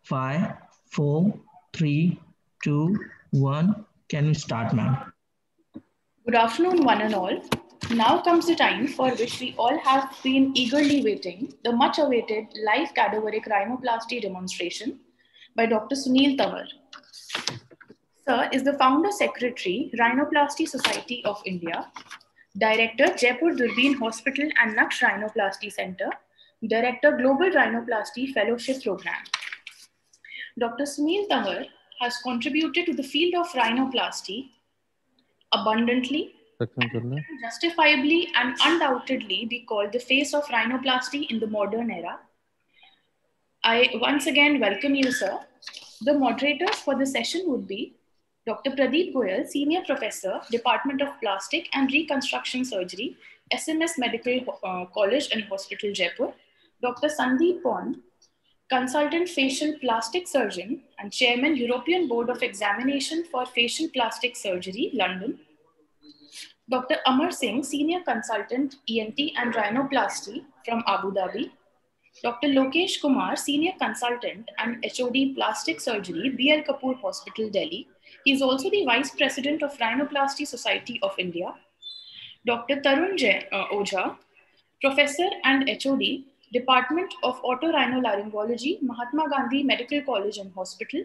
5, 4, 3, 2, 1. Can we start, ma'am? Good afternoon, one and all. Now comes the time for which we all have been eagerly waiting, the much awaited live cadaveric rhinoplasty demonstration by Dr. Sunil Tawar. Sir is the founder secretary, Rhinoplasty Society of India, Director, Jaipur Durbin Hospital and Naksh Rhinoplasty Center, Director, Global Rhinoplasty Fellowship Program. Dr. Sunil Tawar has contributed to the field of rhinoplasty abundantly, justifiably and undoubtedly be called the face of rhinoplasty in the modern era. I once again welcome you, sir. The moderators for the session would be Dr. Pradeep Goyal, Senior Professor, Department of Plastic and Reconstruction Surgery, SMS Medical College and Hospital, Jaipur. Dr. Sandeep Pond, Consultant Facial Plastic Surgeon and Chairman, European Board of Examination for Facial Plastic Surgery, London. Dr. Amar Singh, Senior Consultant, ENT and Rhinoplasty from Abu Dhabi. Dr. Lokesh Kumar, Senior Consultant and HOD Plastic Surgery, BL Kapoor Hospital, Delhi. He is also the Vice President of Rhinoplasty Society of India. Dr. Tarun Ojha, Professor and HOD, Department of Otorhinolaryngology, Mahatma Gandhi Medical College and Hospital.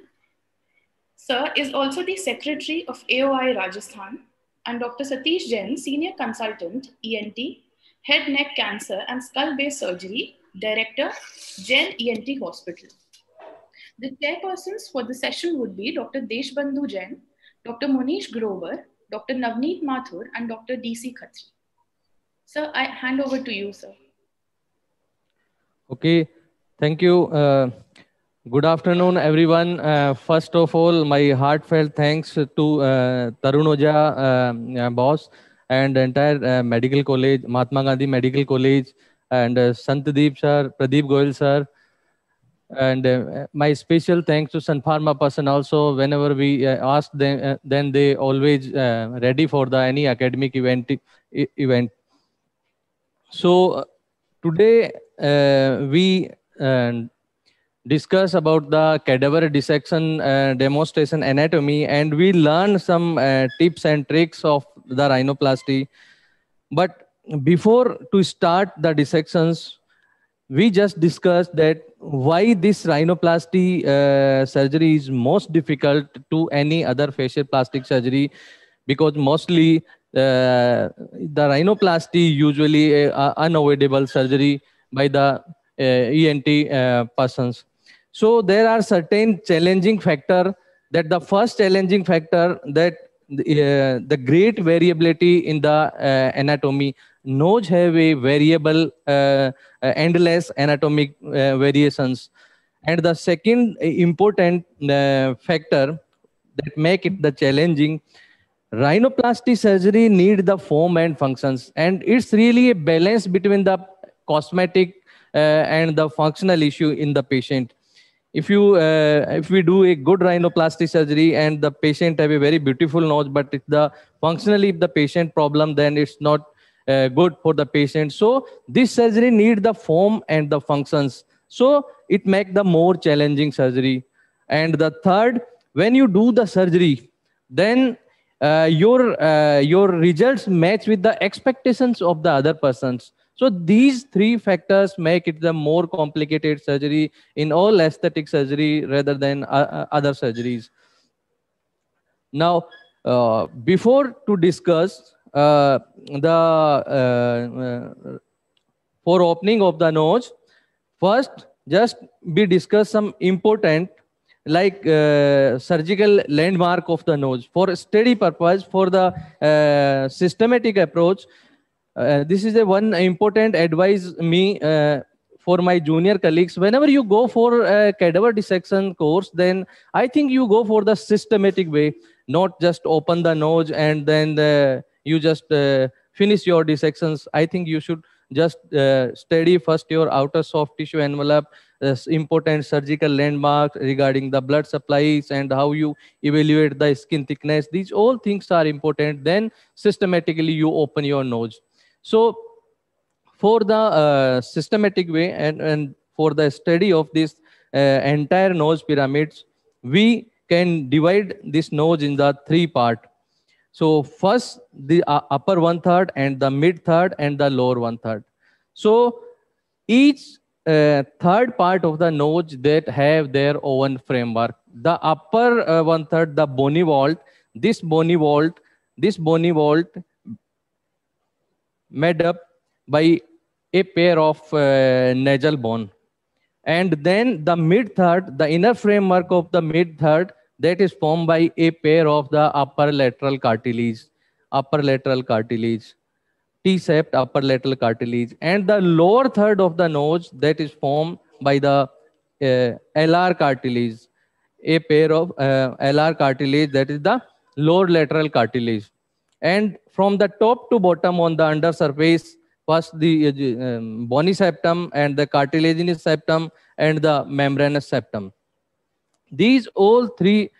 Sir is also the Secretary of AOI Rajasthan. And Dr. Satish Jain, Senior Consultant, ENT, Head Neck Cancer and Skull Base Surgery, Director, Jain ENT Hospital. The chairpersons for the session would be Dr. Deshbandhu Jain, Dr. Monish Grover, Dr. Navneet Mathur, and Dr. DC Khatri. Sir, I hand over to you, sir. Okay, thank you. Good afternoon, everyone. First of all, my heartfelt thanks to Tarun Ojha, boss, and entire medical college, Mahatma Gandhi Medical College, and Sandeep sir, Pradeep Goyal sir. And my special thanks to Sun Pharma person also. Whenever we ask them, then they always ready for the any academic event. So today we discuss about the cadaver dissection demonstration anatomy, and we learn some tips and tricks of the rhinoplasty. But before to start the dissections, we just discussed that why this rhinoplasty surgery is most difficult to any other facial plastic surgery, because mostly the rhinoplasty usually unavoidable surgery by the ENT persons. So there are certain challenging factor. That the first challenging factor, that the great variability in the anatomy. Nose have a variable endless anatomic variations. And the second important factor that make it the challenging, rhinoplasty surgery need the form and functions, and it's really a balance between the cosmetic and the functional issue in the patient. If we do a good rhinoplasty surgery and the patient have a very beautiful nose, but if the functionally if the patient problem, then it's not good for the patient. So this surgery need the form and the functions, so it make the more challenging surgery. And the third, when you do the surgery, then your results match with the expectations of the other persons. So these three factors make it the more complicated surgery in all aesthetic surgery rather than other surgeries. Now, before to discuss for opening of the nose, first just we discuss some important like surgical landmark of the nose for study purpose, for the systematic approach. This is a one important advice me for my junior colleagues. Whenever you go for a cadaver dissection course, then I think you go for the systematic way, not just open the nose and then you just finish your dissections. I think you should just study first your outer soft tissue envelope, important surgical landmarks regarding the blood supplies and how you evaluate the skin thickness. These all things are important. Then systematically you open your nose. So for the systematic way and for the study of this entire nose pyramids, we can divide this nose in the three part. So first the upper one third, and the mid third, and the lower one third. So each third part of the nose that have their own framework. The upper one third, the bony vault, this bony vault, this bony vault made up by a pair of nasal bone. And then the mid third, the inner framework of the mid third, that is formed by a pair of the upper lateral cartilage, T-shaped upper lateral cartilage. And the lower third of the nose, that is formed by the LR cartilage, a pair of LR cartilage, that is the lower lateral cartilage. And from the top to bottom on the under surface, first the bony septum, and the cartilaginous septum, and the membranous septum. These all three,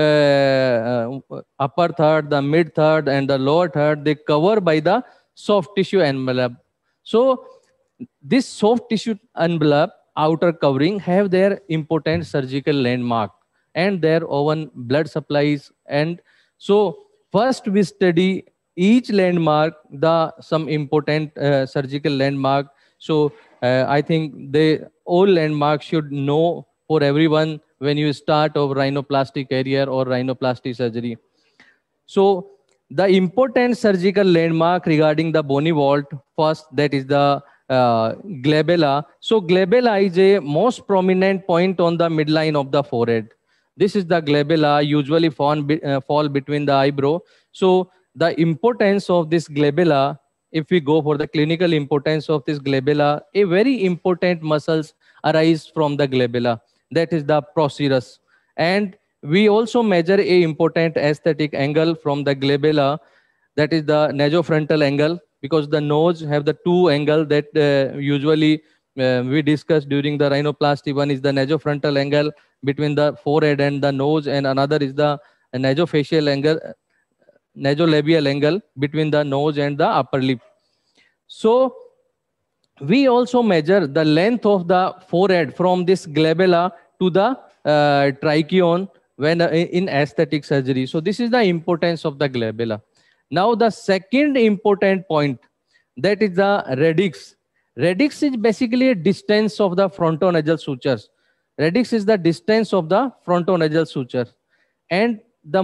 upper third, the mid third, and the lower third, they cover by the soft tissue envelope. So this soft tissue envelope, outer covering, have their important surgical landmark and their own blood supplies. And so first we study each landmark, the some important surgical landmark. So I think they all landmarks should know for everyone when you start of rhinoplasty career or rhinoplasty surgery. So the important surgical landmark regarding the bony vault, first, that is the glabella. So glabella is a most prominent point on the midline of the forehead. This is the glabella, usually fall between the eyebrow. So the importance of this glabella, if we go for the clinical importance of this glabella, a very important muscles arise from the glabella. That is the procerus. And we also measure a important aesthetic angle from the glabella, that is the nasofrontal angle, because the nose have the two angle that usually we discuss during the rhinoplasty. One is the nasofrontal angle between the forehead and the nose, and another is the nasofacial angle, nasolabial angle between the nose and the upper lip. So we also measure the length of the forehead from this glabella to the trichion when in aesthetic surgery. So this is the importance of the glabella. Now the second important point, that is the radix. Radix is basically a distance of the frontonasal sutures. Radix is the distance of the frontonasal suture. And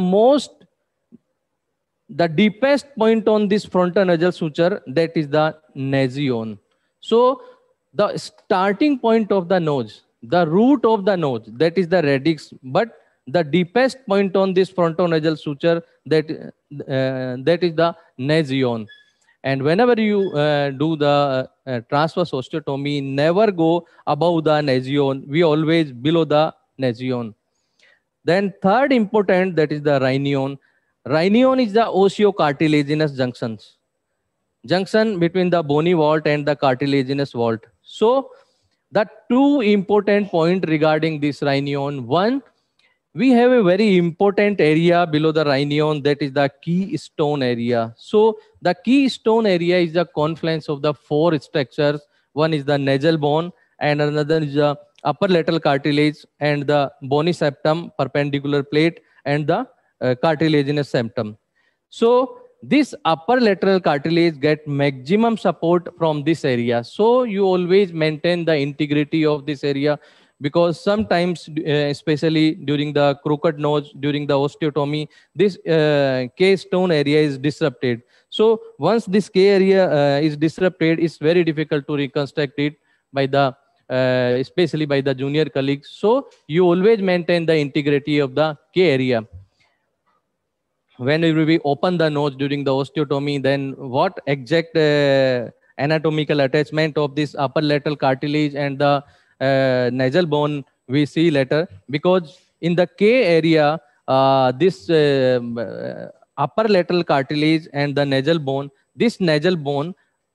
the deepest point on this frontonasal suture, that is the nasion. So the starting point of the nose, the root of the nose, that is the radix, but the deepest point on this frontonasal suture, that is the nasion. And whenever you do the transverse osteotomy, never go above the nasion. We always below the nasion. Then third important, that is the rhinion. Rhinion is the osteocartilaginous junction between the bony vault and the cartilaginous vault. So the two important point regarding this rhinion. One, we have a very important area below the rhinion, that is the keystone area. So the keystone area is the confluence of the four structures. One is the nasal bone, and another is the upper lateral cartilage, and the bony septum, perpendicular plate, and the cartilaginous septum. So this upper lateral cartilage get maximum support from this area. So you always maintain the integrity of this area, because sometimes, especially during the crooked nose, during the osteotomy, this K-stone area is disrupted. So once this K area is disrupted, it's very difficult to reconstruct it by the, especially by the junior colleagues. So you always maintain the integrity of the K area. When we open the nose during the osteotomy, then what exact anatomical attachment of this upper lateral cartilage and the nasal bone we see later, because in the K area, this upper lateral cartilage and the nasal bone, this nasal bone,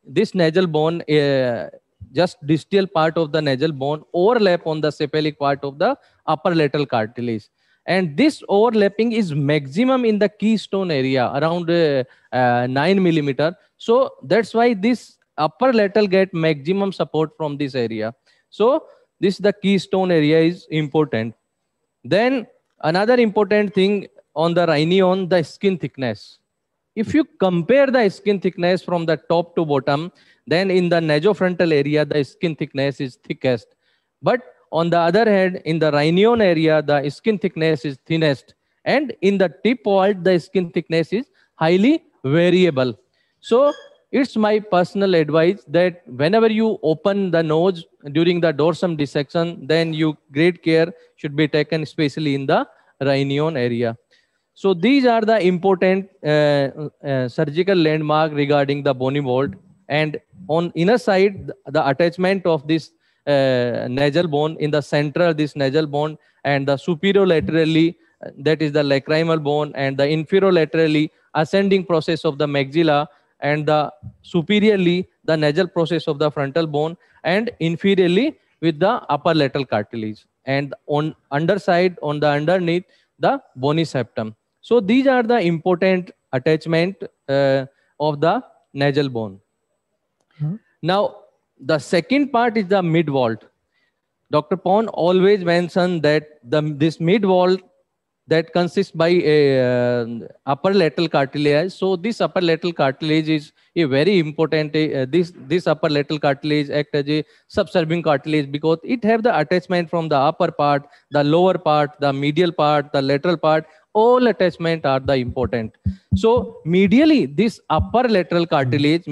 just distal part of the nasal bone overlap on the cephalic part of the upper lateral cartilage. And this overlapping is maximum in the keystone area, around 9 millimeter. So that's why this upper lateral get maximum support from this area. So This the keystone area is important. Then another important thing on the rhinion, the skin thickness. If you compare the skin thickness from the top to bottom, then in the nasofrontal area, the skin thickness is thickest. But on the other hand, in the rhinion area, the skin thickness is thinnest. And in the tip vault, the skin thickness is highly variable. So it's my personal advice that whenever you open the nose during the dorsum dissection, then you great care should be taken, especially in the rhinion area. So these are the important surgical landmark regarding the bony vault. And on inner side, the attachment of this nasal bone in the center, this nasal bone, and the superolaterally, that is the lacrimal bone, and the inferolaterally ascending process of the maxilla, and the superiorly the nasal process of the frontal bone, and inferiorly with the upper lateral cartilage, and on underside, on the underneath, the bony septum. So these are the important attachment of the nasal bone. Now, the second part is the mid vault. Dr. Pond always mentioned that this mid vault that consists by a upper lateral cartilage. So this upper lateral cartilage is a very important. This upper lateral cartilage act as a subserving cartilage because it have the attachment from the upper part, the lower part, the medial part, the lateral part. All attachment are the important. So medially this upper lateral cartilage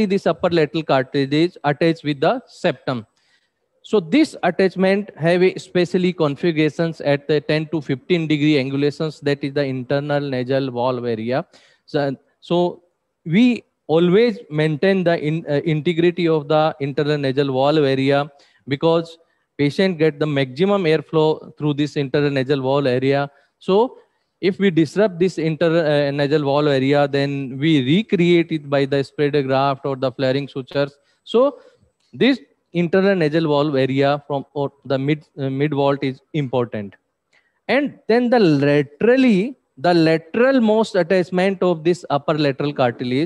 attached with the septum. So this attachment have a specially configurations at the 10 to 15 degree angulations, that is the internal nasal valve area. So we always maintain the integrity of the internal nasal valve area because patient get the maximum airflow through this internal nasal valve area. So if we disrupt this nasal valve area, then we recreate it by the spreader graft or the flaring sutures. So this internal nasal valve area from the mid vault is important. And then the lateral most attachment of this upper lateral cartilage,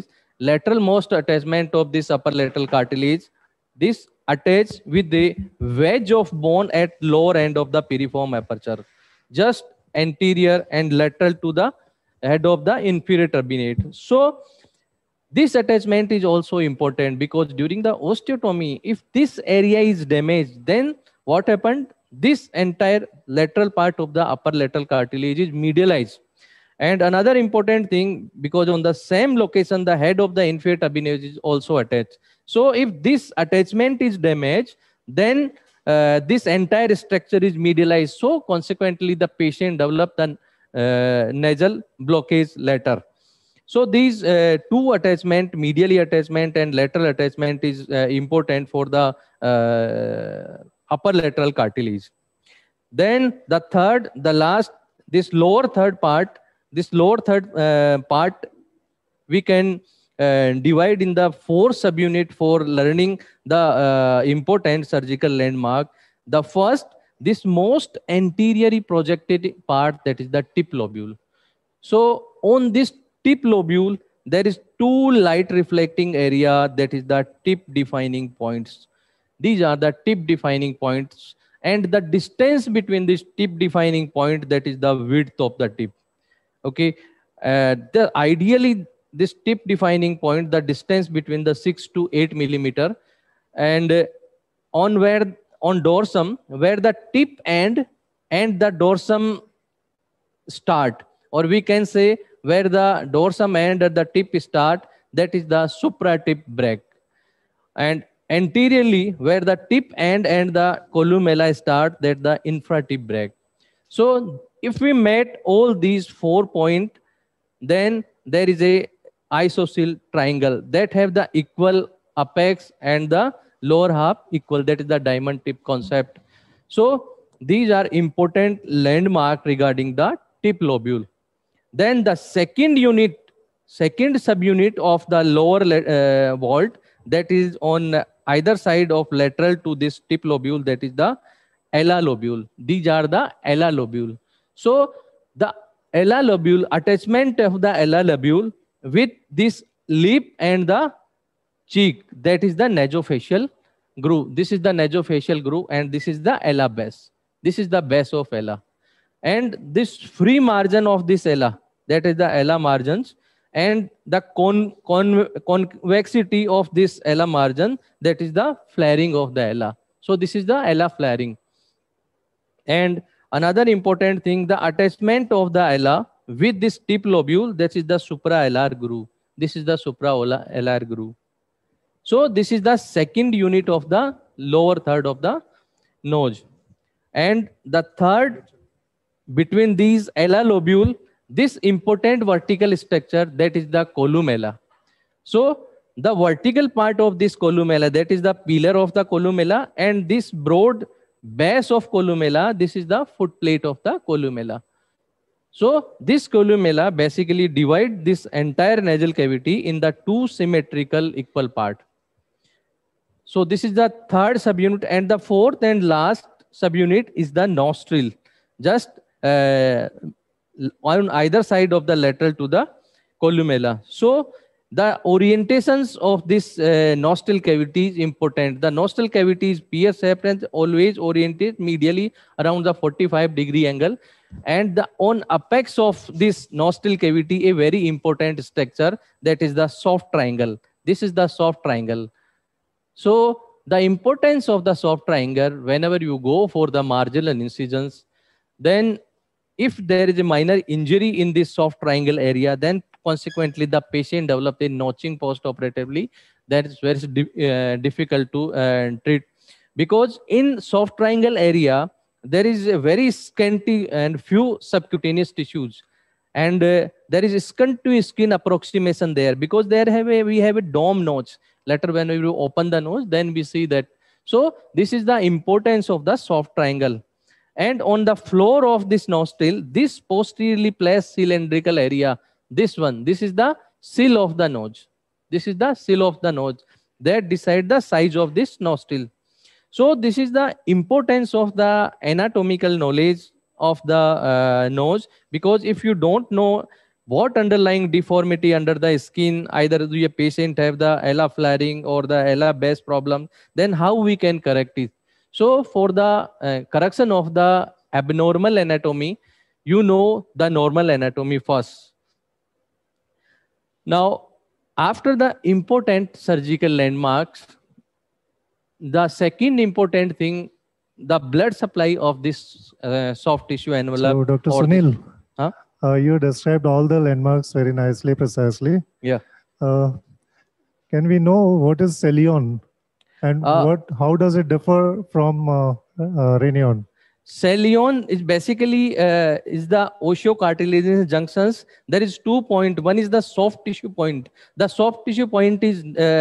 this attach with the wedge of bone at lower end of the piriform aperture, just anterior and lateral to the head of the inferior turbinate. So this attachment is also important because during the osteotomy, if this area is damaged, then what happened? This entire lateral part of the upper lateral cartilage is medialized. And another important thing, because on the same location, the head of the inferior turbinate is also attached. So if this attachment is damaged, then this entire structure is medialized. So consequently, the patient develops the nasal blockage later. So these two attachment, medially attachment and lateral attachment is important for the upper lateral cartilage. Then the third, the last, this lower third part, we can divide in the 4 subunit for learning the important surgical landmark. The first, this most anteriorly projected part, that is the tip lobule. So on this tip lobule, there is 2 light reflecting area, that is the tip defining points. These are the tip defining points, and the distance between this tip defining point, that is the width of the tip. Okay, ideally this tip defining point, the distance between the 6 to 8 millimeter, and on dorsum, where the tip end and the dorsum start, or we can say where the dorsum end and the tip start, that is the supratip brach. And anteriorly, where the tip end and the columella start, that the infratip brach. So if we met all these 4 points, then there is a isosceles triangle that have the equal apex and the lower half equal, that is the diamond tip concept. So these are important landmark regarding the tip lobule. Then the second subunit of the lower vault, that is on either side of lateral to this tip lobule, that is the ala lobule. These are the ala lobule. So the ala lobule, attachment of the ala lobule with this lip and the cheek, that is the nasofacial groove. This is the nasofacial groove, and this is the ala base. This is the base of ala. And this free margin of this ala, that is the ala margins, and the convexity of this ala margin, that is the flaring of the ala. So this is the ala flaring. And another important thing, the attachment of the ala with this tip lobule, that is the supraalar groove. This is the supraalar groove. So this is the second unit of the lower third of the nose. And the third, between these ala lobule, this important vertical structure, that is the columella. So the vertical part of this columella, that is the pillar of the columella, and this broad base of columella, this is the foot plate of the columella. So this columella basically divide this entire nasal cavity in the two symmetrical equal part. So this is the third subunit, and the fourth and last subunit is the nostril, just on either side of the lateral to the columella. So the orientations of this nostril cavity is important. The nostril cavity is pear-shaped and always oriented medially around the 45-degree angle. And on apex of this nostril cavity, a very important structure, that is the soft triangle. This is the soft triangle. So the importance of the soft triangle, whenever you go for the marginal incisions, then if there is a minor injury in this soft triangle area, then consequently the patient develops a notching post-operatively. That is very difficult to treat, because in soft triangle area, there is a very scanty and few subcutaneous tissues, and there is a skin to skin approximation there, because we have a dome notch. Later when we open the nose, then we see that. So this is the importance of the soft triangle. And on the floor of this nostril, this posteriorly placed cylindrical area, this one, this is the sill of the nose. This is the sill of the nose that decide the size of this nostril. So this is the importance of the anatomical knowledge of the nose, because if you don't know what underlying deformity under the skin, either the patient have the ala flaring or the ala base problem, then how we can correct it. So for the correction of the abnormal anatomy, you know the normal anatomy first. Now, after the important surgical landmarks, the second important thing, the blood supply of this soft tissue envelope. So, Dr. Sunil, you described all the landmarks very nicely, precisely. Yeah. Can we know what is celion, and how does it differ from renion? Celion is basically is the osteocartilaginous junctions. There is 2 points. One is the soft tissue point. The soft tissue point is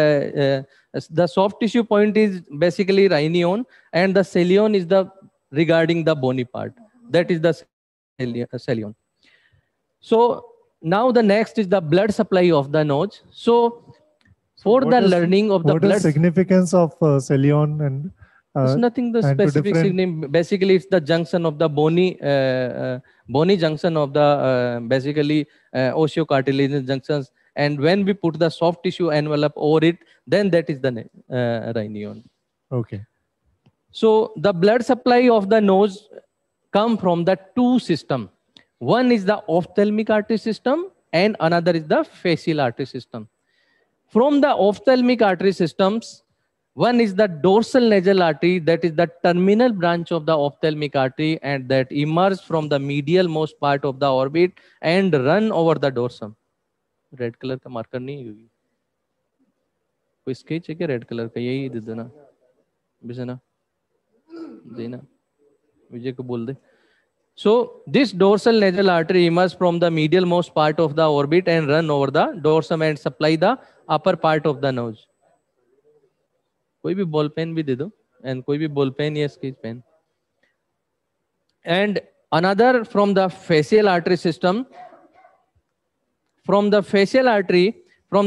basically rhinion, and the celion is the regarding the bony part. That is the celion. So now the next is the blood supply of the nose. So for the learning of the blood, what is significance of celion? And it's nothing the specific significance. Basically, it's the junction of the bony junction of the basically osteocartilaginous junctions. And when we put the soft tissue envelope over it, then that is the rhinion. Okay. So the blood supply of the nose come from the two systems. One is the ophthalmic artery system, and another is the facial artery system. From the ophthalmic artery systems, one is the dorsal nasal artery, that is the terminal branch of the ophthalmic artery, and that emerges from the medial most part of the orbit and run over the dorsum. Red color का marker नहीं होगी. कोई sketch है क्या red color का? यही दे देना. बिजना. देना. विजय को बोल दे. So this dorsal nasal artery emerges from the medial most part of the orbit and run over the dorsum and supply the upper part of the nose. कोई भी ball pen भी दे दो, and कोई भी ball pen या sketch pen. And another from the facial artery system. From the facial artery,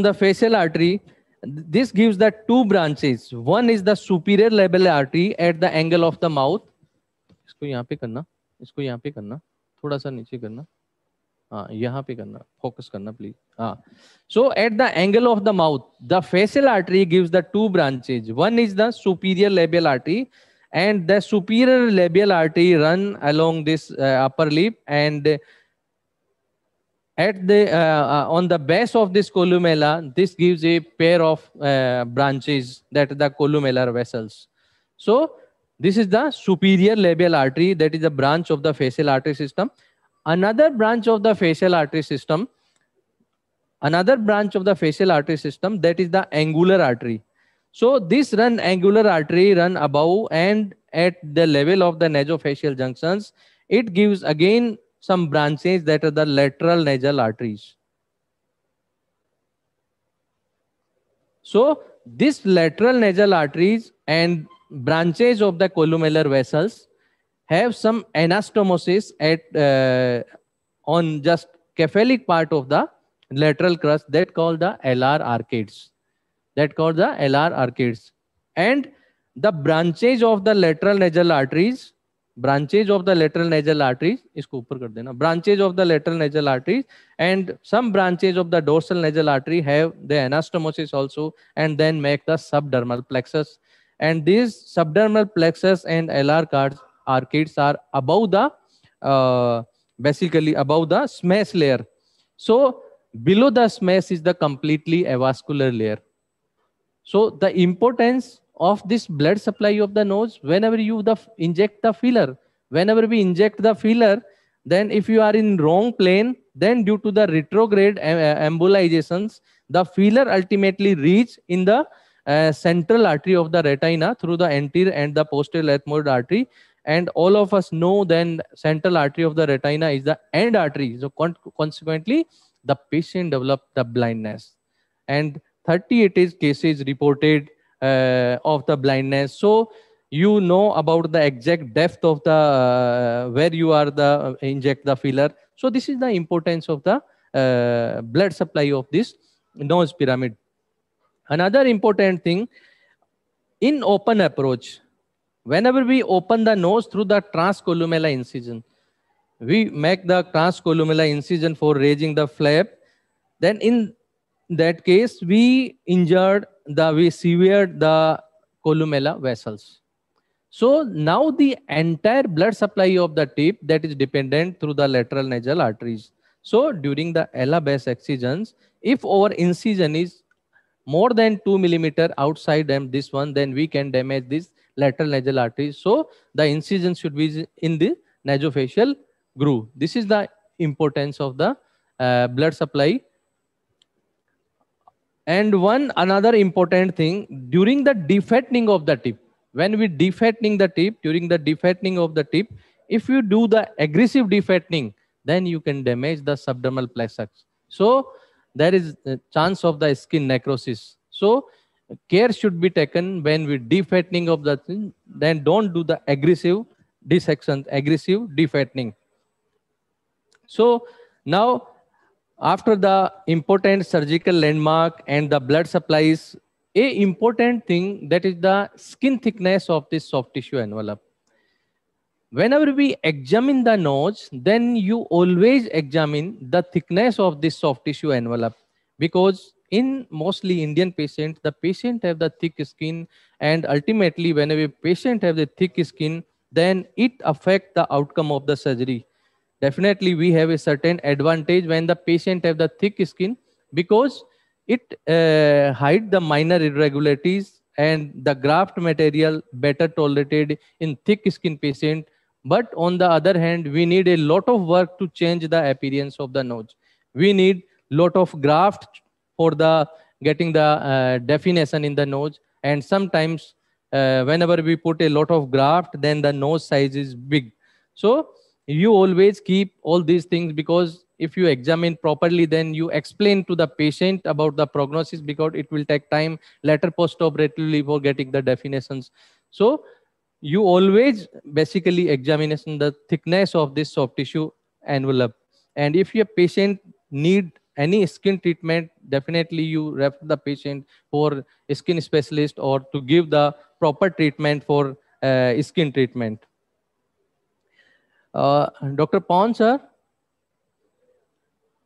this gives the two branches. One is the superior labial artery at the angle of the mouth. इसको यहाँ पे करना, इसको यहाँ पे करना, थोड़ा सा नीचे करना. हाँ, यहाँ पे करना, फोकस करना प्लीज. हाँ. So at the angle of the mouth, the facial artery gives the two branches. One is the superior labial artery, and the superior labial artery run along this upper lip, and at the on the base of this columella, this gives a pair of branches, that are the columellar vessels. So this is the superior labial artery, that is the branch of the facial artery system. Another branch of the facial artery system, that is the angular artery. So this angular artery run above and at the level of the nasofacial junctions. It gives again some branches, that are the lateral nasal arteries. So this lateral nasal arteries and branches of the columellar vessels have some anastomosis at on just cephalic part of the lateral crust, that called the LR arcades. And the branches of the lateral nasal arteries, इसको ऊपर कर देना, branches of the lateral nasal arteries and some branches of the dorsal nasal artery have the anastomosis also, and then make the subdermal plexus. And these subdermal plexus and LR arcades are above the basically above the smesh layer. So below the smesh is the completely avascular layer. So the importance of this blood supply of the nose, whenever you inject the filler, whenever we inject the filler, then if you are in wrong plane, then due to the retrograde embolizations, the filler ultimately reach in the central artery of the retina through the anterior and the posterior ethmoid artery. And all of us know then central artery of the retina is the end artery. So consequently, the patient develop the blindness. And 38 cases reported of the blindness. So you know about the exact depth of the where you are the inject the filler. So this is the importance of the blood supply of this nose pyramid. Another important thing, in open approach, whenever we open the nose through the transcolumella incision, we make the transcolumella incision for raising the flap. Then in that case, we severed the columella vessels. So now the entire blood supply of the tip, that is dependent through the lateral nasal arteries. So during the ala base excisions, if our incision is more than 2 millimeter outside this one, then we can damage this lateral nasal arteries. So the incision should be in the nasofacial groove. This is the importance of the blood supply. And another important thing, during the defattening of the tip, when we defattening the tip, during the defattening of the tip, if you do the aggressive defattening, then you can damage the subdermal plexus. So there is a chance of the skin necrosis. So care should be taken when we defattening of the thing, then don't do the aggressive dissection, aggressive defattening. So now, after the important surgical landmark and the blood supplies, a important thing, that is the skin thickness of this soft tissue envelope. Whenever we examine the nose, then you always examine the thickness of this soft tissue envelope, because in mostly Indian patients, the patient have the thick skin, and ultimately whenever a patient have the thick skin, then it affect the outcome of the surgery. Definitely we have a certain advantage when the patient have the thick skin, because it hide the minor irregularities, and the graft material better tolerated in thick skin patient. But on the other hand, we need a lot of work to change the appearance of the nose. We need lot of graft for the getting the definition in the nose. And sometimes whenever we put a lot of graft, then the nose size is big. So you always keep all these things, because if you examine properly, then you explain to the patient about the prognosis, because it will take time later post-operatively for getting the definitions. So you always basically examination the thickness of this soft tissue envelope. And if your patient need any skin treatment, definitely you refer the patient for a skin specialist, or to give the proper treatment for skin treatment. Dr. Pons, sir.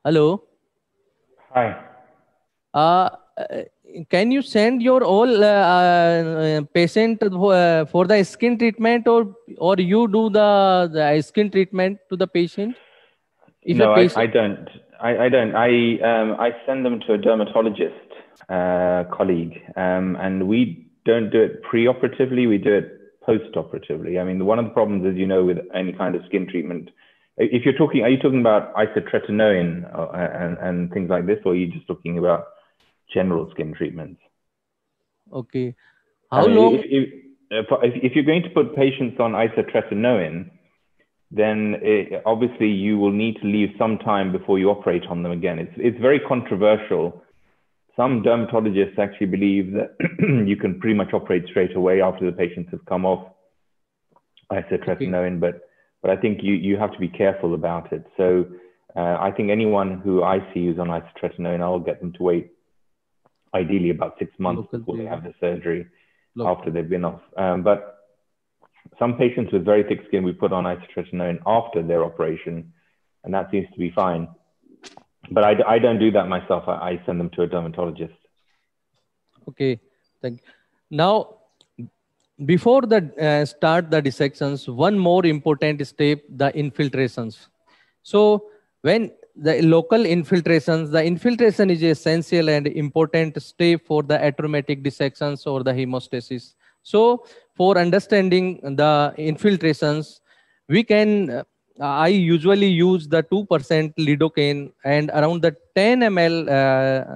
Hello. Hi. Uh, uh, can you send your all patient for the skin treatment, or you do the skin treatment to the patient? If a No, patient, I don't. I don't. I send them to a dermatologist colleague, and we don't do it pre-operatively. We do it post-operatively. I mean, one of the problems, as you know, with any kind of skin treatment, if you're talking, are you talking about isotretinoin and things like this, or are you just talking about general skin treatments? okay, I how mean, long? if you're going to put patients on isotretinoin, then obviously you will need to leave some time before you operate on them again. It's very controversial. Some dermatologists actually believe that you can pretty much operate straight away after the patients have come off isotretinoin, but I think you have to be careful about it. So I think anyone who I see who's on isotretinoin, I'll get them to wait ideally about 6 months before they have the surgery after they've been off. But some patients with very thick skin, we put on isotretinoin after their operation, and that seems to be fine. But I don't do that myself. I send them to a dermatologist. Okay, thank you. Now, before the start the dissections, one more important step, the infiltrations. So when the local infiltrations, the infiltration is essential and important step for the atraumatic dissections or the hemostasis. So for understanding the infiltrations, we can, I usually use the 2% lidocaine and around the 10 ml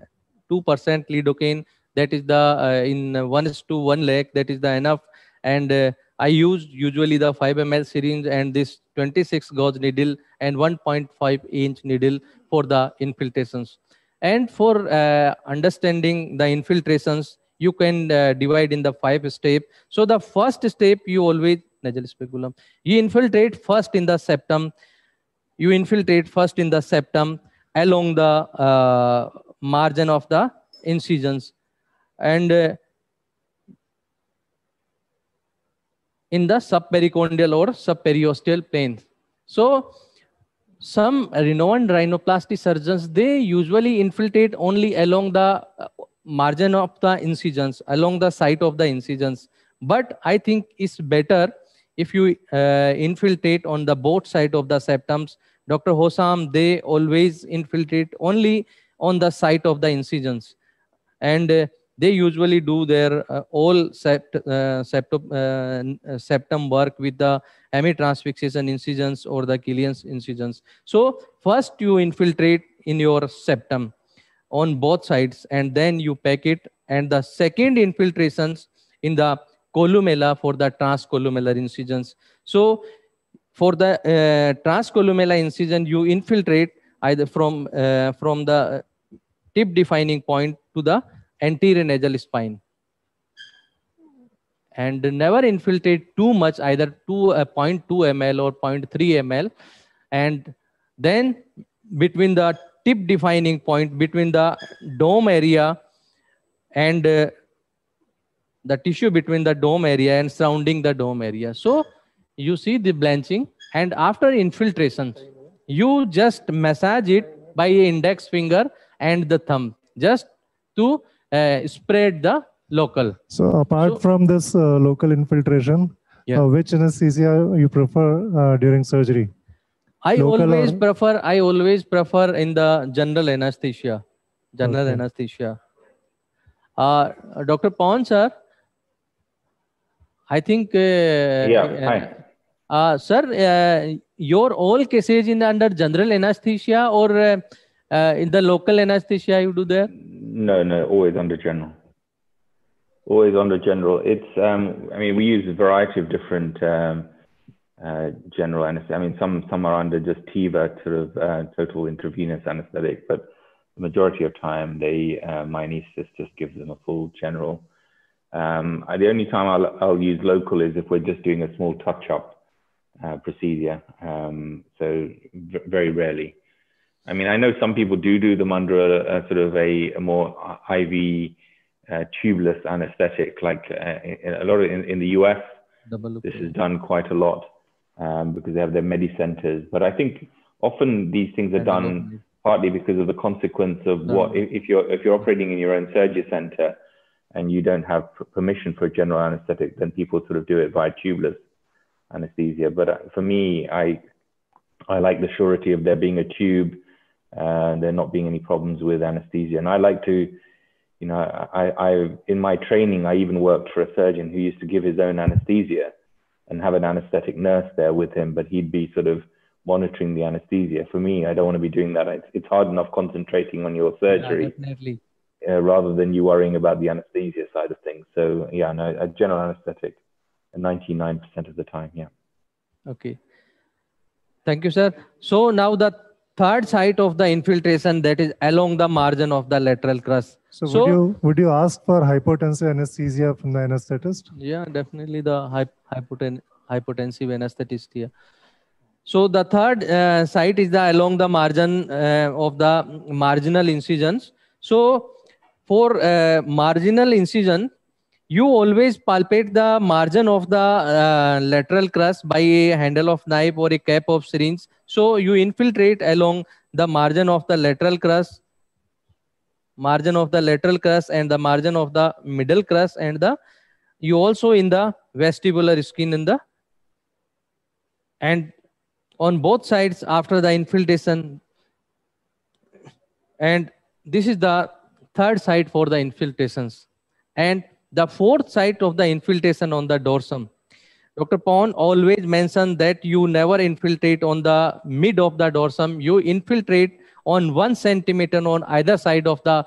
2% lidocaine, that is the in 1:1 lakh, that is the enough. And I use usually the 5 ml syringe and this 26 gauge needle and 1.5-inch needle for the infiltrations. And for understanding the infiltrations, you can divide in the 5 steps. So the first step, you always nasal speculum, you infiltrate first in the septum. You infiltrate first in the septum along the margin of the incisions, and in the subpericondial or subperiosteal plane. So some renowned rhinoplasty surgeons, they usually infiltrate only along the margin of the incisions, along the site of the incisions. But I think it's better if you infiltrate on the both side of the septums. Dr. Hosam, they always infiltrate only on the site of the incisions. And they usually do their septum work with the hemitransfixation incisions or the Killian's incisions. So first you infiltrate in your septum on both sides, and then you pack it. And the second infiltrations in the columella for the transcolumellar incisions. So for the transcolumellar incision, you infiltrate either from the tip defining point to the anterior nasal spine, and never infiltrate too much, either 0.2 ml or 0.3 ml. And then between the tip defining point, between the dome area and the tissue between the dome area and surrounding the dome area. So you see the blanching, and after infiltration, you just massage it by index finger and the thumb, just to spread the local. So apart from this local infiltration, which anesthesia you prefer during surgery? I always prefer in the general anesthesia. Anesthesia. Dr. Pawan sir, I think sir, your all cases in under general anesthesia or in the local anesthesia you do there? No, always under general. Always under general. It's I mean, we use a variety of different general anesthesia. I mean, some are under just TIVA, sort of total intravenous anesthetic, but the majority of time my anesthetist just gives them a full general. The only time I'll use local is if we're just doing a small touch-up procedure. So very rarely. I mean, I know some people do them under a sort of a more IV tubeless anesthetic, like a lot of in the US. This is done quite a lot because they have their Medi centers. But I think often these things are done partly because of the consequence of what if you're operating in your own surgery center and you don't have permission for a general anesthetic, then people sort of do it by tubeless anesthesia. But for me, I like the surety of there being a tube, there not being any problems with anesthesia. And I like to, you know, I in my training, I even worked for a surgeon who used to give his own anesthesia and have an anesthetic nurse there with him, but he'd be sort of monitoring the anesthesia. For me, I don't want to be doing that. It's hard enough concentrating on your surgery. Yeah, definitely. Rather than you worrying about the anesthesia side of things. So yeah, no, a general anesthetic, 99% of the time, yeah. Okay. Thank you, sir. So now the third site of the infiltration, that is along the margin of the lateral crus. So would you ask for hypotensive anesthesia from the anesthetist? Yeah, definitely the hypotensive anesthetist here. So the third site is the along the margin of the marginal incisions. So for marginal incision, you always palpate the margin of the lateral crus by a handle of knife or a cap of syringe. So you infiltrate along the margin of the lateral crus, and the margin of the middle crus, and you also in the vestibular skin and on both sides after the infiltration. And this is the third site for the infiltrations. And the fourth site of the infiltration on the dorsum. Dr. Pond always mentioned that you never infiltrate on the mid of the dorsum. You infiltrate on 1 centimeter on either side of the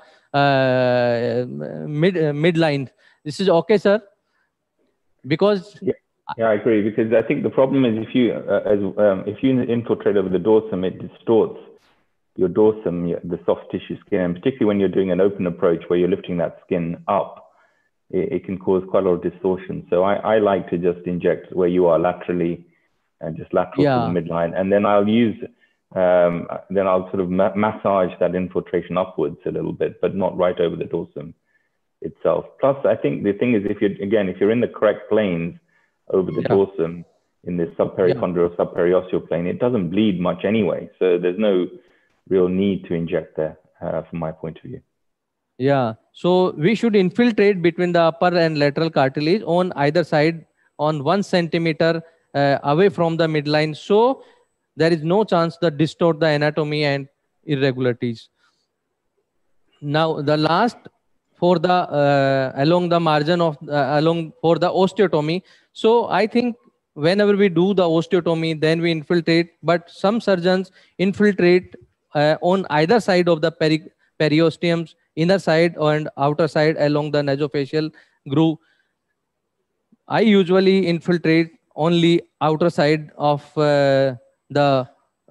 midline. This is okay, sir? Because yeah, I agree. Because I think the problem is if you infiltrate over the dorsum, it distorts your dorsum, the soft tissue skin, and particularly when you're doing an open approach where you're lifting that skin up, it can cause quite a lot of distortion. So I like to just inject where you are laterally and just lateral to the midline, and then I'll use then I'll sort of massage that infiltration upwards a little bit, but not right over the dorsum itself. Plus, I think the thing is, if you're in the correct planes over the dorsum in this subperichondral subperiosteal plane, it doesn't bleed much anyway. So there's no real need to inject there from my point of view. Yeah, so we should infiltrate between the upper and lateral cartilage on either side on 1 centimeter away from the midline. So there is no chance to distort the anatomy and irregularities. Now the last for the along the margin of for the osteotomy. So I think whenever we do the osteotomy, then we infiltrate, but some surgeons infiltrate on either side of the periosteums, inner side and outer side along the nasofacial groove. I usually infiltrate only outer side of for the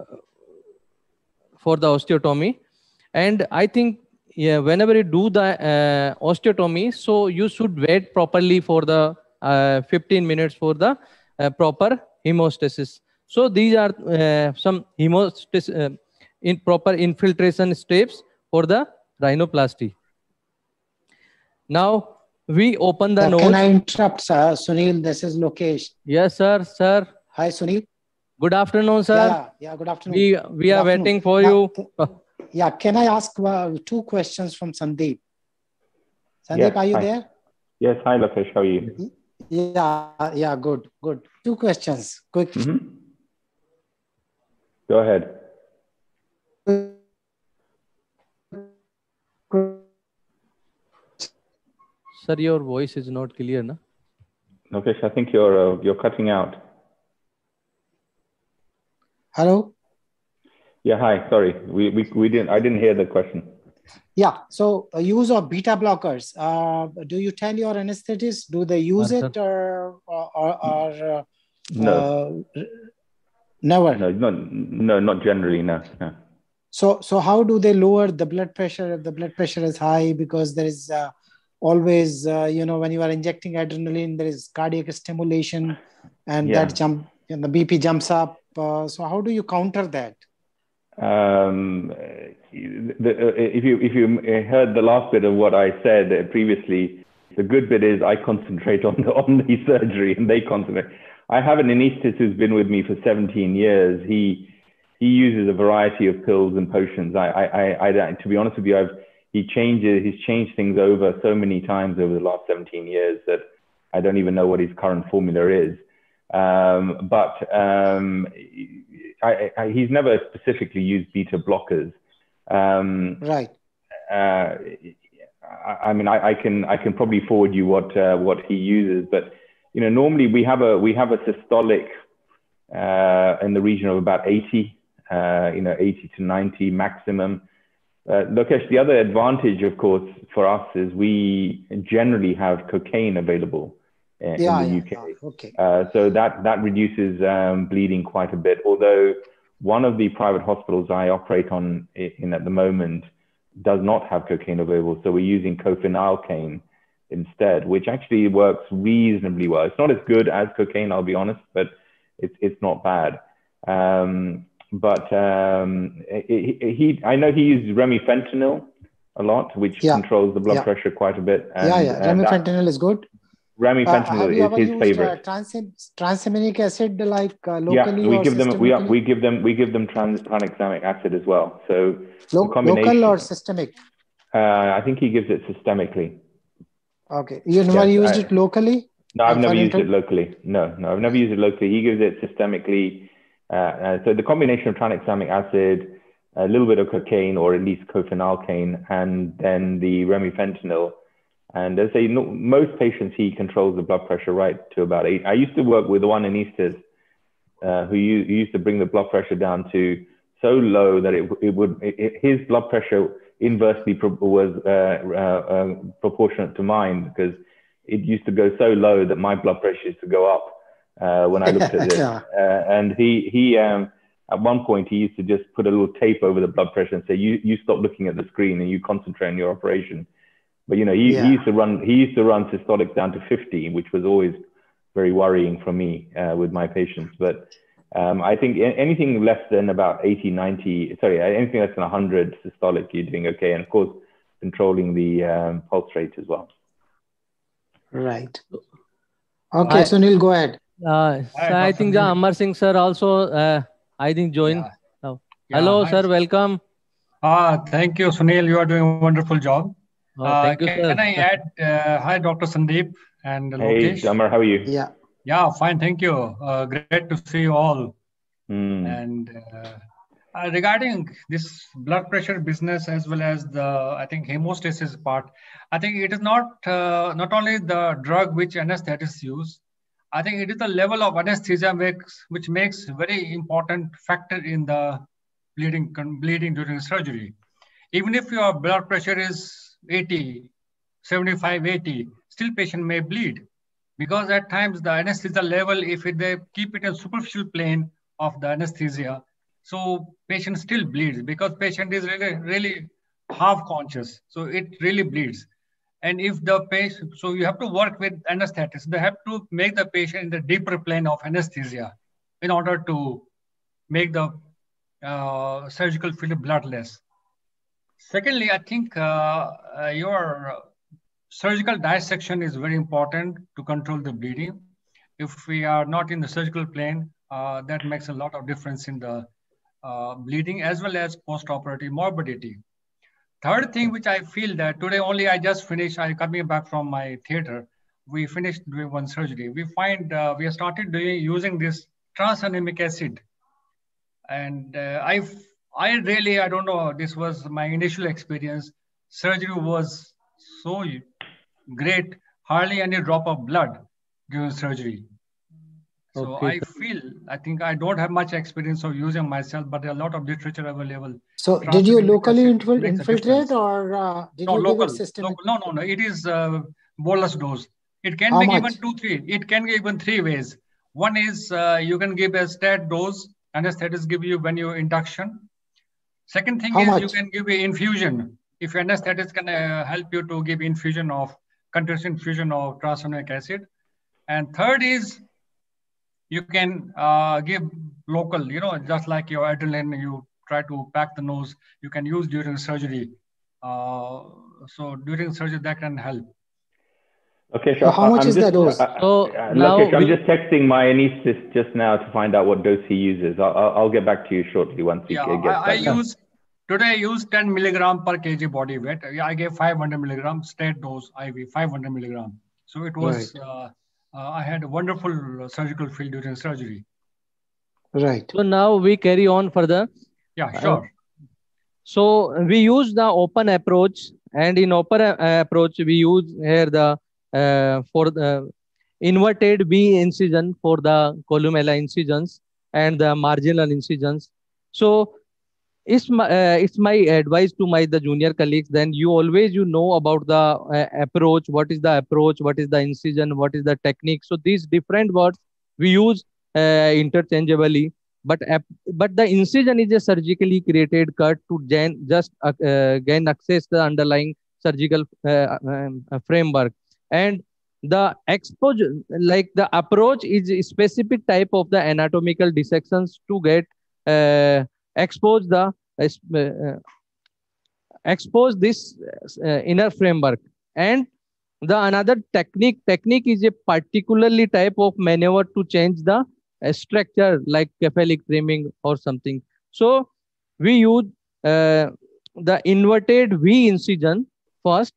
osteotomy. And I think whenever you do the osteotomy, so you should wait properly for the 15 minutes for the proper hemostasis. So these are some hemostasis in proper infiltration steps for the rhinoplasty. Now we open the nose. Can I interrupt, sir? Sunil, this is Lokesh. Yes, sir. Hi, Sunil. Good afternoon, sir. Yeah, good afternoon. We are waiting for you. Yeah, can I ask 2 questions from Sandeep? Sandeep, are you there? Yes, hi Lokesh, how are you? Yeah, good. 2 questions, quick. Go ahead. Sir, your voice is not clear, na? Lokesh, I think you're cutting out. Hello? Yeah, hi, sorry. I didn't hear the question. Yeah, so use of beta blockers. Do you tell your anesthetist, do they use it or no? Never. No, not generally. No. So how do they lower the blood pressure if the blood pressure is high? Because there is always, when you are injecting adrenaline, there is cardiac stimulation, and the BP jumps up. So how do you counter that? If you heard the last bit of what I said previously, the good bit is I concentrate on the surgery and they concentrate. I have an anesthetist who's been with me for 17 years. He he uses a variety of pills and potions. To be honest with you, he's changed things over so many times over the last 17 years that I don't even know what his current formula is. He's never specifically used beta blockers. Right. I mean, I can probably forward you what he uses, but normally we have a systolic in the region of about 80, 80 to 90 maximum. Lokesh, the other advantage, of course, for us is we generally have cocaine available in the UK. Okay. So that reduces bleeding quite a bit. Although one of the private hospitals I operate in at the moment does not have cocaine available. So we're using cofenalcaine instead, which actually works reasonably well. It's not as good as cocaine, I'll be honest, but it's not bad. I know he uses remifentanil a lot, which controls the blood pressure quite a bit. And, remifentanil is good. Remifentanil is his favorite. Tranexamic acid, like locally? Yeah, we give them tranexamic acid as well. So local or systemic? I think he gives it systemically. Okay, you never used it locally? No, I've never used it locally. No, I've never used it locally. He gives it systemically. So the combination of tranexamic acid, a little bit of cocaine, or at least cofenalcaine, and then the remifentanil. And as I say, most patients, he controls the blood pressure right to about 8. I used to work with one anaesthetist who used to bring the blood pressure down to so low that his blood pressure inversely was proportionate to mine, because it used to go so low that my blood pressure used to go up when I looked at it. And he at one point, he used to just put a little tape over the blood pressure and say, you stop looking at the screen and you concentrate on your operation. But, he used to run systolic down to 50, which was always very worrying for me with my patients. But I think anything less than about 80, 90, anything less than 100 systolic, you're doing okay. And of course, controlling the pulse rate as well. Right. Okay, Sunil, go ahead. I think Amar Singh sir also, I think joined. Yeah. Hello, sir. Welcome. Thank you, Sunil. You are doing a wonderful job. Thank you, sir. Can I add, hi, Dr. Sandeep and Lokesh. Hey, Amar, how are you? Yeah, fine. Thank you. Great to see you all. And regarding this blood pressure business, as well as I think hemostasis part, I think it is not only the drug which anesthetists use. I think it is the level of anesthesia which makes very important factor in the bleeding during surgery. Even if your blood pressure is 80, 75, 80, still patient may bleed, because at times the anesthesia level, if they keep it in superficial plane of the anesthesia, so patient still bleeds, because patient is really half conscious. So it really bleeds. And if the patient, so you have to work with anesthetists. They have to make the patient in the deeper plane of anesthesia in order to make the surgical field bloodless. Secondly, I think your surgical dissection is very important to control the bleeding. If we are not in the surgical plane, that makes a lot of difference in the bleeding as well as post-operative morbidity. Third thing, which I feel that today only I just finished, I'm coming back from my theater. We finished doing one surgery. We find we have started using this tranexamic acid. And I don't know, this was my initial experience. Surgery was so great, hardly any drop of blood during surgery. So okay. I think I don't have much experience of using myself, but there are a lot of literature available. So did you locally infiltrate or did you give it systemic? No. It is bolus dose. It can be given 2-3. It can be given 3 ways. One is you can give a stat dose. Anesthetists give you when you induction. Second thing is you can give an infusion. If anesthetist can help you to give continuous infusion of tranexamic acid. And third is you can give local, just like your adrenaline, you try to pack the nose, you can use during surgery. So during surgery, that can help. Okay, so how much is the dose? Lokesh, I'm just texting my anesthetist just now to find out what dose he uses. I'll get back to you shortly once he gets back. Today I used 10 milligram per kg body weight. I gave 500 milligram state dose IV, 500 milligram. So it was, I had a wonderful surgical field during surgery. Right. So now we carry on further. Yeah, sure. So we use the open approach, and in open approach we use here the for the inverted V incision for the columella incisions and the marginal incisions. So it's my advice to the junior colleagues. Then you always know about the approach. What is the approach? What is the incision? What is the technique? So these different words we use interchangeably. But the incision is a surgically created cut to gain access the underlying surgical framework, and the exposure, like the approach, is a specific type of the anatomical dissections to get expose this inner framework. And the another technique is a particularly type of maneuver to change the structure, like cephalic framing or something. So we use the inverted V incision first.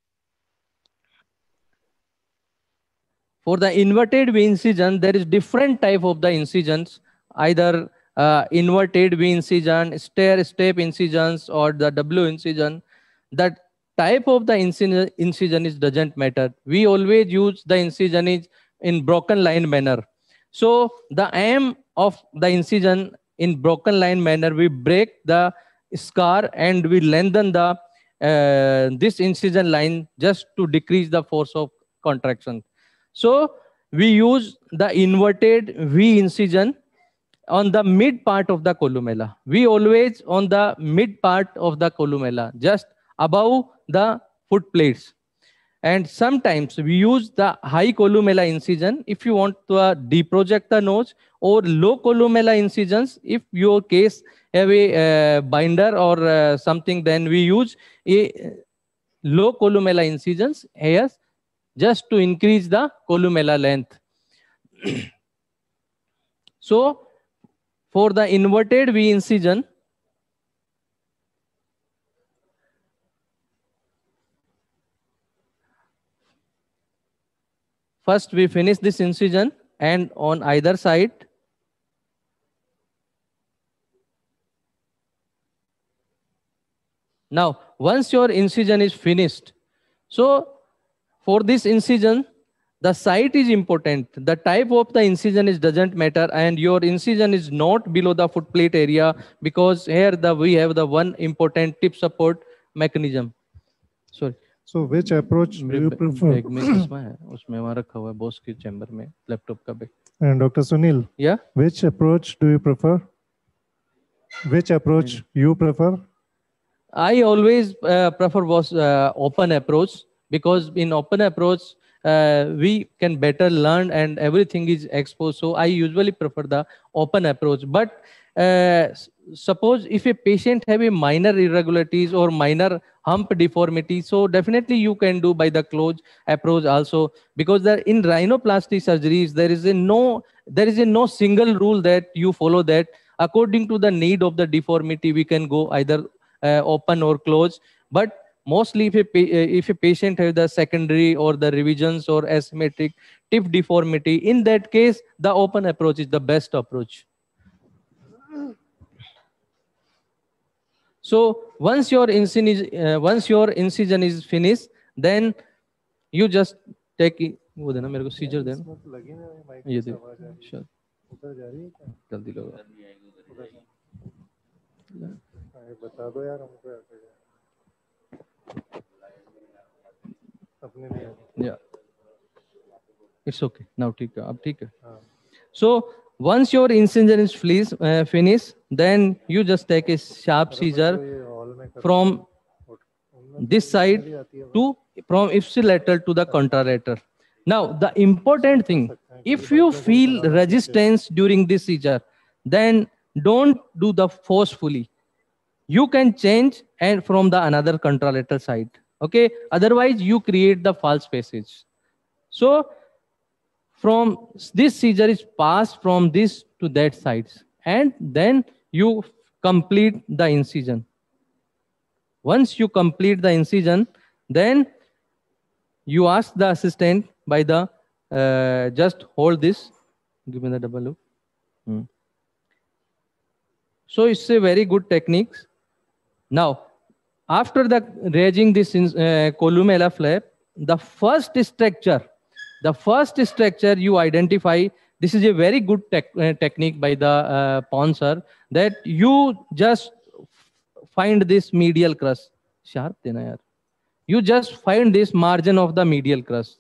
For the inverted V incision, there is different type of the incisions, either inverted V incision, stair-step incisions, or the W incision. That type of the incision is doesn't matter. We always use the incision is in broken line manner. So the aim of the incision in broken line manner, we break the scar and we lengthen the this incision line just to decrease the force of contraction. So we use the inverted V incision on the mid part of the columella. We always on the mid part of the columella, just above the foot plates. And sometimes we use the high columella incision if you want to deproject the nose, or low columella incisions if your case have a binder or something, then we use a low columella incisions here just to increase the columella length. So for the inverted V incision, first we finish this incision, and on either side now once your incision is finished, so for this incision the site is important. The type of the incision is doesn't matter, and your incision is not below the foot plate area, because here we have the one important tip support mechanism. Sorry. So which approach do you prefer? And Dr. Sunil, yeah, which approach do you prefer? Which approach you prefer? I always prefer open approach, because in open approach we can better learn and everything is exposed. So I usually prefer the open approach. But suppose if a patient have a minor irregularities or minor hump deformity, so definitely you can do by the closed approach also, because in rhinoplasty surgeries there is no single rule that you follow. That according to the need of the deformity we can go either open or close. But mostly if a patient has the secondary or the revisions or asymmetric tip deformity, in that case the open approach is the best approach. So once your incision is finished, then you just take it. वो देना मेरे को scissor देना ये दे sure जल्दी लो बता दो यार हमको अपने लिए yeah it's okay now ठीक है अब ठीक है. So once your incision is finished, then you just take a sharp scissor from this side from ipsilateral to the contralateral. Now the important thing, if you feel resistance during this scissor, then don't do the forcefully. You can change and from the another contralateral side. Okay, otherwise you create the false passage. So from this seizure is passed from this to that sides, and then you complete the incision. Once you complete the incision, then you ask the assistant by the just hold this. Give me the double loop. So it's a very good technique. Now, after the raising this columella flap, the first structure you identify. This is a very good technique by the Pon sir, that you just find this medial crust. Sharp dena yaar. You just find this margin of the medial crust.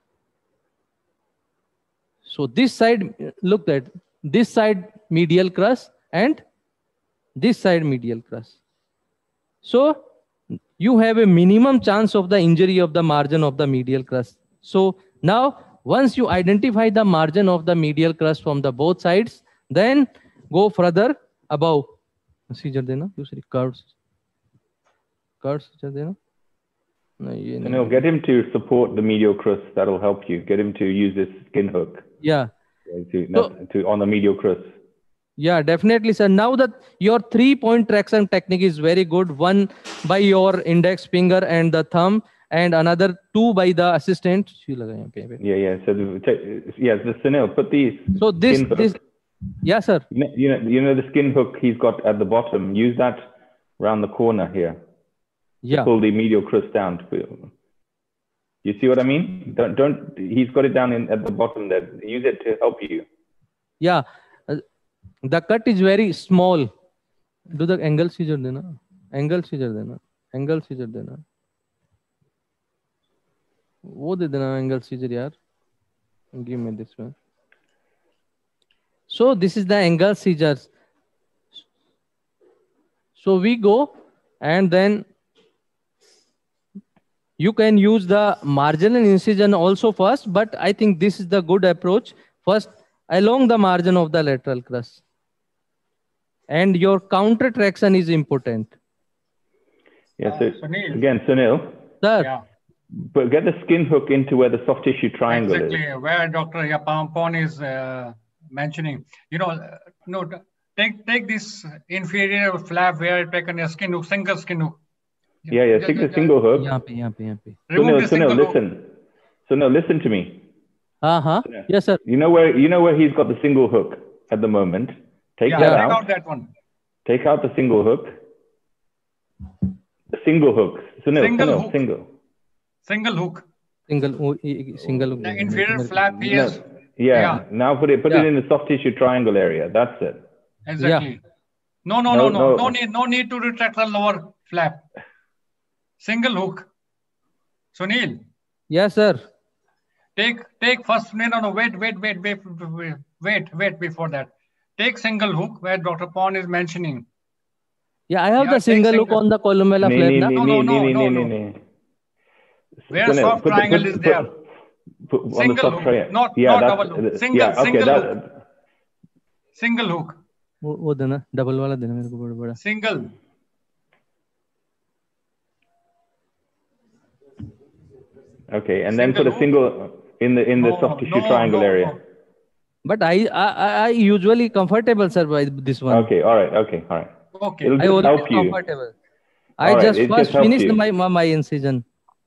So this side, look at this side medial crust and this side medial crust. So you have a minimum chance of the injury of the margin of the medial crust. So now once you identify the margin of the medial crust from the both sides, then go further above. Seizure dena, दूसरी curves seizure dena. No, get him to support the medial crust. That'll help you. Get him to use this skin hook. Yeah. On the medial crust. Yeah, definitely, sir. Now that your 3-point traction technique is very good. One by your index finger and the thumb, and another 2 by the assistant. Yeah. So the Sunil, put these. So this. Yeah, sir. You know the skin hook he's got at the bottom. Use that around the corner here. Yeah. Pull the medial crust down. You see what I mean? Don't. He's got it down at the bottom there. Use it to help you. Yeah. The cut is very small. Do the angle seizure dena. Angle seizure dena. Angle seizure dena. वो दे देना angle seizure यार. Give me this one. So this is the angle seizures. So we go, and then you can use the marginal incision also first, but I think this is the good approach. First, along the margin of the lateral crust. And your counter traction is important. Yes, again, Sunil. Sir. Yeah. But get the skin hook into where the soft tissue triangle exactly, is. Where Dr. Pon is mentioning. Take this inferior flap where I taken a skin hook, single skin hook. Yeah, take the single hook. Sunil, listen. Sunil, listen to me. Yes, sir. You know where he's got the single hook at the moment. Take that out. Take out that one. Take out the single hook. The single hook. Sunil, single hook. Single hook. Single hook. The inferior flap is. Yeah. Now put it in the soft tissue triangle area. That's it. Exactly. Yeah. No need to retract the lower flap. Single hook. Sunil. Yes, sir. Take first. No. Wait before that. Take single hook where Dr. Pon is mentioning. Yeah, I have the single hook on the columella flap. No. Where soft triangle is there. Single hook, not double hook. Single hook. Single hook. वो देना double वाला देना मेरे को बड़ा single. Okay, and then put a single in the soft tissue triangle area. But I usually comfortable, sir, by this one. Okay, all right. Okay. It'll just help you. Comfortable. I just first finished my incision.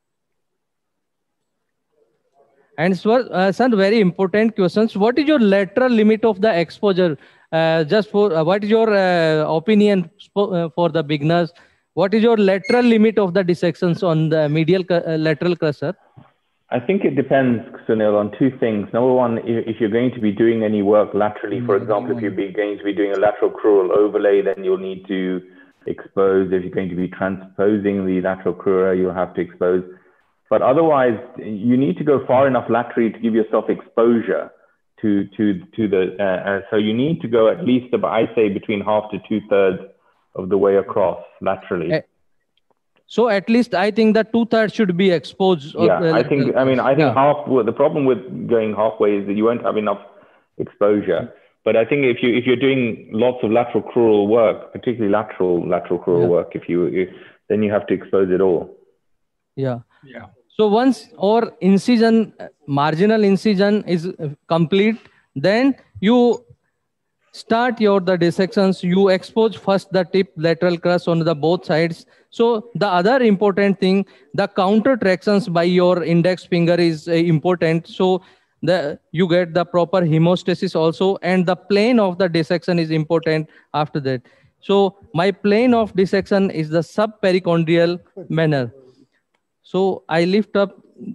And sir, very important questions. What is your lateral limit of the exposure? Just for what is your opinion for the beginners? What is your lateral limit of the dissections on the medial lateral crust, sir? I think it depends, Sunil, on two things. Number one, if you're going to be doing any work laterally, for example, if you're going to be doing a lateral crural overlay, then you'll need to expose. If you're going to be transposing the lateral crura, you'll have to expose. But otherwise, you need to go far enough laterally to give yourself exposure to the. So you need to go at least, I say, between half to 2/3 of the way across laterally. So at least I think that 2/3 should be exposed. Yeah, I think half. The problem with going halfway is that you won't have enough exposure. But I think if you're doing lots of lateral crural work, particularly lateral crural work, then you have to expose it all. Yeah. So once our incision, marginal incision is complete, then you start the dissections. You expose first the tip lateral crus on the both sides. So the other important thing, the counter tractions by your index finger is important. So you get the proper hemostasis also, and the plane of the dissection is important after that. So my plane of dissection is the subpericondrial manner. So I lift up.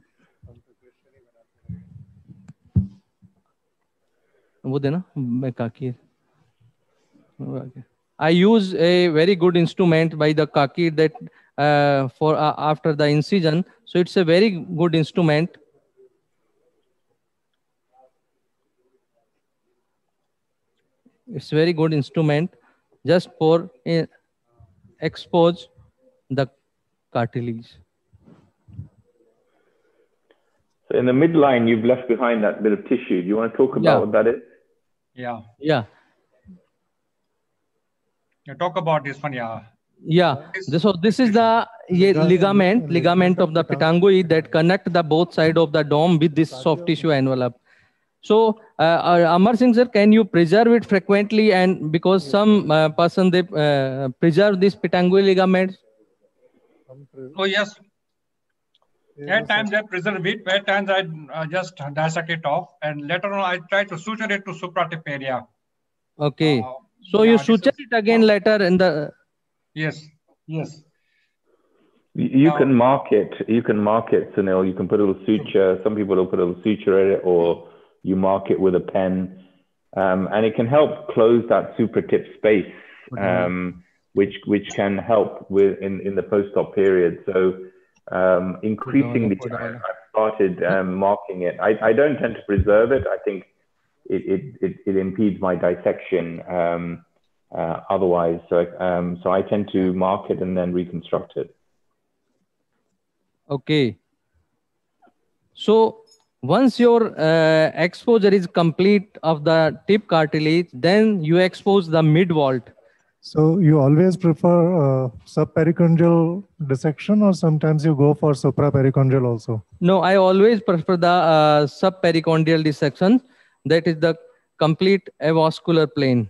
I use a very good instrument by the Kaki that for after the incision. So it's a very good instrument. It's very good instrument just for expose the cartilage. So in the midline, you've left behind that bit of tissue. Do you want to talk about what that is? Yeah. Yeah. You talk about this one, yeah. Yeah. So this is the ligament of the pitangui that connect the both side of the dome with this soft tissue envelope. So Amar Singh sir, can you preserve it frequently? And because some person they preserve this pitangui ligament. Oh yes. At times I preserve it. At times I just dissect it off, and later on I try to suture it to supratip area. Okay. So you suture it again later in the. Yes. Yes. You can mark it. You can mark it, Sunil. You can put a little suture. Some people will put a little suture in it, or you mark it with a pen, and it can help close that supratip space, which can help with in the post-op period. So increasingly, I've started marking it. I don't tend to preserve it. I think it impedes my dissection otherwise. So I tend to mark it and then reconstruct it. Okay. So once your exposure is complete of the tip cartilage, then you expose the mid vault. So you always prefer subpericondrial dissection, or sometimes you go for suprapericondrial also? No, I always prefer the subpericondrial dissection. That is the complete avascular plane.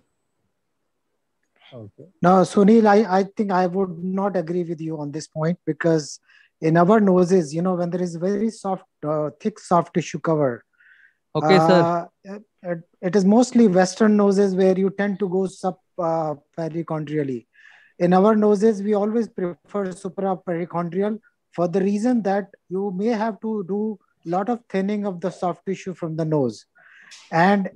Okay. Now, Sunil, I think I would not agree with you on this point, because in our noses, when there is very soft, thick soft tissue cover. Okay, sir. It is mostly Western noses where you tend to go subpericondrially. In our noses, we always prefer suprapericondrial for the reason that you may have to do a lot of thinning of the soft tissue from the nose. And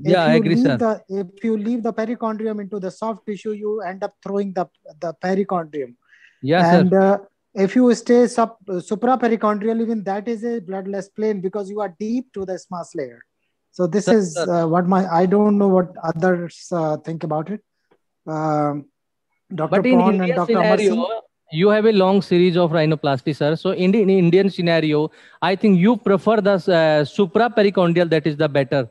if you leave the perichondrium into the soft tissue, you end up throwing the perichondrium. Yes, and if you stay suprapericondrial, even that is a bloodless plane, because you are deep to the smas layer. So this is what I don't know what others think about it. Dr. Prawn and Dr. Amar Singh. You have a long series of rhinoplasty, sir. So in the Indian scenario, I think you prefer the suprapericondrial. That is the better.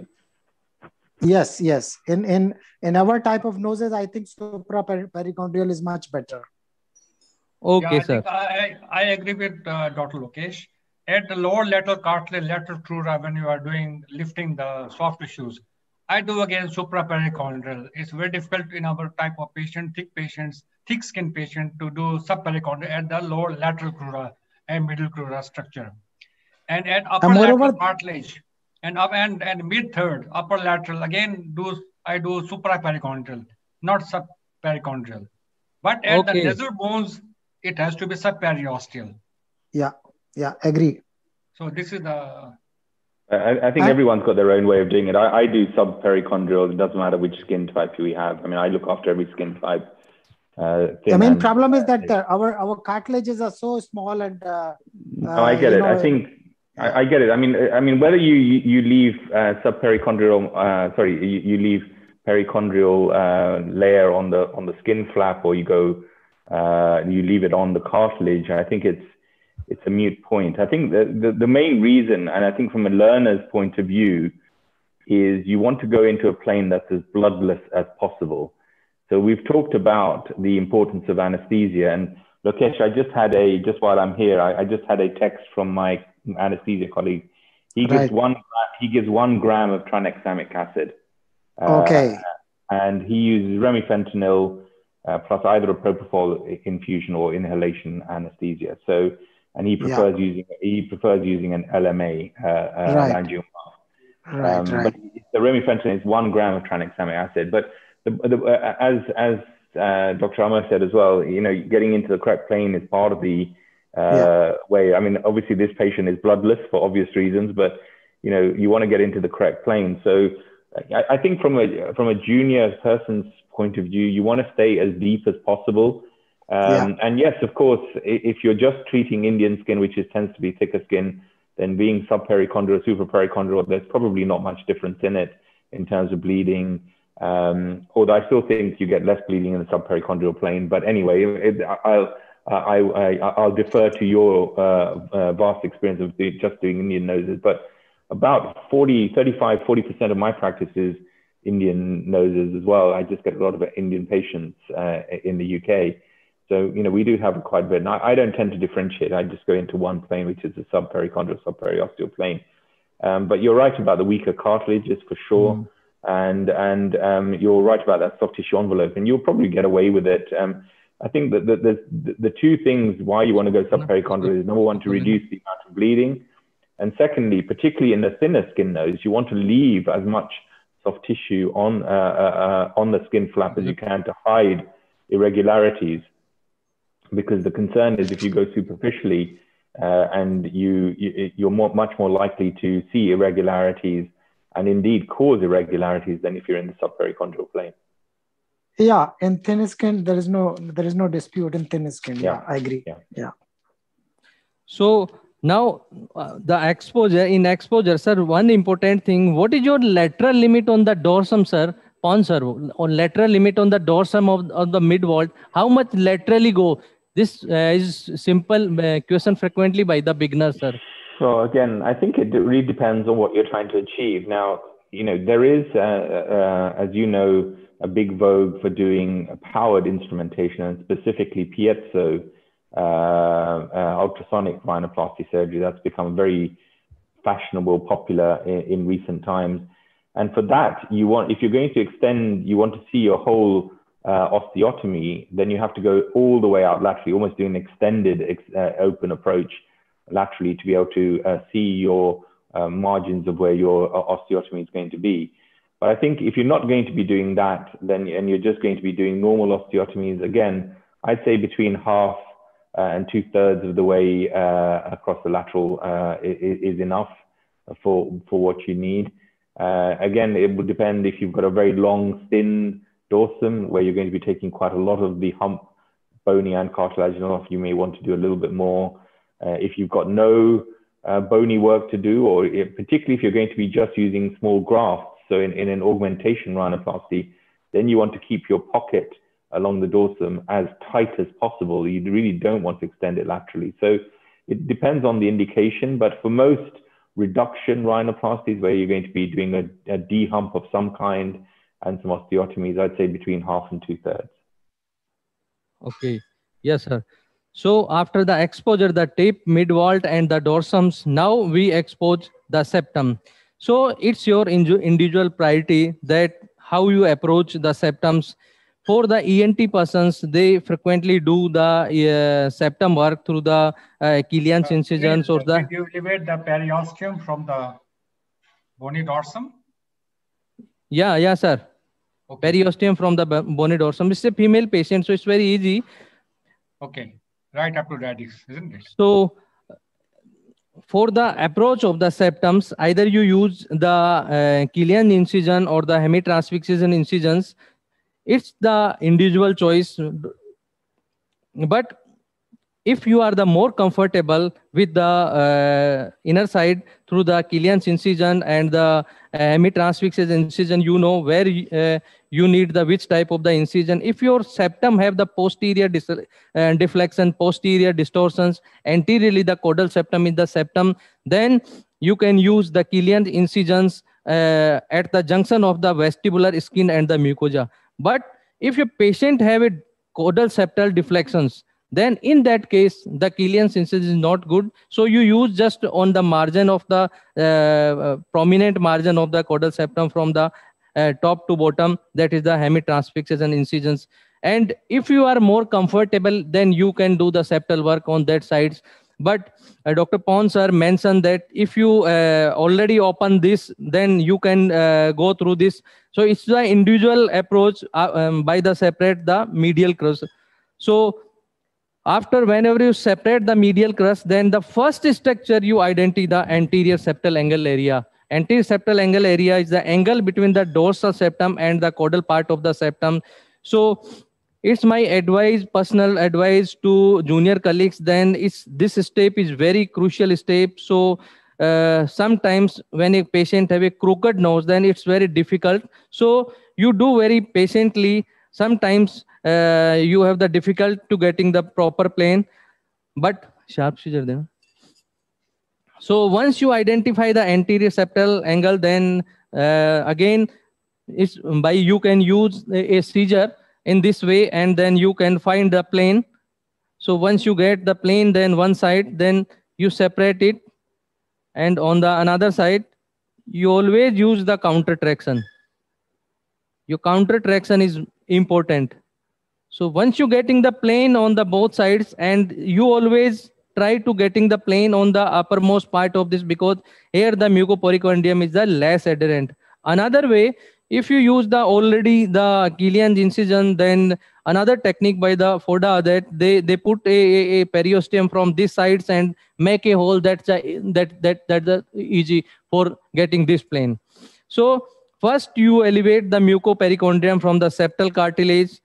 Yes. In our type of noses, I think suprapericondrial is much better. Okay, yeah, sir. I agree with Dr. Lokesh. At the lower lateral cartilage, lateral crura, when you are lifting the soft tissues, I do again suprapericondrial. It's very difficult in our type of patient, thick skin patient, to do subpericondrial at the lower lateral crura and middle crura structure. And at upper lateral cartilage and mid third, upper lateral, again I do suprapericondrial, not subpericondrial. But at the nasal bones, it has to be subperiosteal. Yeah, agree. So this is the... I think everyone's got their own way of doing it. I do subpericondrial. It doesn't matter which skin type we have. I mean, I look after every skin type. The main problem is that our cartilages are so small, and no, I get it. I think I get it. I mean, whether you leave subpericondrial, you leave perichondrial layer on the skin flap, or you leave it on the cartilage, I think it's a moot point. I think the main reason, and I think from a learner's point of view, is you want to go into a plane that's as bloodless as possible. So we've talked about the importance of anesthesia, and Lokesh, just while I'm here, I just had a text from my anesthesia colleague. He gives 1 gram of tranexamic acid. Okay. And he uses remifentanil plus either a propofol infusion or inhalation anesthesia. So, and he prefers using an LMA, angiogram. But the remifentanil is 1 gram of tranexamic acid. But as Dr. Amar said as well, getting into the correct plane is part of the way. I mean, obviously this patient is bloodless for obvious reasons, but you want to get into the correct plane. So I think from a junior person's point of view, you want to stay as deep as possible. And yes, of course, if you're just treating Indian skin, which tends to be thicker skin, then being subperichondral, supraperichondral, there's probably not much difference in it in terms of bleeding. Although I still think you get less bleeding in the subperichondral plane. But anyway, I'll defer to your vast experience of just doing Indian noses. But about 35-40% of my practice is Indian noses as well. I just get a lot of Indian patients in the UK. So, we do have quite a bit. And I don't tend to differentiate. I just go into one plane, which is the subperichondral, subperiosteal plane. But you're right about the weaker cartilages for sure. And you're right about that soft tissue envelope. And you'll probably get away with it. I think that the two things why you want to go subperichondral is, number one, to reduce the amount of bleeding. And secondly, particularly in the thinner skin nose, you want to leave as much soft tissue on the skin flap as you can to hide irregularities. Because the concern is if you go superficially and you're much more likely to see irregularities and indeed cause irregularities than if you're in the subperichondral plane. Yeah, in thin skin, there is no dispute in thin skin. Yeah, I agree. Yeah. So now the exposure, sir, one important thing, what is your lateral limit on the dorsum, sir? Or lateral limit on the dorsum of the mid-vault? How much laterally go? This is simple question frequently by the beginner, sir. So again, I think it really depends on what you're trying to achieve. Now, there is, as you know, a big vogue for doing powered instrumentation, and specifically piezo ultrasonic rhinoplasty surgery. That's become very fashionable, popular in recent times. And for that, if you're going to extend, you want to see your whole osteotomy, then you have to go all the way out laterally, almost doing an extended open approach laterally to be able to see your margins of where your osteotomy is going to be. But I think if you're not going to be doing that, and you're just going to be doing normal osteotomies, again, I'd say between half and 2/3 of the way across the lateral is enough for what you need. Again, it would depend if you've got a very long, thin dorsum where you're going to be taking quite a lot of the hump, bony and cartilaginous off. You may want to do a little bit more. If you've got no bony work to do, or particularly if you're going to be just using small grafts, so in an augmentation rhinoplasty, then you want to keep your pocket along the dorsum as tight as possible. You really don't want to extend it laterally. So it depends on the indication, but for most reduction rhinoplasties where you're going to be doing a de-hump of some kind and some osteotomies, I'd say between half and 2/3. Okay. Yes, sir. So after the exposure, the tip, mid-vault and the dorsums, now we expose the septum. So it's your individual priority that how you approach the septums. For the ENT persons, they frequently do the septum work through the Killian's incisions or the... Did you elevate the periosteum from the bony dorsum? Yeah, sir. Okay. Periosteum from the bony dorsum. It's a female patient, so it's very easy. Okay, right up to radix, isn't it? So for the approach of the septums, either you use the Killian incision or the hemitransfixation incisions. It's the individual choice. But if you are the more comfortable with the inner side through the Killian's incision and the hemitransfixation incision, you know where you need the which type of the incision. If your septum have the posterior deflection, posterior distortions, anteriorly the caudal septum is the septum, then you can use the Killian incisions at the junction of the vestibular skin and the mucosa. But if your patient have a caudal septal deflections, then in that case, the Killian synthesis is not good. So you use just on the margin of the prominent margin of the caudal septum from the top to bottom, that is the hemitransfixes and incisions. And if you are more comfortable, then you can do the septal work on that sides. But Dr. Pons sir mentioned that if you already open this, then you can go through this. So it's the individual approach by the separate the medial crust. So after whenever you separate the medial crust, then the first structure you identify the anterior septal angle area. Anterior septal angle area is the angle between the dorsal septum and the caudal part of the septum. So it's my advice, personal advice to junior colleagues, then this step is very crucial step. So sometimes when a patient have a crooked nose, then it's very difficult. So you do very patiently. Sometimes you have the difficult to getting the proper plane, but sharp scissor there. So once you identify the anterior septal angle, then again, it's by you can use a scissor in this way, and then you can find the plane. So once you get the plane, then one side, then you separate it, and on the another side, you always use the counter traction. Your counter traction is important. So once you getting the plane on the both sides, and you always try to getting the plane on the uppermost part of this, because here the mucopericardium is the less adherent. Another way, if you use the already the Killian incision, then another technique by the FODA, that they put a periosteum from these sides and make a hole that's easy for getting this plane. So first you elevate the mucopericardium from the septal cartilage,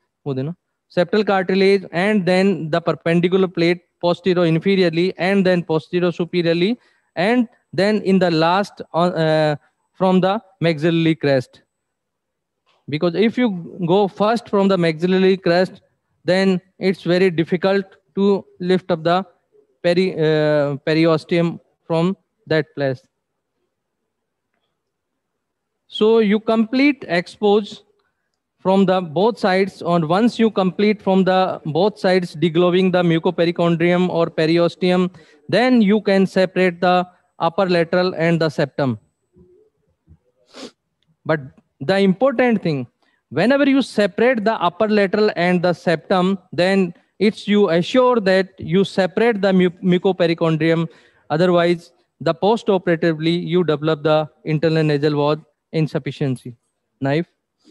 and then the perpendicular plate posterior inferiorly, and then posterior superiorly, and then in the last from the maxillary crest. Because if you go first from the maxillary crest, then it's very difficult to lift up the periosteum from that place. So you complete expose from the both sides, and once you complete from the both sides deglobing the mucopericardium or periosteum, then you can separate the upper lateral and the septum. But the important thing, whenever you separate the upper lateral and the septum, then it's you assure that you separate the mucopericardium. Otherwise, the post-operatively you develop the internal nasal wall insufficiency. Knife.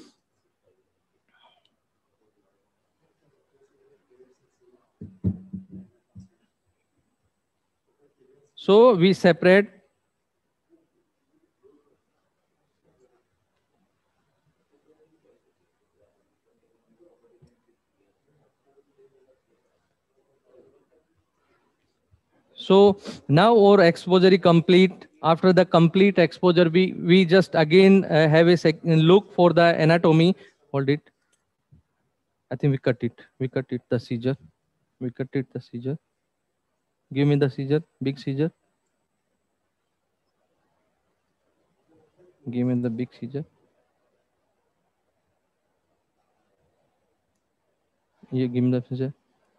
So we separate. So now our exposure is complete. After the complete exposure, we just again have a second look for the anatomy. Hold it. I think we cut it. We cut it, the seizure. We cut it, the seizure. Give me the seizure, big seizure. Give me the big seizure. Yeah, give me the seizure.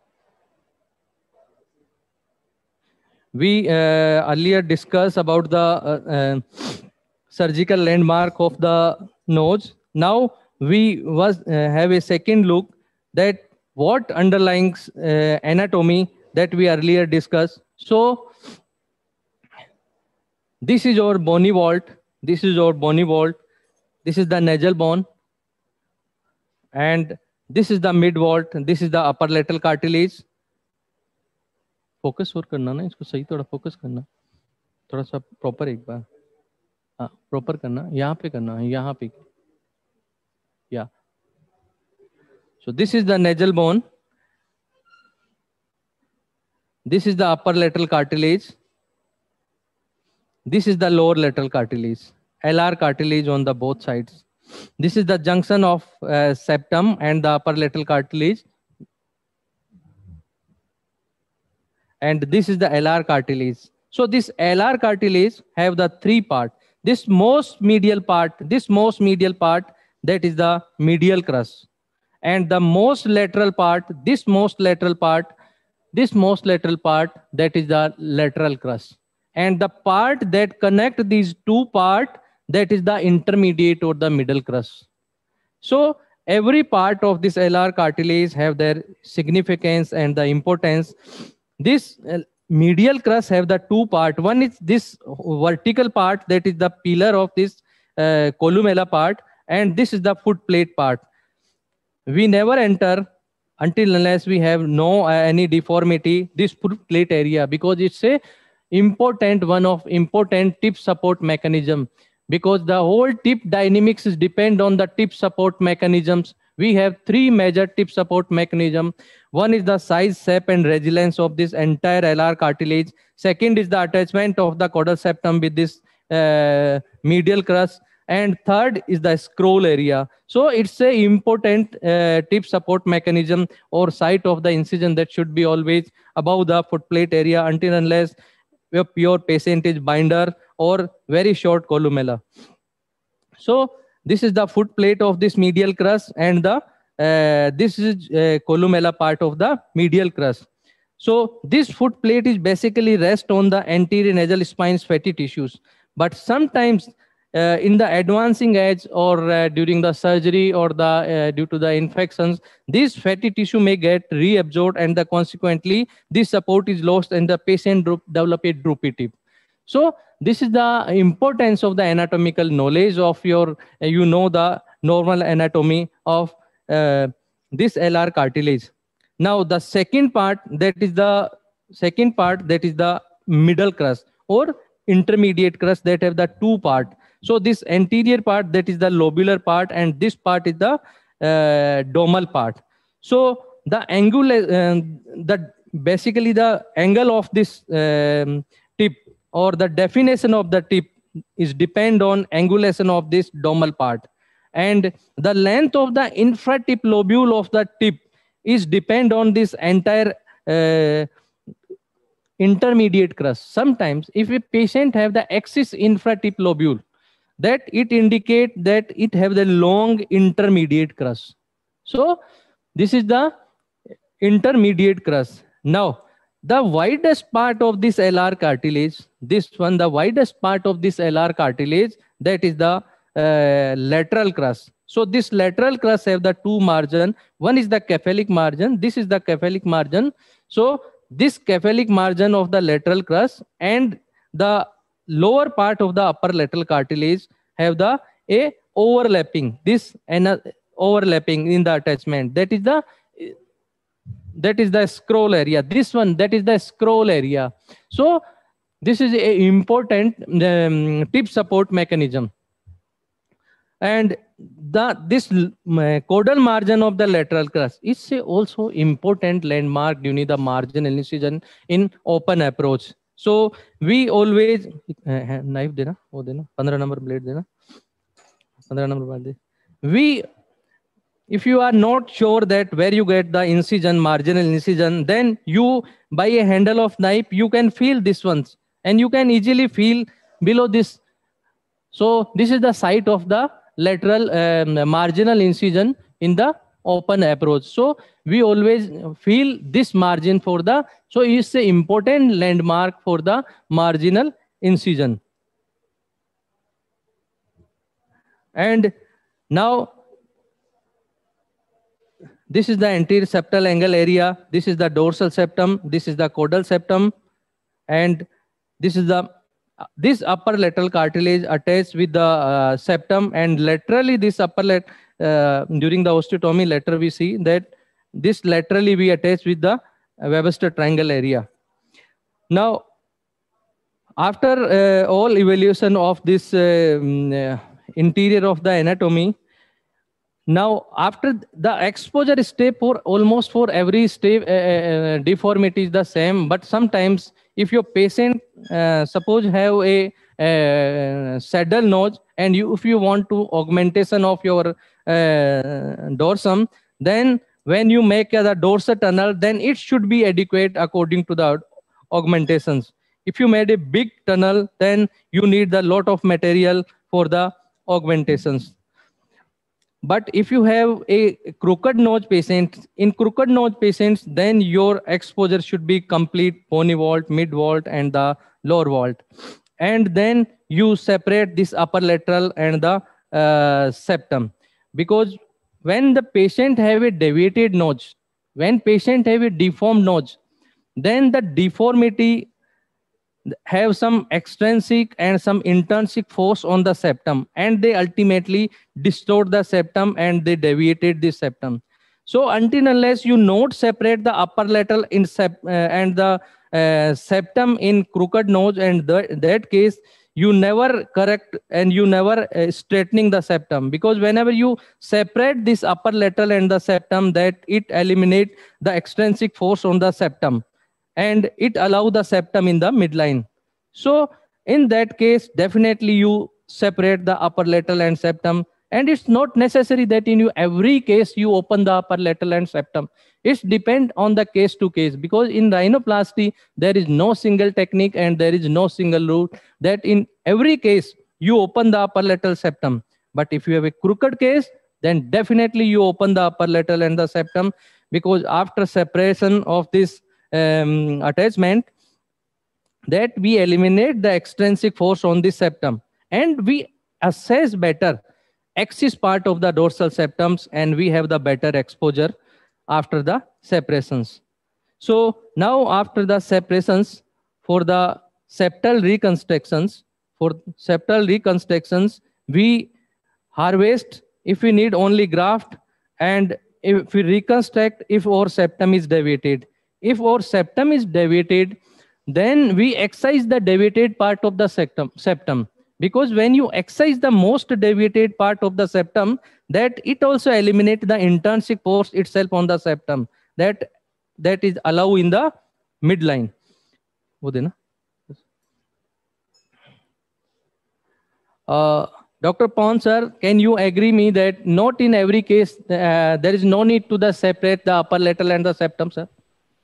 We earlier discussed about the surgical landmark of the nose. Now we have a second look that what underlying anatomy that we earlier discussed. So this is our bony vault. This is our bony vault. This is the nasal bone. And this is the mid vault. This is the upper lateral cartilage. Focus और करना ना, इसको सही थोड़ा focus करना, थोड़ा सा proper एक बार, हाँ प्रॉपर करना, यहाँ पे करना है, यहाँ पे, या so this is the nasal bone, this is the upper lateral cartilage, this is the lower lateral cartilage, LR cartilage on the both sides, this is the junction of septum and the upper lateral cartilage. And this is the LR cartilage. So this LR cartilage have the three part. This most medial part, that is the medial crust. And the most lateral part, this most lateral part, this most lateral part, that is the lateral crus. And the part that connect these two parts, that is the intermediate or the middle crus. So every part of this LR cartilage have their significance and the importance. This medial crus have the two part. One is this vertical part, that is the pillar of this columella part, and this is the foot plate part. We never enter until unless we have no any deformity this foot plate area, because it's a important one of important tip support mechanism, because the whole tip dynamics is depend on the tip support mechanisms. We have three major tip support mechanism. One is the size, shape, and resilience of this entire LR cartilage. Second is the attachment of the caudal septum with this medial crus. And third is the scroll area. So it's a important tip support mechanism or site of the incision that should be always above the foot plate area until unless your pure patient is binder or very short columella. So this is the foot plate of this medial crus, and the this is columella part of the medial crus. So this foot plate is basically rest on the anterior nasal spine's fatty tissues. But sometimes in the advancing age or during the surgery or the due to the infections, this fatty tissue may get reabsorbed, and consequently this support is lost and the patient develop a droopy tip. So this is the importance of the anatomical knowledge of your, the normal anatomy of this LR cartilage. Now the second part, that is the middle crus or intermediate crus, that have the two part. So this anterior part, that is the lobular part, and this part is the domal part. So the basically the angle of this tip or the definition of the tip is depend on angulation of this domal part, and the length of the infratip lobule of the tip is depend on this entire intermediate crus. Sometimes if a patient have the axis infratip lobule, that it indicate that it have the long intermediate crus. So this is the intermediate crus. Now the widest part of this LR cartilage, the widest part of this LR cartilage, that is the lateral crus. So this lateral crus have the two margin. One is the cephalic margin. This is the cephalic margin. So this cephalic margin of the lateral crus and the lower part of the upper lateral cartilage have the overlapping, this and overlapping in the attachment. That is the scroll area. This one, that is the scroll area. So this is a important tip support mechanism. And this caudal margin of the lateral crus is also important landmark during the marginal incision in open approach. So we always knife dena, wo dena, 15 number blade dena, 15 number blade. If you are not sure that where you get the incision, marginal incision, then you by a handle of knife you can feel this ones, and you can easily feel below this. So this is the site of the lateral marginal incision in the open approach. So we always feel this margin for the, so it's an important landmark for the marginal incision. And now this is the anterior septal angle area. This is the dorsal septum. This is the caudal septum, and this is the this upper lateral cartilage attached with the septum, and laterally this upper during the osteotomy later we see that this laterally we attach with the Webster triangle area. Now after all evaluation of this interior of the anatomy, now after the exposure step for almost for every step deformity is the same, but sometimes if your patient suppose have a saddle nose, and if you want to augmentation of your dorsum, then when you make the dorsal tunnel, then it should be adequate according to the augmentations. If you made a big tunnel, then you need a lot of material for the augmentations. But if you have a crooked nose patient, in crooked nose patients, then your exposure should be complete pony vault, mid vault, and the lower vault. And then you separate this upper lateral and the septum. Because when the patient have a deviated nose, when patient have a deformed nose, then the deformity have some extrinsic and some intrinsic force on the septum, and they ultimately distort the septum and they deviated the septum. So until unless you not separate the upper lateral in and the septum in crooked nose, and that case you never correct and you never straightening the septum, because whenever you separate this upper lateral and the septum, that it eliminate the extrinsic force on the septum and it allow the septum in the midline. So in that case, definitely you separate the upper lateral and septum. And it's not necessary that in every case you open the upper lateral and septum. It's depend on the case to case, because in rhinoplasty, there is no single technique and there is no single rule that in every case you open the upper lateral septum. But if you have a crooked case, then definitely you open the upper lateral and the septum, because after separation of this attachment, that we eliminate the extrinsic force on the septum and we assess better axis part of the dorsal septums, and we have the better exposure after the separations. So now after the separations, for the septal reconstructions, we harvest if we need only graft, and if we reconstruct if our septum is deviated. If our septum is deviated, then we excise the deviated part of the septum. Because when you excise the most deviated part of the septum, that it also eliminates the intrinsic force itself on the septum. That is allow in the midline. Dr. Pond sir, can you agree me that not in every case there is no need to separate the upper lateral and the septum, sir?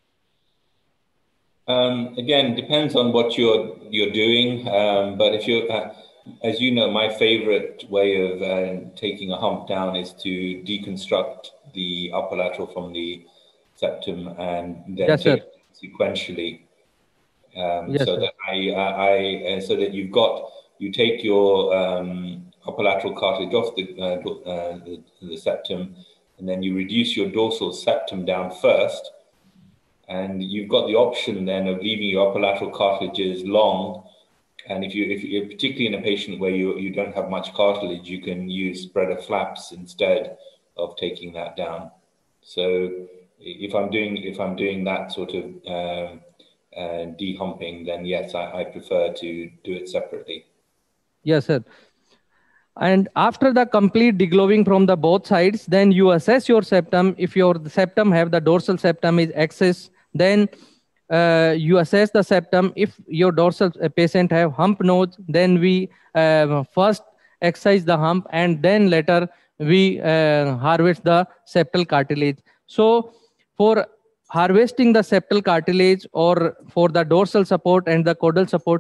Again, depends on what you're doing. But if you, as you know, my favorite way of taking a hump down is to deconstruct the upper lateral from the septum and then yes, take it sequentially. Yes, so sir. that so that you take your upper lateral cartilage off the septum, and then you reduce your dorsal septum down first. And you've got the option then of leaving your upper lateral cartilages long. And if you're particularly in a patient where you don't have much cartilage, you can use spreader flaps instead of taking that down. So if I'm doing that sort of dehumping, then yes, I prefer to do it separately. Yes, sir. And after the complete degloving from the both sides, then you assess your septum. If your septum have the dorsal septum is excess, then you assess the septum. If your dorsal patient have hump nose, then we first excise the hump and then later we harvest the septal cartilage. So for harvesting the septal cartilage or for the dorsal support and the caudal support,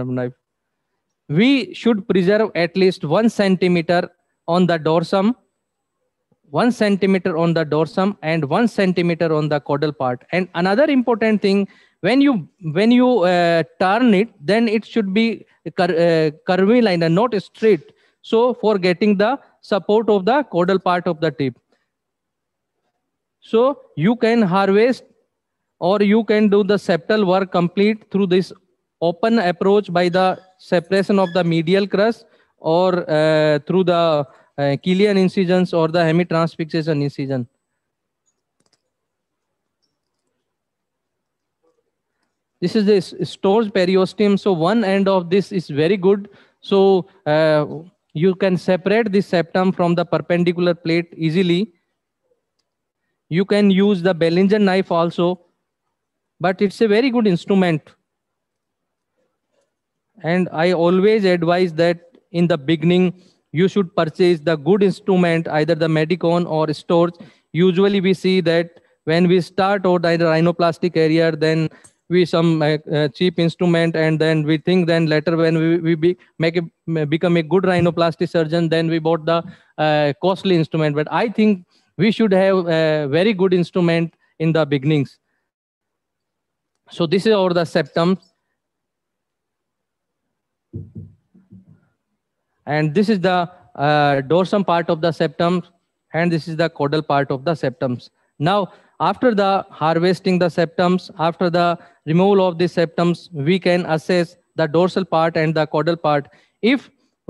we should preserve at least 1 centimeter on the dorsum, 1 centimeter on the dorsum, and 1 centimeter on the caudal part. And another important thing, when you turn it, then it should be curvilinear and not straight. So for getting the support of the caudal part of the tip. So you can harvest or you can do the septal work complete through this open approach by the separation of the medial crus or through the Killian incisions or the hemitransfixation incision. This is the Storz periosteum. So one end of this is very good. So you can separate the septum from the perpendicular plate easily. You can use the Bellinger knife also, but it's a very good instrument. And I always advise that in the beginning, you should purchase the good instrument, either the Medicon or Storz. Usually we see that when we start out either rhinoplasty career, then some cheap instrument, and then we think then later when we become a good rhinoplasty surgeon, then we bought the costly instrument. But I think we should have a very good instrument in the beginnings. So this is over the septum, and this is the dorsum part of the septum, and this is the caudal part of the septums. Now, after the harvesting the septums, after the removal of the septums, we can assess the dorsal part and the caudal part. If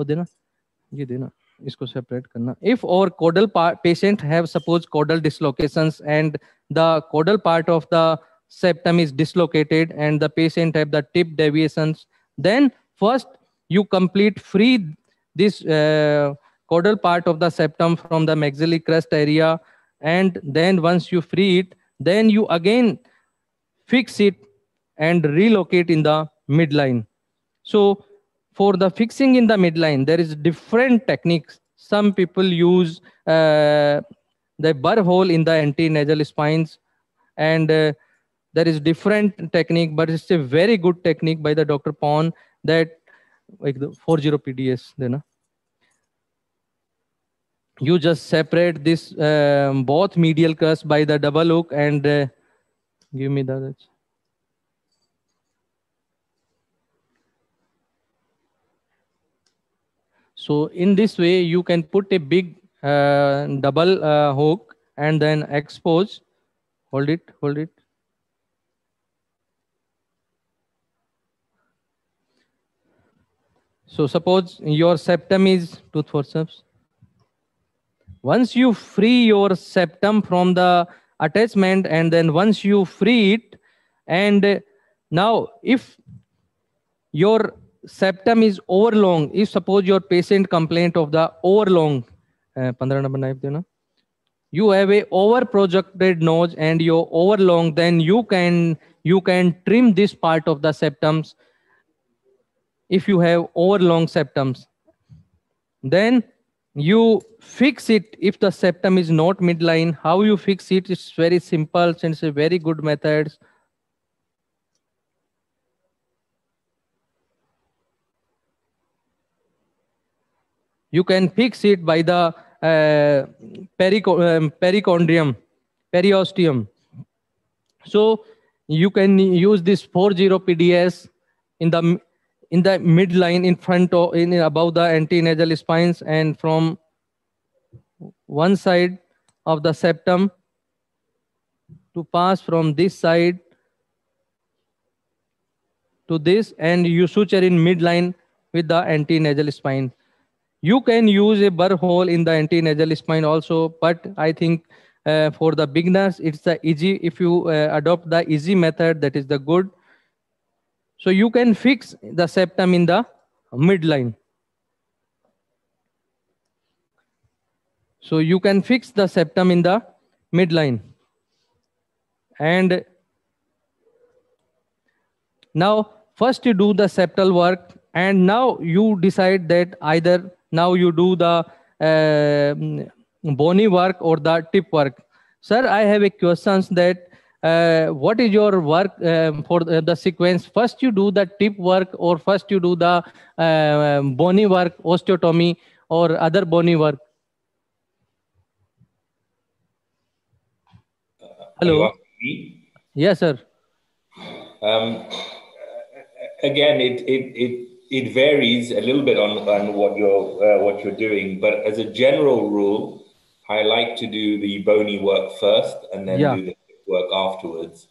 if our caudal patient have suppose caudal dislocations and the caudal part of the septum is dislocated and the patient have the tip deviations, then first you complete free this caudal part of the septum from the maxillary crest area, and then once you free it, then you again fix it and relocate in the midline. So for the fixing in the midline, there is different techniques. Some people use the burr hole in the antenasal spines, and there is different technique, but it's a very good technique by the Dr. Pon, that like the 40 PDS. Then you just separate this both medial crust by the double hook and give me the. So in this way, you can put a big double hook and then expose. Hold it, hold it. So suppose your septum is tooth forceps. Once you free your septum from the attachment, and then once you free it, and now if your septum is overlong, if suppose your patient complaint of the overlong, you have a over projected nose and you're overlong, then you can trim this part of the septums. If you have overlong septums, then you fix it. If the septum is not midline, how you fix it? It's very simple, and it's a very good method. You can fix it by the perichondrium, periosteum. So you can use this 40 PDS in the midline, in front of, above the antenasal spines, and from one side of the septum to pass from this side to this, and you suture in midline with the antenasal spine. You can use a burr hole in the antenasal spine also, but I think for the beginners, it's the easy. If you adopt the easy method, that is the good. So you can fix the septum in the midline. So you can fix the septum in the midline. And now first you do the septal work, and now you decide that either now you do the bony work or the tip work. Sir, I have a question that what is your work for the sequence? First you do the tip work, or first you do the bony work, osteotomy or other bony work? Hello. Yes, sir. Again, it varies a little bit on what you're doing, but as a general rule, I like to do the bony work first and then do the tip work afterwards.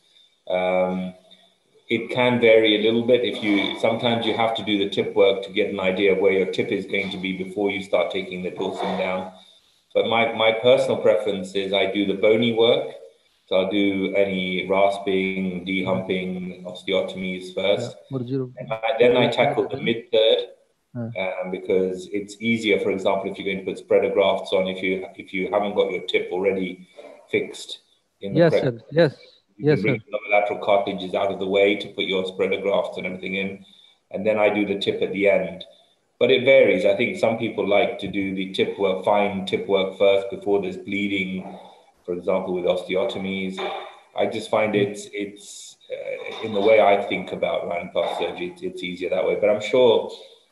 It can vary a little bit. Sometimes you have to do the tip work to get an idea of where your tip is going to be before you start taking the dorsum down. But my personal preference is I do the bony work. So I'll do any rasping, dehumping, osteotomies first. Then I tackle the mid-third because it's easier. For example, if you're going to put spreader grafts on, if you haven't got your tip already fixed in the correct, you bring the lateral cartilages out of the way to put your spreader grafts and everything in, and then I do the tip at the end. But it varies. I think some people like to do the tip work, fine tip work first before there's bleeding. For example, with osteotomies, I just find it's in the way I think about rhinoplasty surgery, it's easier that way. But I'm sure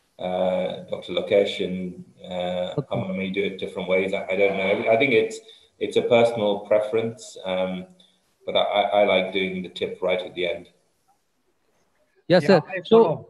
Dr. Lokesh and Aman may do it different ways. I don't know. I think it's a personal preference, but I like doing the tip right at the end. Yes, sir. So,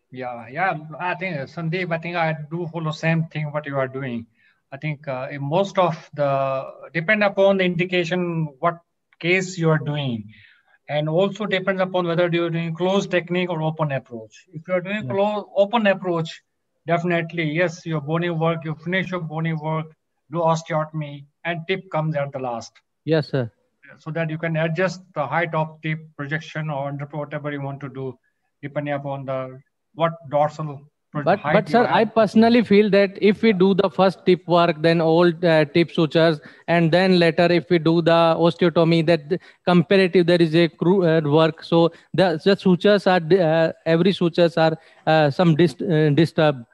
I think Sandeep, I do follow same thing what you are doing. I think in most of depend upon the indication, what case you are doing, and also depends upon whether you're doing closed technique or open approach. If you're doing open approach, definitely, yes, your bony work, you finish your bony work, do osteotomy, and tip comes at the last. Yes, sir. So that you can adjust the height of tip, projection, or whatever you want to do, depending upon what dorsal. But sir, I personally feel that if we do the first tip work, then all tip sutures, and then later if we do the osteotomy, that comparative there is a work. So the sutures are every sutures are some disturbed.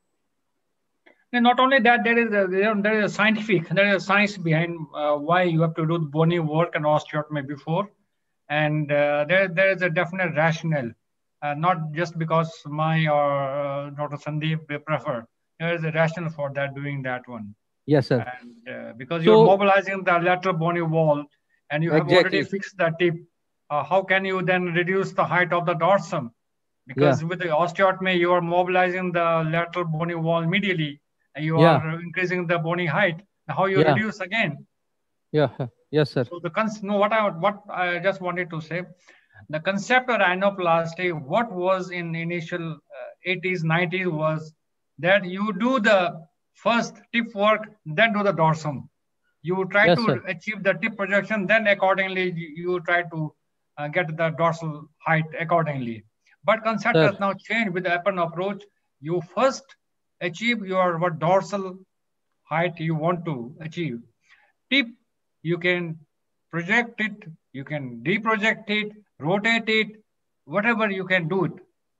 And not only that, there is a science behind why you have to do the bony work and osteotomy before, and there is a definite rationale. Not just because my or Dr. Sandeep prefer. There is a rationale for that, doing that one. Yes, sir. And because you're mobilizing the lateral bony wall and you have already fixed the tip, how can you then reduce the height of the dorsum? Because with the osteotomy, you are mobilizing the lateral bony wall immediately and you are increasing the bony height. How you reduce again? Yeah. Yes, sir. So what I just wanted to say, the concept of rhinoplasty, what was in initial 80s, 90s was that you do the first tip work, then do the dorsum. You try to achieve the tip projection, then accordingly you try to get the dorsal height accordingly. But concept has now changed with the open approach. You first achieve your dorsal height you want to achieve. Tip, you can project it, you can deproject it, rotate it, whatever you can do it.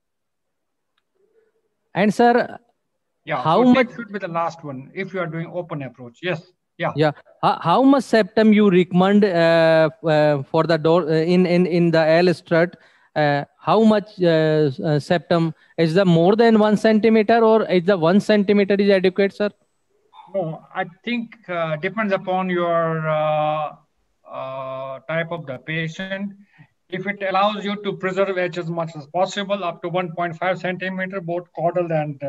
And sir, how much should be the last one if you are doing open approach? Yes. How much septum you recommend for the door in the L strut? How much septum is the more than 1 centimeter, or is the 1 centimeter is adequate, sir? No, I think depends upon your type of the patient. If it allows you to preserve edge as much as possible, up to 1.5 centimeter, both caudal and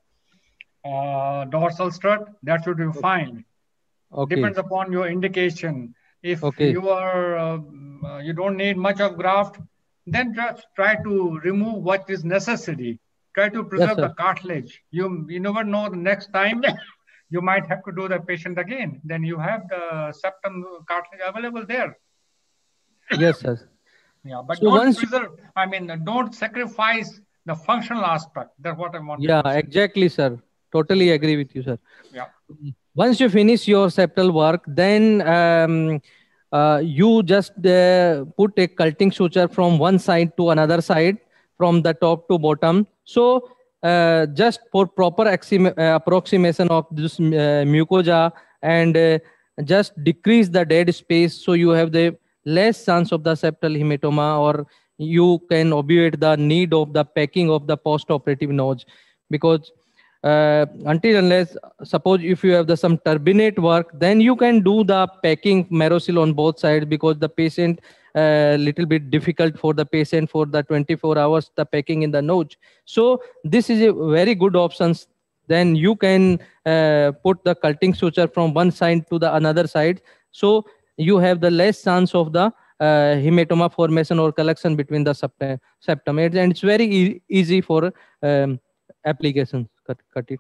dorsal strut, that should be fine. Depends upon your indication. If you are you don't need much of graft, then just try to remove what is necessary. Try to preserve the cartilage. You never know, the next time you might have to do the patient again. Then you have the septum cartilage available there. Yes, sir. Yeah, but don't don't sacrifice the functional aspect. That's what I want to say. Exactly, sir. Totally agree with you, sir. Yeah. Once you finish your septal work, then you just put a culting suture from one side to another side, from the top to bottom. So just for proper approximation of this mucosa, and just decrease the dead space, so you have the less chance of the septal hematoma, or you can obviate the need of the packing of the post-operative notch. Because until unless, suppose if you have some turbinate work, then you can do the packing Marosil on both sides, because the patient little bit difficult for the patient for the 24 hours the packing in the notch. So this is a very good option. Then you can put the culting suture from one side to the another side, so you have the less chance of the hematoma formation or collection between the septum, and it's very easy for application. Cut it.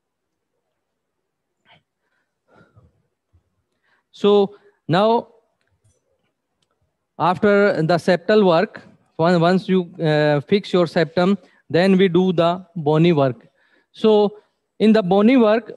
So now, after the septal work, once you fix your septum, then we do the bony work. So in the bony work,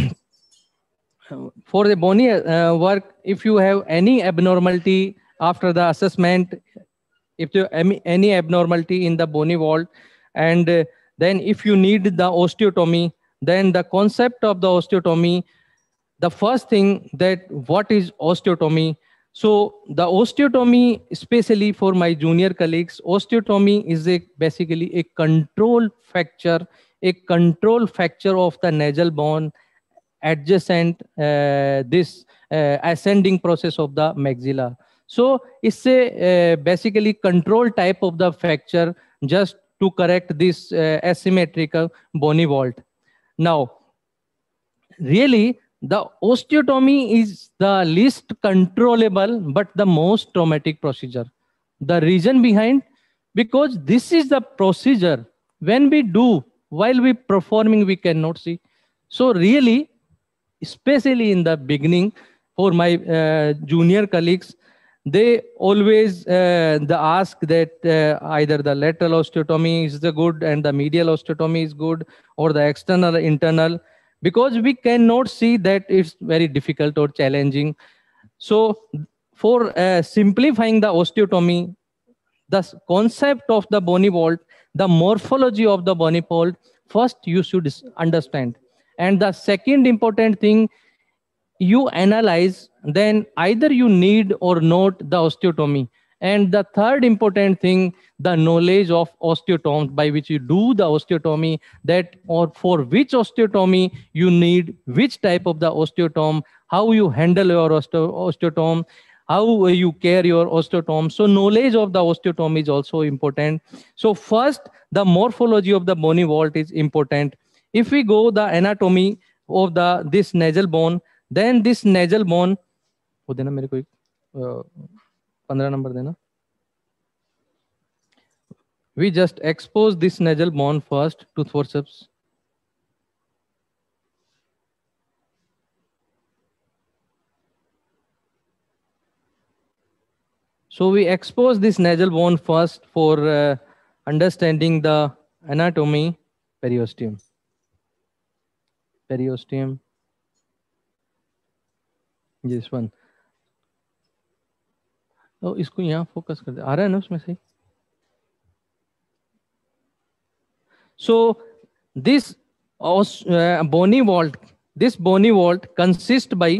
for the bony work, if you have any abnormality after the assessment, if you have any abnormality in the bony wall, and then if you need the osteotomy, then the concept of the osteotomy, the first thing that what is osteotomy? So the osteotomy, especially for my junior colleagues, osteotomy is basically a control fracture of the nasal bone adjacent this ascending process of the maxilla. So it's a basically control type of the fracture just to correct this asymmetrical bony vault. Now, really, the osteotomy is the least controllable but the most traumatic procedure. The reason behind, because this is the procedure when we do, while we performing, we cannot see. So really, especially in the beginning, for my junior colleagues, they always they ask that either the lateral osteotomy is the good and the medial osteotomy is good, or the external internal, because we cannot see that it's very difficult or challenging. So for simplifying the osteotomy, the concept of the bony vault, the morphology of the bony vault, first you should understand. And the second important thing, you analyze, then either you need or not the osteotomy. And the third important thing, the knowledge of osteotomes by which you do the osteotomy, that or for which osteotomy you need which type of the osteotome, how you handle your osteotome, how you care your osteotome. So knowledge of the osteotome is also important. So first, the morphology of the bony vault is important. If we go the anatomy of this nasal bone, then this nasal bone, वो देना मेरे को 15 number देना. We just expose this nasal bone first to forceps. So we expose this nasal bone first for understanding the anatomy. Periosteum. Periosteum. This one. तो इसको यहाँ focus कर दे, आ रहा है ना उसमें से. So this bony vault, this bony vault consists by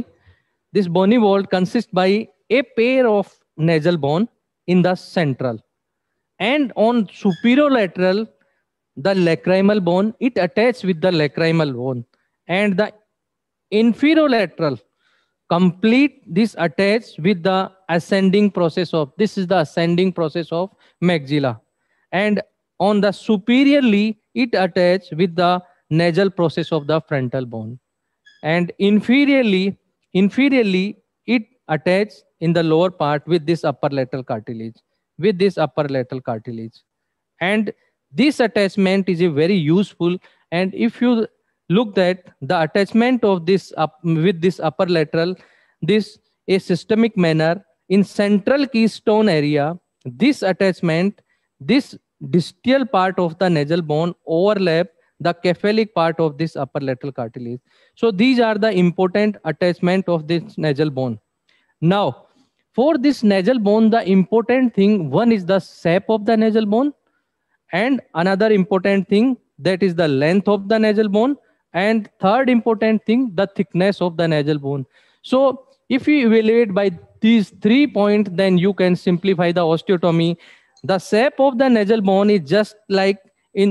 a pair of nasal bone in the central, and on superior lateral, the lacrimal bone, it attaches with the lacrimal bone, and the inferior lateral complete this attached with the ascending process of, this is the ascending process of maxilla, and on the superiorly it attached with the nasal process of the frontal bone, and inferiorly it attached in the lower part with this upper lateral cartilage, and this attachment is a very useful. And if you look at the attachment of this with this upper lateral, this a systemic manner in central keystone area, this attachment, this distal part of the nasal bone overlap the cephalic part of this upper lateral cartilage. So these are the important attachment of this nasal bone. Now, for this nasal bone, the important thing, one is the shape of the nasal bone, and another important thing, that is the length of the nasal bone, and third important thing, the thickness of the nasal bone. So if you evaluate by these 3 points, then you can simplify the osteotomy. The shape of the nasal bone is just like a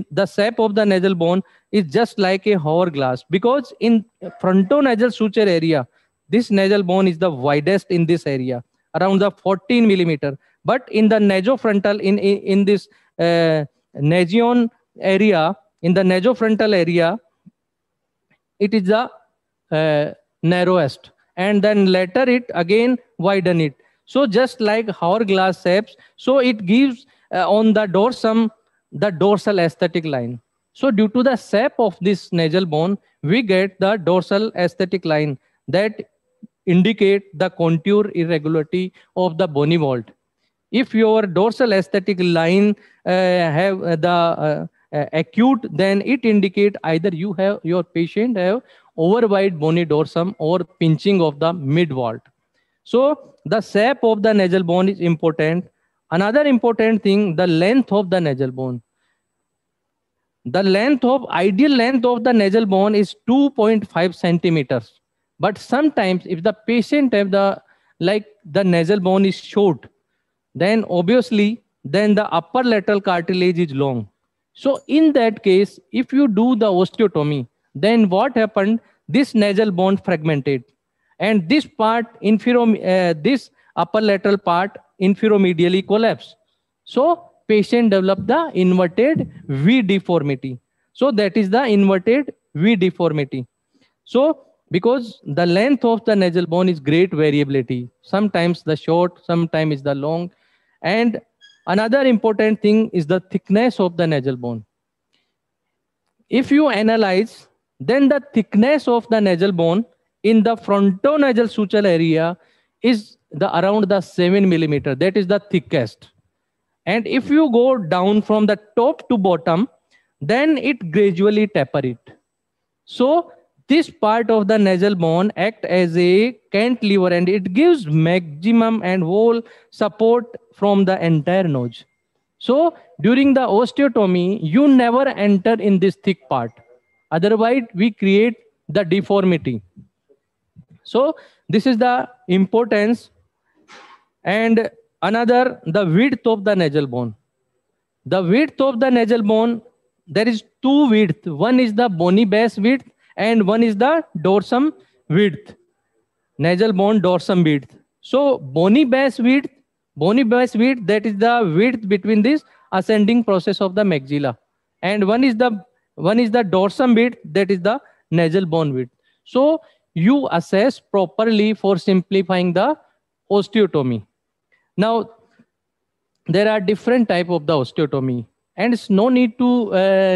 hourglass, because in frontonasal suture area, this nasal bone is the widest in this area, around the 14 millimeter. But in the nasofrontal, in this nasion area, in the nasofrontal area, it is the narrowest, and then later it again widen it. So just like hourglass shapes, so it gives on the dorsum the dorsal aesthetic line. So due to the shape of this nasal bone, we get the dorsal aesthetic line that indicate the contour irregularity of the bony vault. If your dorsal aesthetic line have the acute, then it indicate either your patient have overwide bony dorsum or pinching of the mid vault. So the shape of the nasal bone is important. Another important thing, the length of the nasal bone. The ideal length of the nasal bone is 2.5 centimeters. But sometimes if the patient have the like the nasal bone is short, then obviously then the upper lateral cartilage is long. So in that case, if you do the osteotomy, then what happened? This nasal bone fragmented, and this part this upper lateral part inferiormedially collapsed. So patient developed the inverted V deformity. So that is the inverted V deformity. So because the length of the nasal bone is great variability, sometimes the short, sometimes is the long. And another important thing is the thickness of the nasal bone. If you analyze, then the thickness of the nasal bone in the frontonasal suture area is around the 7 millimeter. That is the thickest. And if you go down from the top to bottom, then it gradually taper it. So this part of the nasal bone act as a cantilever, and it gives maximum and whole support from the entire nose. So during the osteotomy, you never enter in this thick part. Otherwise, we create the deformity. So this is the importance. And another, the width of the nasal bone. The width of the nasal bone, there is two width. One is the bony base width and one is the dorsum width. Nasal bone dorsum width. So bony base width, that is the width between this ascending process of the maxilla. And one is the dorsum width, that is the nasal bone width. So you assess properly for simplifying the osteotomy. Now, there are different type of the osteotomy, and it's no need to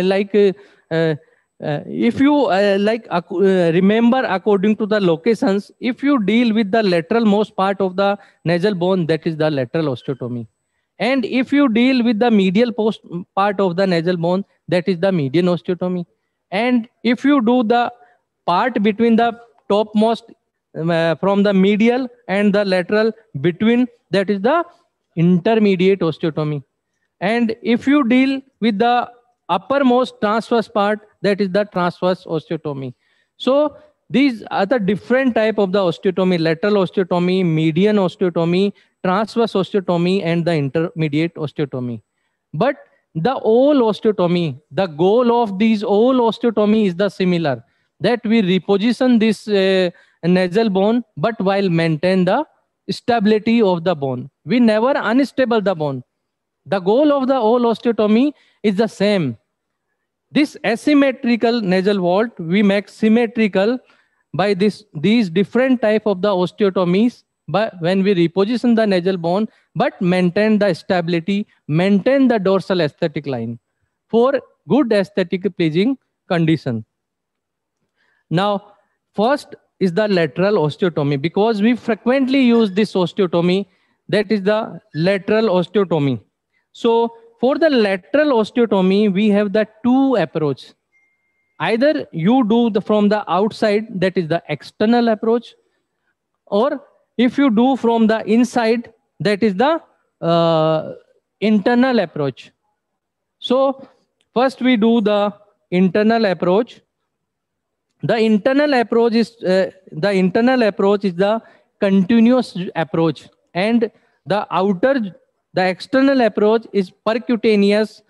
if you remember according to the locations, if you deal with the lateral most part of the nasal bone, that is the lateral osteotomy. And if you deal with the medial part of the nasal bone, that is the median osteotomy. And if you do the part between the topmost from the medial and the lateral between, that is the intermediate osteotomy. And if you deal with the uppermost transverse part, that is the transverse osteotomy. So these are the different type of the osteotomy: lateral osteotomy, median osteotomy, transverse osteotomy, and the intermediate osteotomy. But the whole osteotomy, the goal of these all osteotomy is the similar, that we reposition this nasal bone, but while maintain the stability of the bone. We never unstable the bone. The goal of the whole osteotomy is the same. This asymmetrical nasal vault we make symmetrical by these different type of the osteotomies, but when we reposition the nasal bone, but maintain the stability, maintain the dorsal aesthetic line for good aesthetic pleasing condition. Now, first is the lateral osteotomy, because we frequently use this osteotomy, that is the lateral osteotomy. So for the lateral osteotomy, we have the two approach. Either you do from the outside, that is the external approach, or if you do from the inside, that is the internal approach. So first we do the internal approach. The internal approach is the continuous approach, and the external approach is percutaneous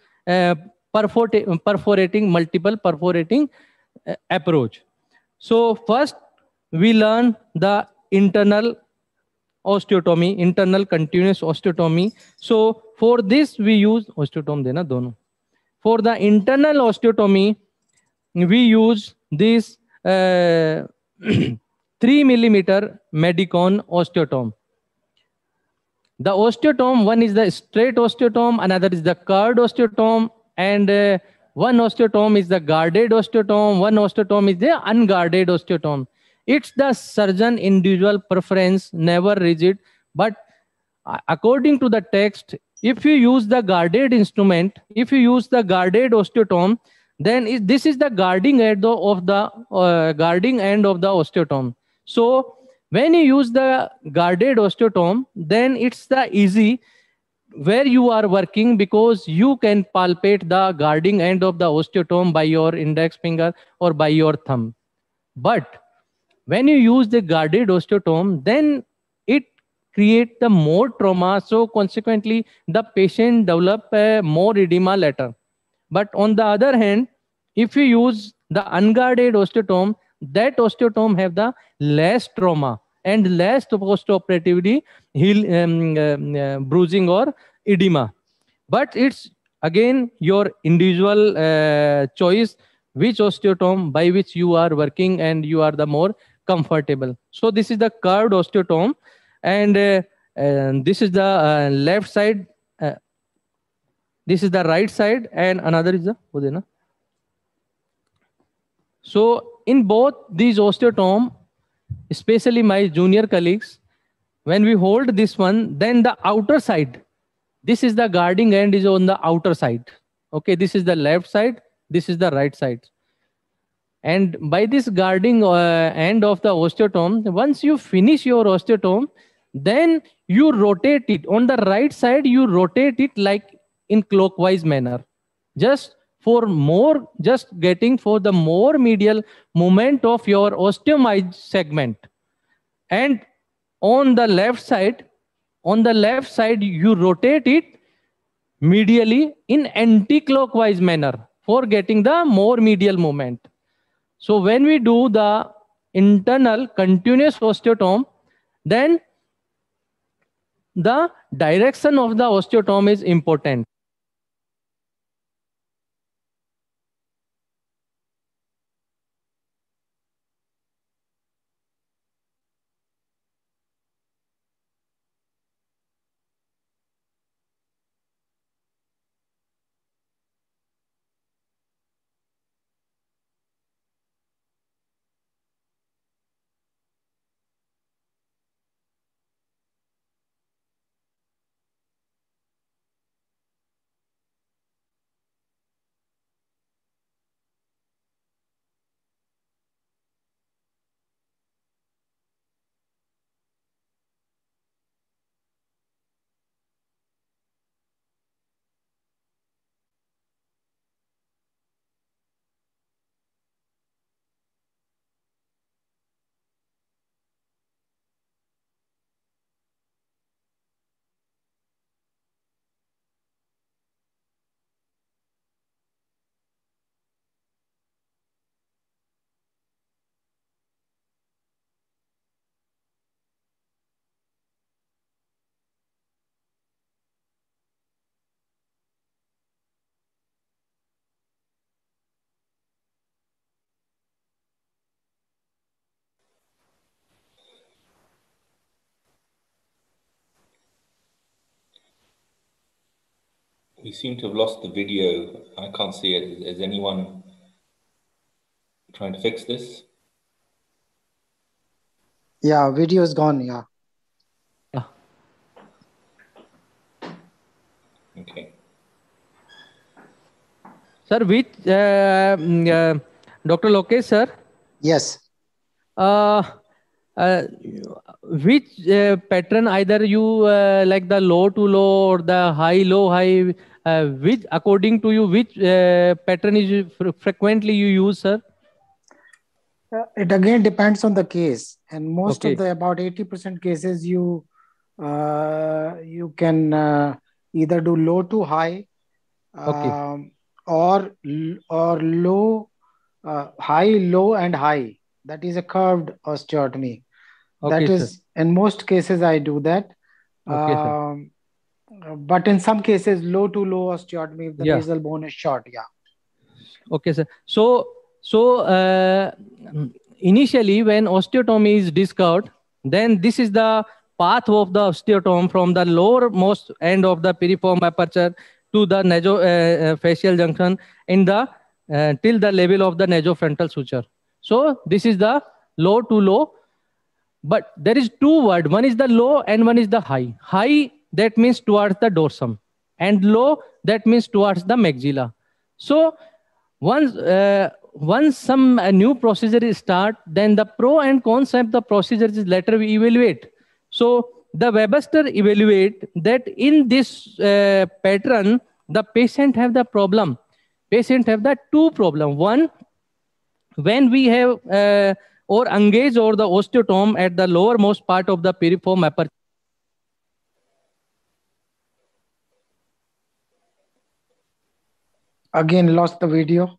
multiple perforating approach. So first we learn the internal osteotomy, internal continuous osteotomy. So for this we use osteotomy dena dono. For the internal osteotomy, we use this 3 millimeter Medicon osteotome. The osteotome, one is the straight osteotome, another is the curved osteotome, and one osteotome is the guarded osteotome, one osteotome is the unguarded osteotome. It's the surgeon individual preference, never rigid. But according to the text, if you use the guarded instrument, if you use the guarded osteotome, then this is the guarding end of the osteotome. So when you use the guarded osteotome, then it's the easy where you are working, because you can palpate the guarding end of the osteotome by your index finger or by your thumb. But when you use the guarded osteotome, then it create the more trauma. So consequently, the patient develop more edema later. But on the other hand, if you use the unguarded osteotome, that osteotome have the less trauma and less post-operatively bruising or edema. But it's again your individual choice which osteotome by which you are working and you are the more comfortable. So this is the curved osteotome, and this is the left side. This is the right side, and another is the. So in both these osteotome, especially my junior colleagues, when we hold this one, then the outer side, this is the guarding end is on the outer side. Okay, this is the left side, this is the right side. And by this guarding end of the osteotome, once you finish your osteotome, then you rotate it. On the right side, you rotate it like in clockwise manner. Just getting for the more medial movement of your osteomized segment. And on the left side, you rotate it medially in anti-clockwise manner for getting the more medial movement. So when we do the internal continuous osteotome, then the direction of the osteotome is important. We seem to have lost the video. I can't see it. Is anyone trying to fix this? Yeah, video is gone. Yeah. Okay. Sir, which Dr. Lokesh, sir? Yes. Which pattern, either you like the low to low or the high low high, which according to you, which pattern is frequently you use, sir? It again depends on the case, and most of the about 80% cases you can either do low to high, or low, high, low, and high. That is a curved osteotomy. That is, sir. In most cases I do that. But in some cases, low to low osteotomy if the nasal bone is short. Yeah. Okay, sir. So initially when osteotomy is discovered, then this is the path of the osteotome from the lowermost end of the piriform aperture to the nasofacial junction in the till the level of the nasofrontal suture. So this is the low to low, but there is two words. One is the low and one is the high. High, that means towards the dorsum, and low, that means towards the maxilla. So once some new procedure is start, then the pro and cons of the procedure is later we evaluate. So the Webster evaluate that in this pattern, the patient have the problem. Patient have the two problem. One, when we have or engage or the osteotome at the lowermost part of the piriform aperture, Again, lost the video.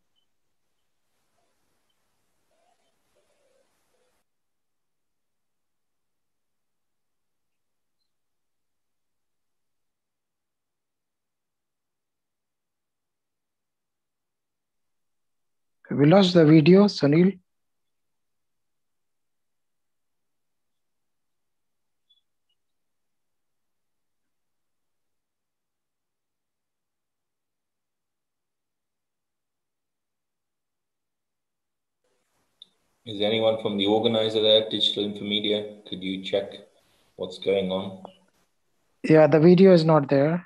We lost the video, Sunil. Is anyone from the organizer there, Digital Infomedia? Could you check what's going on? Yeah, the video is not there.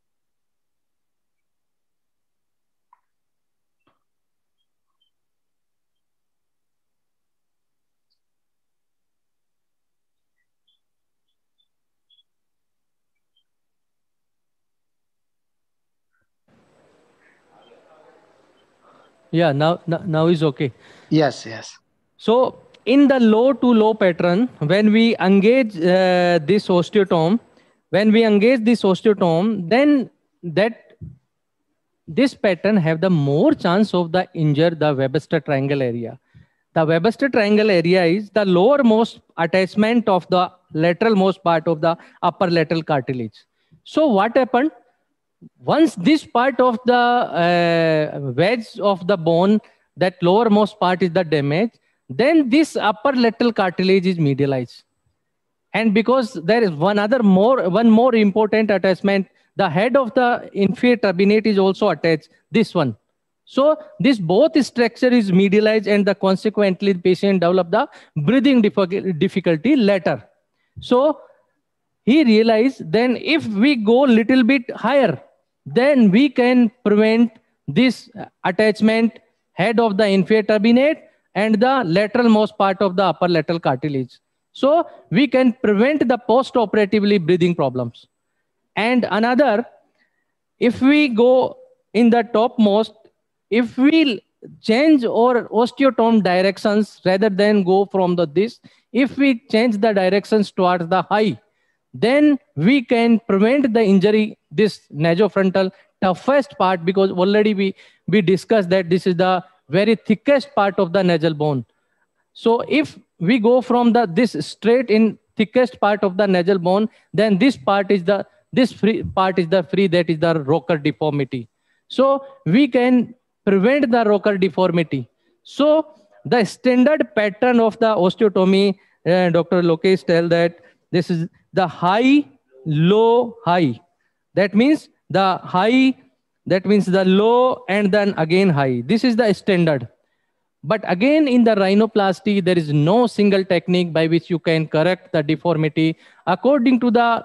Yeah, now is okay. Yes, yes. So in the low to low pattern, when we engage this osteotome, then this pattern have the more chance of the injure the Webster triangle area. The Webster triangle area is the lowermost attachment of the lateral most part of the upper lateral cartilage. So what happened? Once this part of the wedge of the bone, that lowermost part is the damage, then this upper lateral cartilage is medialized. And because there is one more important attachment, the head of the inferior turbinate is also attached, this one. So this both structure is medialized, and consequently the patient develop the breathing difficulty later. So he realized then if we go little bit higher, then we can prevent this attachment head of the inferior turbinate and the lateral most part of the upper lateral cartilage. So we can prevent the post-operatively breathing problems. And another, if we go in the topmost, if we change our osteotome directions rather than go from this, if we change the directions towards the high, then we can prevent the injury, this nasofrontal toughest part, because already we discussed that this is the very thickest part of the nasal bone. So if we go from this straight in thickest part of the nasal bone, then this part is the free, that is the rocker deformity. So we can prevent the rocker deformity. So the standard pattern of the osteotomy, Dr. Lokesh tell that this is the high, low, high. That means the high, that means the low, and then again high. This is the standard. But again, in the rhinoplasty, there is no single technique by which you can correct the deformity according to the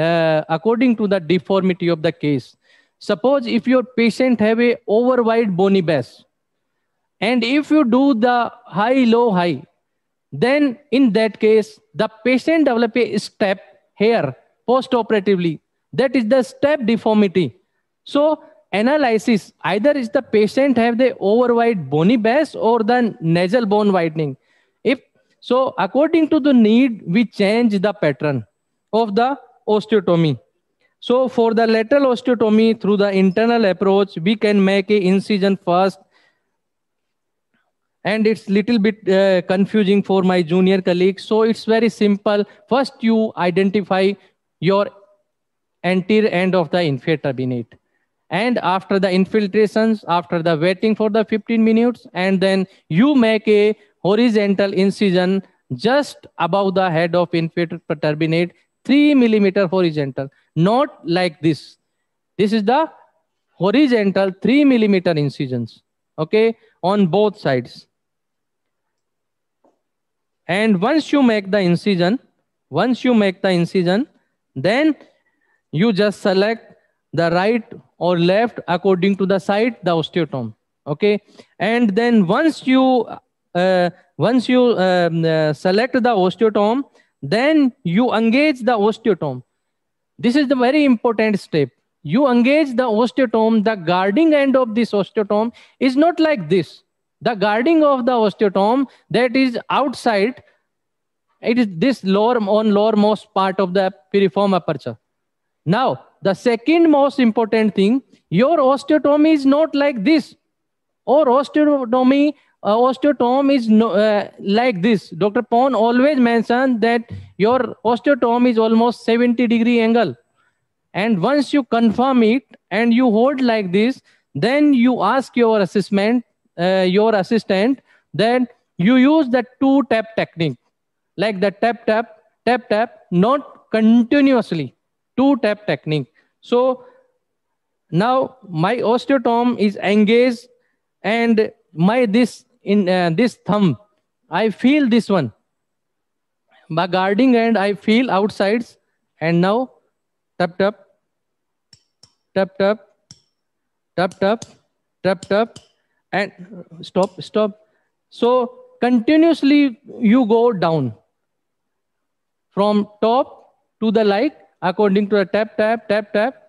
deformity of the case. Suppose if your patient have a overwide bony base, and if you do the high, low, high, then in that case, the patient develop a step here post-operatively. That is the step deformity. So analysis, either is the patient have the overwide bony base or the nasal bone widening. If so, according to the need, we change the pattern of the osteotomy. So for the lateral osteotomy, through the internal approach, we can make a incision first. And it's little bit confusing for my junior colleagues. So it's very simple. First, you identify your anterior end of the inferior turbinate. And after the infiltrations, after the waiting for the 15 minutes, and then you make a horizontal incision just above the head of inferior turbinate, 3 millimeter horizontal, not like this. This is the horizontal 3 millimeter incisions, okay, on both sides. And once you make the incision, then you just select the right or left according to the site, the osteotome, okay. And then once you select the osteotome, then you engage the osteotome. This is the very important step. You engage the osteotome. The guarding end of this osteotome is not like this. The guarding of the osteotome, that is outside, it is this lowermost part of the piriform aperture. Now, the second most important thing, Your osteotomy is not like this, or osteotomy is like this. Dr. Pon always mentioned that your osteotomy is almost 70-degree angle. And once you confirm it and you hold like this, then you ask your assistant that you use the 2-tap technique, like the tap, tap, tap, tap, not continuously, 2-tap technique. So now my osteotome is engaged, and this thumb, I feel this one. By guarding hand, I feel outsides, and now tap, tap, tap, tap, tap, tap, tap, tap, and stop, stop. So continuously you go down from top to the light according to the tap, tap, tap, tap.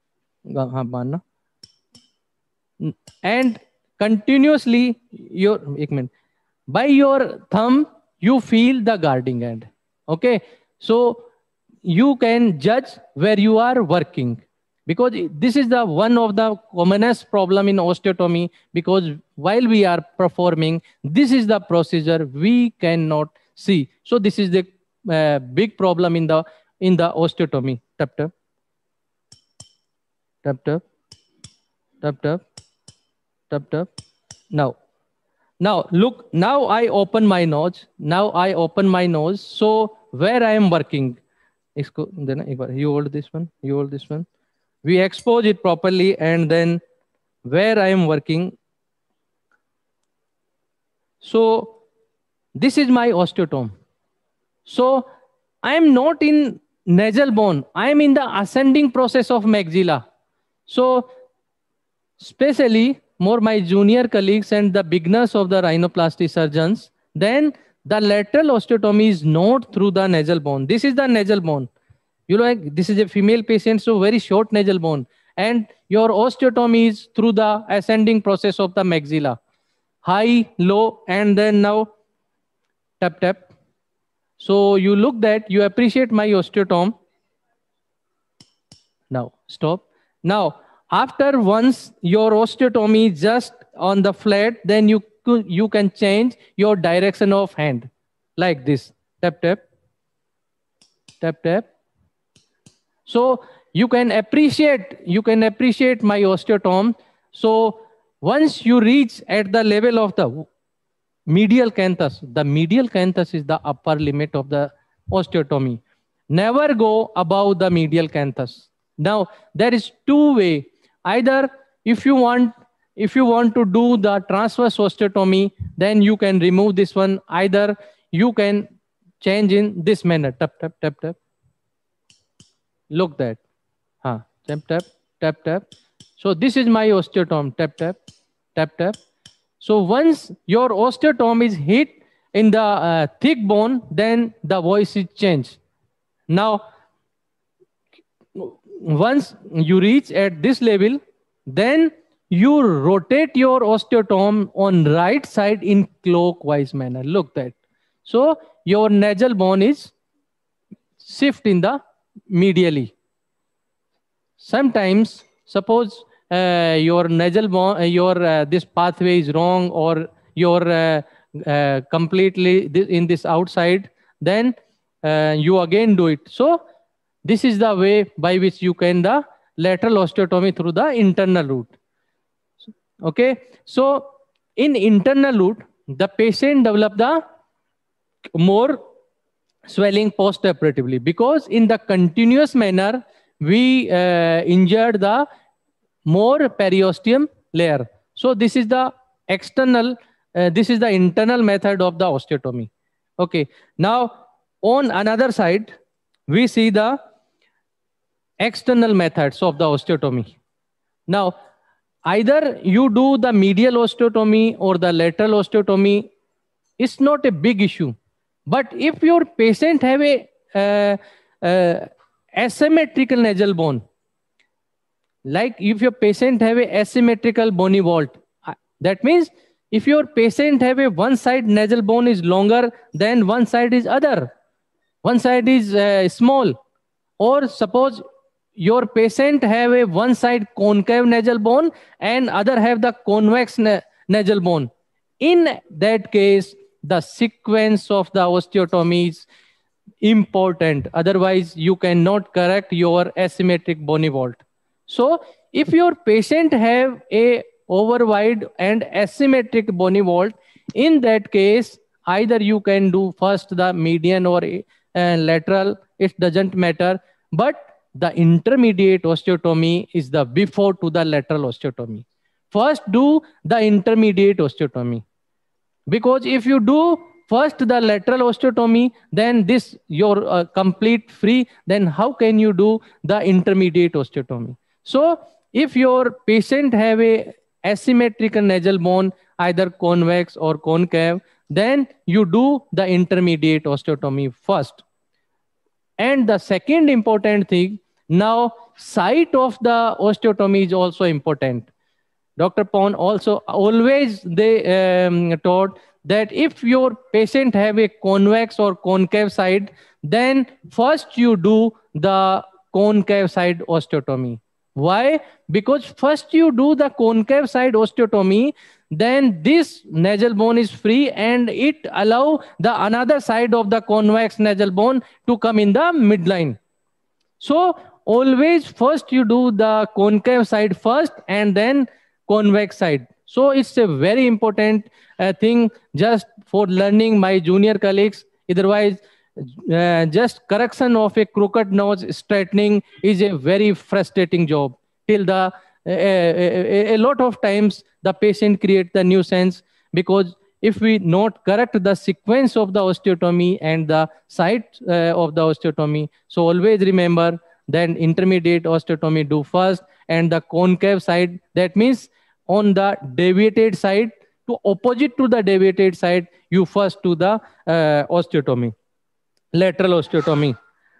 And continuously by your thumb you feel the guarding end. Okay, so you can judge where you are working, because this is the one of the commonest problem in osteotomy, because while we are performing, this is the procedure we cannot see. So this is the big problem in the osteotomy. Tap, tap, tap, tap, tap, tap, tap, tap. Now look, now I open my nose. So where I am working, you hold this one, we expose it properly, and then where I am working. So this is my osteotome. So I am not in nasal bone, I am in the ascending process of maxilla. So especially more my junior colleagues and the beginners of the rhinoplasty surgeons, then the lateral osteotomy is not through the nasal bone. This is the nasal bone. This is a female patient, so very short nasal bone. And your osteotomy is through the ascending process of the maxilla. High, low, and then now tap, tap. So you look that, you appreciate my osteotome. Now stop. Now, after once your osteotomy is just on the flat, then you can change your direction of hand like this. Tap, tap, tap, tap. So you can appreciate my osteotome. So once you reach at the level of the medial canthus, the medial canthus is the upper limit of the osteotomy. Never go above the medial canthus. Now there is two ways. Either if you want to do the transverse osteotomy, then you can remove this one. Either you can change in this manner. Tap, tap, tap, tap. Look that. Tap, tap, tap, tap. So this is my osteotome. Tap, tap, tap, tap. So once your osteotome is hit in the thick bone, then the voice is changed. Now, once you reach at this level, then you rotate your osteotome on right side in clockwise manner. Look that. So your nasal bone is shift in the medially. Sometimes, suppose your nasal bone, this pathway is wrong, or your completely in this outside, then you again do it. So this is the way by which you can the lateral osteotomy through the internal route. Okay, so in internal route, the patient develop the more swelling post-operatively, because in the continuous manner we injured the more periosteum layer. So this is the external, this is the internal method of the osteotomy. Okay, now on another side, we see the external methods of the osteotomy. Now, either you do the medial osteotomy or the lateral osteotomy, it's not a big issue. But if your patient have a asymmetrical nasal bone, like if your patient have a asymmetrical bony vault, that means if your patient have a one side nasal bone is longer than one side is other, one side is small, or suppose your patient have a one side concave nasal bone and other have the convex nasal bone. In that case, the sequence of the osteotomy is important. Otherwise, you cannot correct your asymmetric bony vault. So if your patient have a over wide and asymmetric bony vault, in that case, either you can do first the median or lateral, it doesn't matter. But the intermediate osteotomy is the before to the lateral osteotomy. First do the intermediate osteotomy. Because if you do first the lateral osteotomy, then this your complete free, then how can you do the intermediate osteotomy? So if your patient have a asymmetrical nasal bone, either convex or concave, then you do the intermediate osteotomy first. And the second important thing, now site of the osteotomy is also important. Dr. Pon also always they taught that if your patient have a convex or concave side, then first you do the concave side osteotomy. Why? Because first you do the concave side osteotomy, then this nasal bone is free and it allow the another side of the convex nasal bone to come in the midline. So always first you do the concave side first and then convex side. So it's a very important thing just for learning my junior colleagues. Otherwise, just correction of a crooked nose straightening is a very frustrating job. Till the a lot of times the patient creates the nuisance, because if we not correct the sequence of the osteotomy and the site of the osteotomy, so always remember then intermediate osteotomy do first, and the concave side, that means on the deviated side, to opposite to the deviated side, you first do the osteotomy, lateral osteotomy.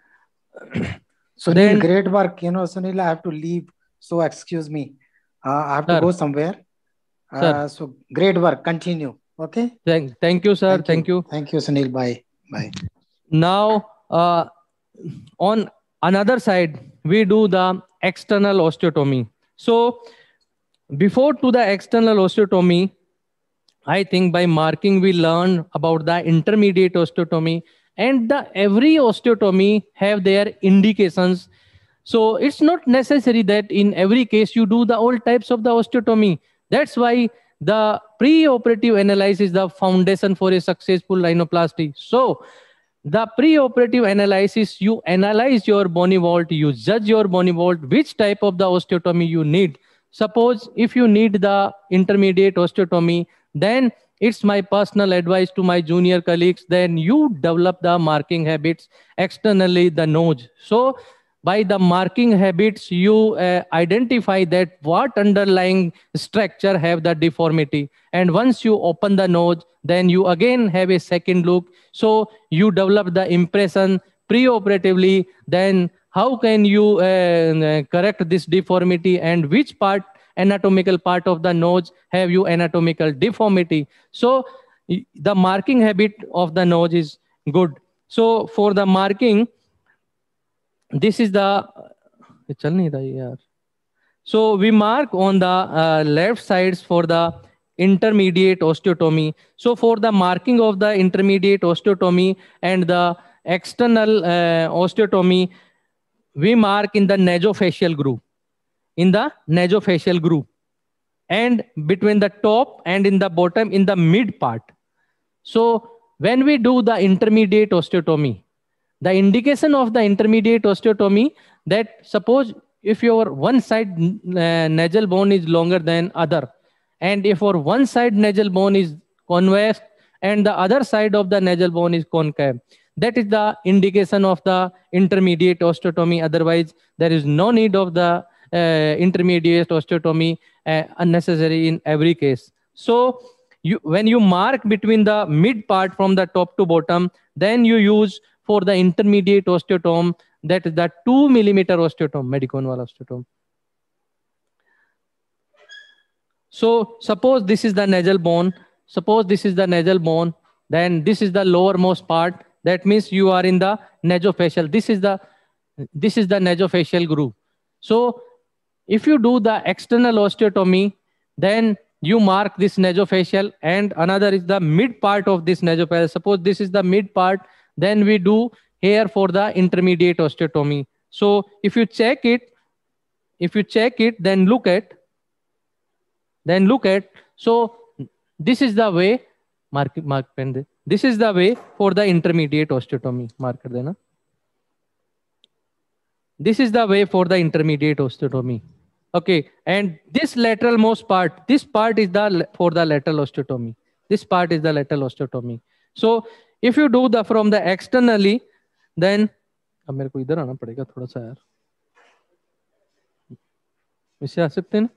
So then, great work. You know, Sunil, I have to leave. So excuse me. I have to go somewhere. So great work. Continue. Okay. Thank you, sir. Thank you. Thank you, Sunil. Bye. Bye. Now, on another side, we do the external osteotomy. So before to the external osteotomy, I think by marking we learn about the intermediate osteotomy, and every osteotomy have their indications. So it's not necessary that in every case you do the all types of the osteotomy. That's why the pre-operative analysis is the foundation for a successful rhinoplasty. So the pre-operative analysis, you analyze your bony vault, you judge your bony vault, which type of the osteotomy you need. Suppose if you need the intermediate osteotomy, then it's my personal advice to my junior colleagues, then you develop the marking habits externally, the nose. So by the marking habits, you identify that what underlying structure have the deformity. And once you open the nose, then you again have a second look. So you develop the impression pre-operatively, then how can you correct this deformity, and which part, anatomical part of the nose have you anatomical deformity. So the marking habit of the nose is good. So for the marking, this is the, so we mark on the left sides for the intermediate osteotomy. So for the marking of the intermediate osteotomy and the external osteotomy, we mark in the nasofacial groove, and between the top and in the bottom, in the mid part. So when we do the intermediate osteotomy, the indication of the intermediate osteotomy, that suppose if your one side nasal bone is longer than other, and if your one side nasal bone is convex and the other side of the nasal bone is concave, that is the indication of the intermediate osteotomy. Otherwise, there is no need of the intermediate osteotomy unnecessary in every case. So when you mark between the mid part from the top to bottom, then you use for the intermediate osteotome, that is the 2 millimeter osteotome, mediconval osteotome. So suppose this is the nasal bone. Then this is the lowermost part. That means you are in the nasofacial. This is the nasofacial groove. So if you do the external osteotomy, then you mark this nasofacial, and another is the mid part of this nasofacial. Suppose this is the mid part, then we do here for the intermediate osteotomy. So if you check it, then look at. So this is the way, mark pen. This is the way for the intermediate osteotomy. Mark kar dena. This is the way for the intermediate osteotomy. Okay, and this lateral most part, this part is for the lateral osteotomy. This part is the lateral osteotomy. So if you do the from the externally, then अब मेरे को इधर आना पड़ेगा थोड़ा सा यार. इससे आ सकते हैं?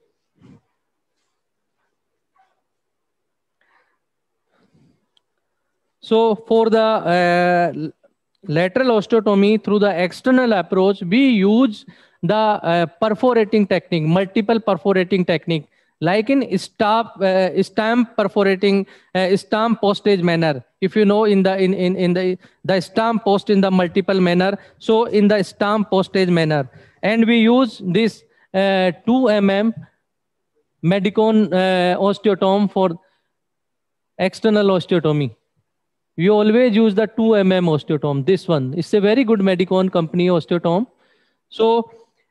So for the lateral osteotomy through the external approach, we use the perforating technique, multiple perforating technique, like in stamp perforating, stamp postage manner. If you know in the stamp post in the multiple manner, so in the stamp postage manner, and we use this 2 mm Medicon osteotome for external osteotomy. We always use the 2 mm osteotome. This one, it's a very good Medicon company osteotome. So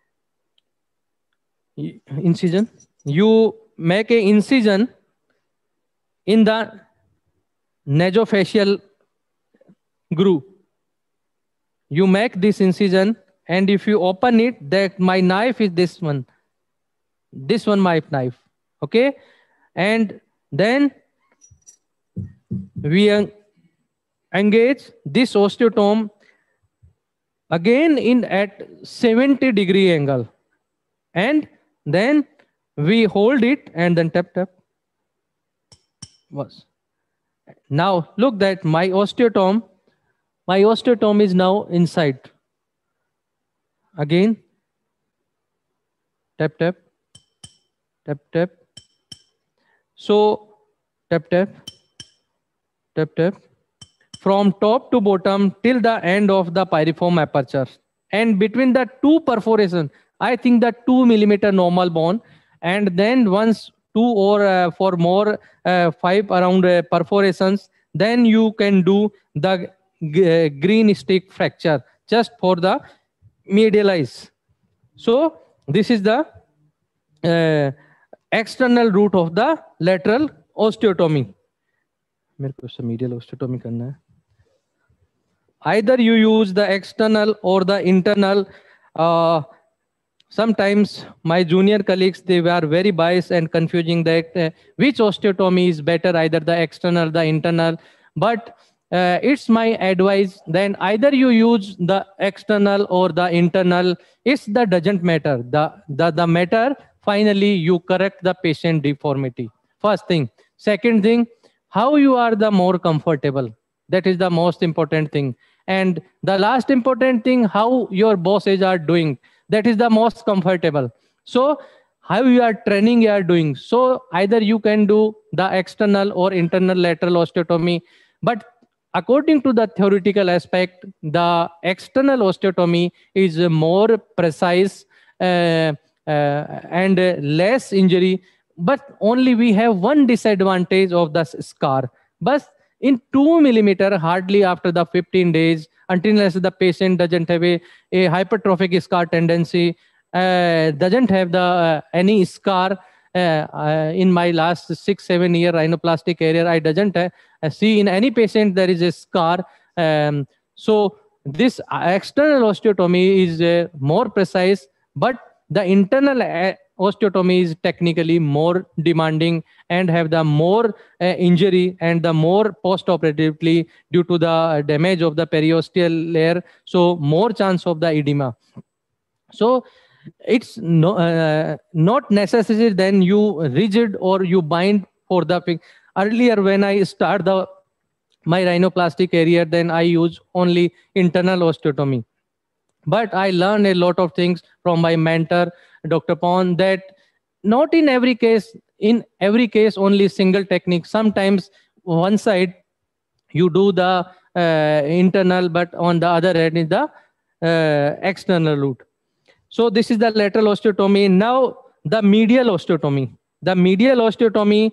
incision, you make a incision in the nasofacial groove. You make this incision, and if you open it, that my knife is this one my knife. Okay, and then we engage this osteotome again in at 70-degree angle, and then we hold it and then tap. Now look that my osteotome is now inside. Again tap. So tap from top to bottom till the end of the piriform aperture, and between the two perforation, I think the 2 mm normal bone, and then once 2 or for more 5 around perforations, then you can do the green stick fracture just for the medialize. So this is the external route of the lateral osteotomy. मेरे को medial osteotomy करना है. Either you use the external or the internal. Sometimes my junior colleagues, they were very biased and confusing that which osteotomy is better, either the external, the internal. But it's my advice, then either you use the external or the internal. It doesn't matter. The matter, finally, you correct the patient deformity. First thing. Second thing, how you are the more comfortable. That is the most important thing. And the last important thing, how your bosses are doing. That is the most comfortable. So how you are training, you are doing. So either you can do the external or internal lateral osteotomy. But according to the theoretical aspect, the external osteotomy is more precise and less injury. But only we have one disadvantage of the scar. But in 2 mm, hardly after the 15 days, until the patient doesn't have a hypertrophic scar tendency, doesn't have the any scar. In my last 6-7 year rhinoplasty career, I doesn't see in any patient there is a scar. So this external osteotomy is more precise, but the internal osteotomy is technically more demanding and have the more injury and the more post-operatively due to the damage of the periosteal layer. So more chance of the edema. So it's not necessary then you rigid or you bind for the thing. Earlier when I start my rhinoplasty career, then I use only internal osteotomy. But I learned a lot of things from my mentor, Dr. Pon, that not in every case only single technique. Sometimes one side you do the internal, but on the other end is the external route. So this is the lateral osteotomy. Now the medial osteotomy. The medial osteotomy,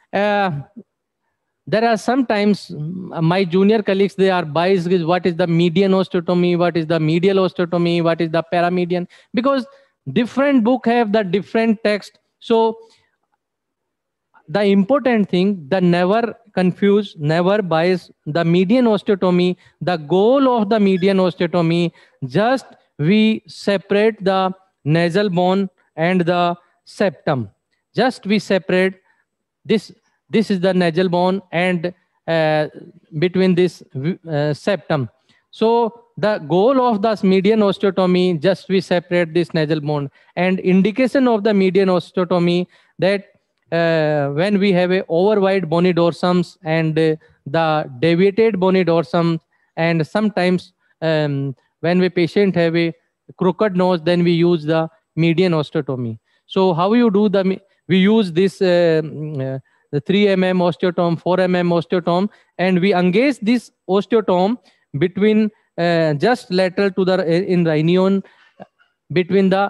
there are sometimes my junior colleagues, they are biased with what is the median osteotomy, what is the medial osteotomy, what is the paramedian, because different book have the different text. So the important thing, the never confuse, never bias the median osteotomy. The goal of the median osteotomy, just we separate the nasal bone and the septum. Just we separate this. This is the nasal bone and between this septum. So the goal of the median osteotomy, just we separate this nasal bone. And indication of the median osteotomy, that when we have a over wide bony dorsums and the deviated bony dorsum, and sometimes when we patient have a crooked nose, then we use the median osteotomy. So how you do the, we use this the 3 mm osteotome, 4 mm osteotome, and we engage this osteotome between just lateral to the in rhinion, between the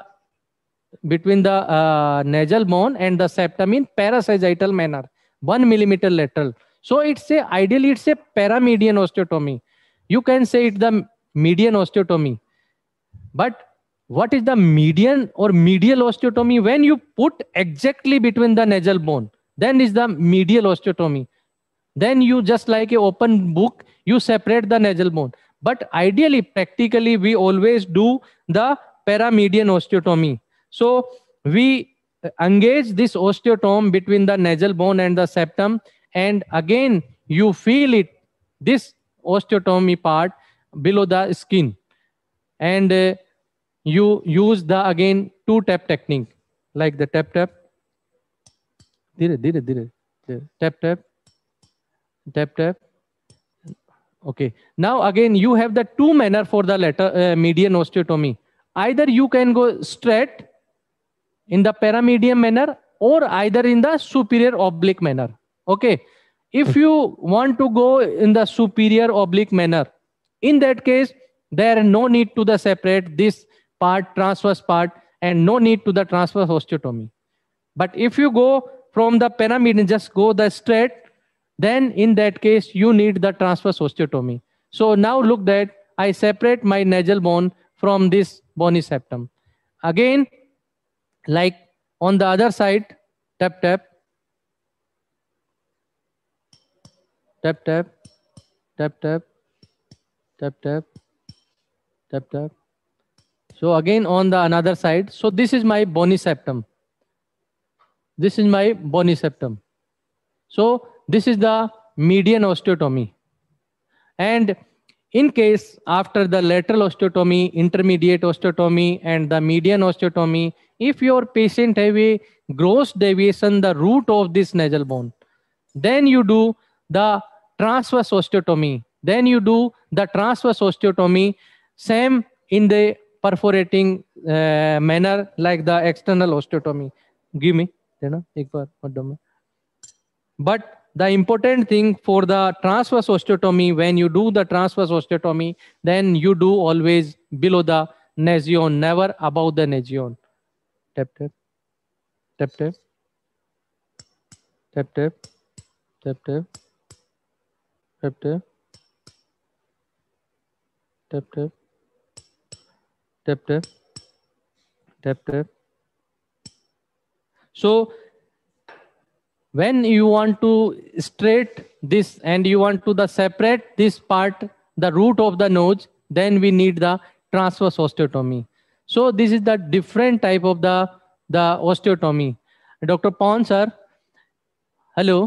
nasal bone and the septum in parasagittal manner, 1 millimeter lateral. So it's a, ideally it's a paramedian osteotomy. You can say it's the median osteotomy. But what is the median or medial osteotomy? When you put exactly between the nasal bone, then is the medial osteotomy. Then you just like a open book, you separate the nasal bone. But ideally, practically, we always do the paramedian osteotomy. So we engage this osteotome between the nasal bone and the septum, and again you feel it, this osteotomy part below the skin, and you use the again 2-tap technique, like the tap tap, dire, dire, dire, dire. Tap tap, tap tap. Okay, now again you have the 2 manner for the median osteotomy. Either you can go straight in the paramedian manner, or either in the superior oblique manner. Okay, if you want to go in the superior oblique manner, in that case there is no need to the separate this part, transverse part, and no need to the transverse osteotomy. But if you go from the paramedian, just go the straight, then in that case you need the transverse osteotomy. So now look that I separate my nasal bone from this bony septum. Again, like on the other side, tap tap, tap tap, tap tap, tap tap, tap tap. So again on the another side. So this is my bony septum. This is my bony septum. So this is the median osteotomy. And in case after the lateral osteotomy, intermediate osteotomy, and the median osteotomy, if your patient have a gross deviation, the root of this nasal bone, then you do the transverse osteotomy. Then you do the transverse osteotomy, same in the perforating manner like the external osteotomy. Give me, you know, but the important thing for the transverse osteotomy, when you do the transverse osteotomy, then you do always below the nasion, never above the nasion. Tap tap, tap tap, tap tap, tap tap, tap tap, tap tap, tap tap, tap tap. So when you want to straight this and you want to the separate this part, the root of the nose, then we need the transverse osteotomy. So this is the different type of the osteotomy. Dr. Pon, sir. Hello.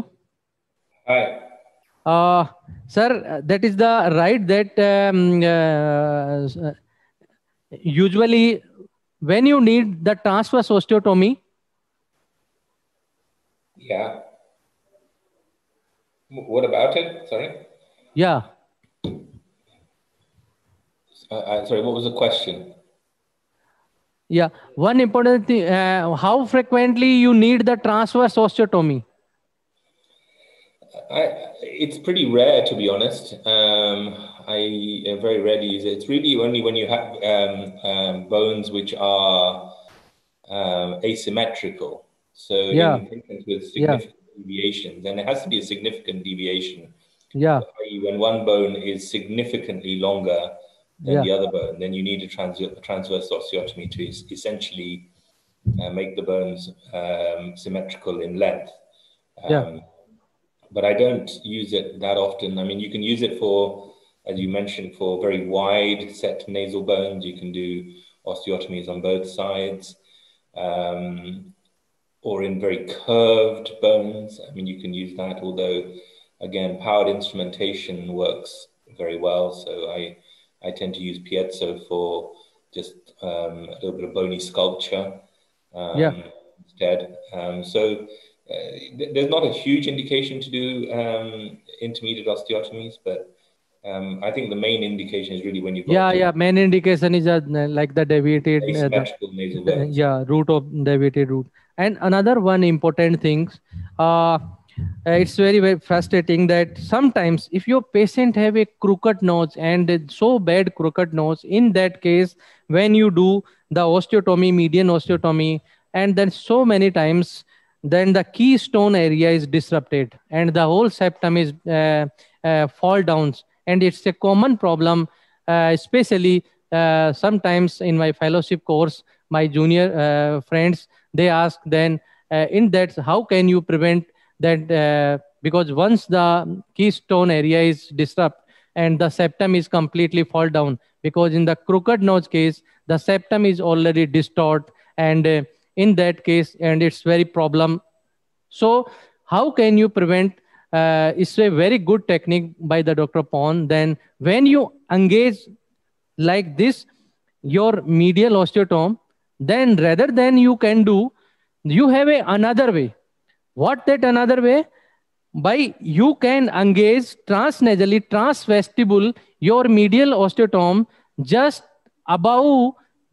Hi. Sir, that is the right that usually when you need the transverse osteotomy. Yeah. What about it? Sorry. Yeah. Sorry, what was the question? Yeah, one important thing, how frequently you need the transverse osteotomy? It's pretty rare, to be honest. I very rarely use it. It's really only when you have bones which are asymmetrical. So in patients with significant deviations, and it has to be a significant deviation. Yeah. When one bone is significantly longer than the other bone, then you need a transverse osteotomy to essentially make the bones symmetrical in length. But I don't use it that often. I mean, you can use it for, as you mentioned, for very wide set nasal bones. You can do osteotomies on both sides. Or in very curved bones. I mean, you can use that, although, again, powered instrumentation works very well. So I tend to use piezo for just a little bit of bony sculpture instead. There's not a huge indication to do intermediate osteotomies, but I think the main indication is really when you've got main indication is like the deviated asymmetrical nasal bones. Root of deviated root. And another one important thing, it's very, very frustrating that sometimes if your patient have a crooked nose and so bad crooked nose, in that case, when you do the osteotomy, median osteotomy, and then so many times, then the keystone area is disrupted and the whole septum is fall down. And it's a common problem, especially sometimes in my fellowship course, my junior friends, they ask then in that, how can you prevent that? Because once the keystone area is disrupted and the septum is completely fall down, because in the crooked nose case, the septum is already distorted, and in that case, and it's very problem. So how can you prevent? It's a very good technique by the Dr. Pon. Then when you engage like this, your medial osteotome, then rather than you can do, you have another way. What that another way? By you can engage transnasally, transvestibule your medial osteotome just above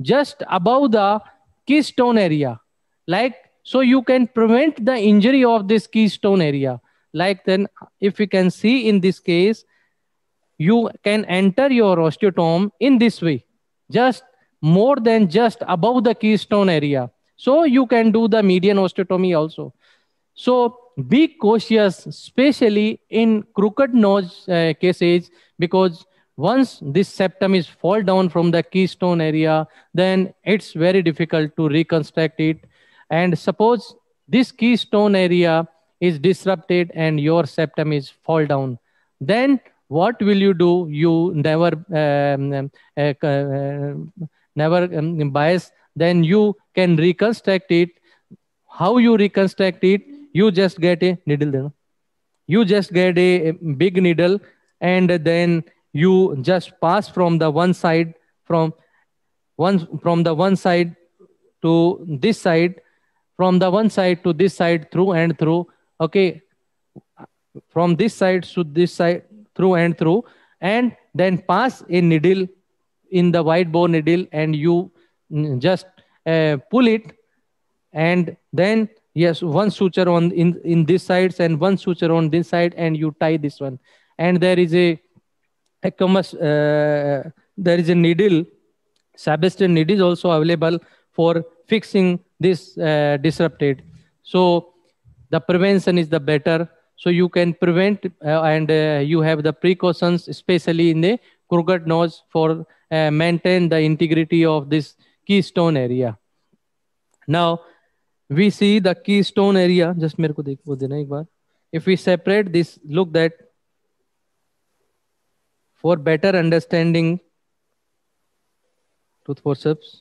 the keystone area. Like, so you can prevent the injury of this keystone area. Like then, if you can see in this case, you can enter your osteotome in this way, just more than just above the keystone area. So you can do the median osteotomy also. So be cautious, especially in crooked nose cases, because once this septum is fall down from the keystone area, then it's very difficult to reconstruct it. And suppose this keystone area is disrupted and your septum is fall down, then what will you do? You never bias. Then you can reconstruct it. How you reconstruct it? You just get a needle. You just get a big needle, and then you just pass from the one side, from the one side to this side, from the one side to this side, through and through. Okay, from this side to this side, through and through, and then pass a needle in the wide bore needle, and you just pull it, and then yes, one suture on in this sides and one suture on this side, and you tie this one. And there is a needle, Sebastian needle is also available for fixing this disrupted. So the prevention is the better. So you can prevent and you have the precautions, especially in the crooked nose, for maintain the integrity of this keystone area. Now we see the keystone area. Just मेरे को देखो देना एक बार. If we separate this, look that for better understanding tooth forceps.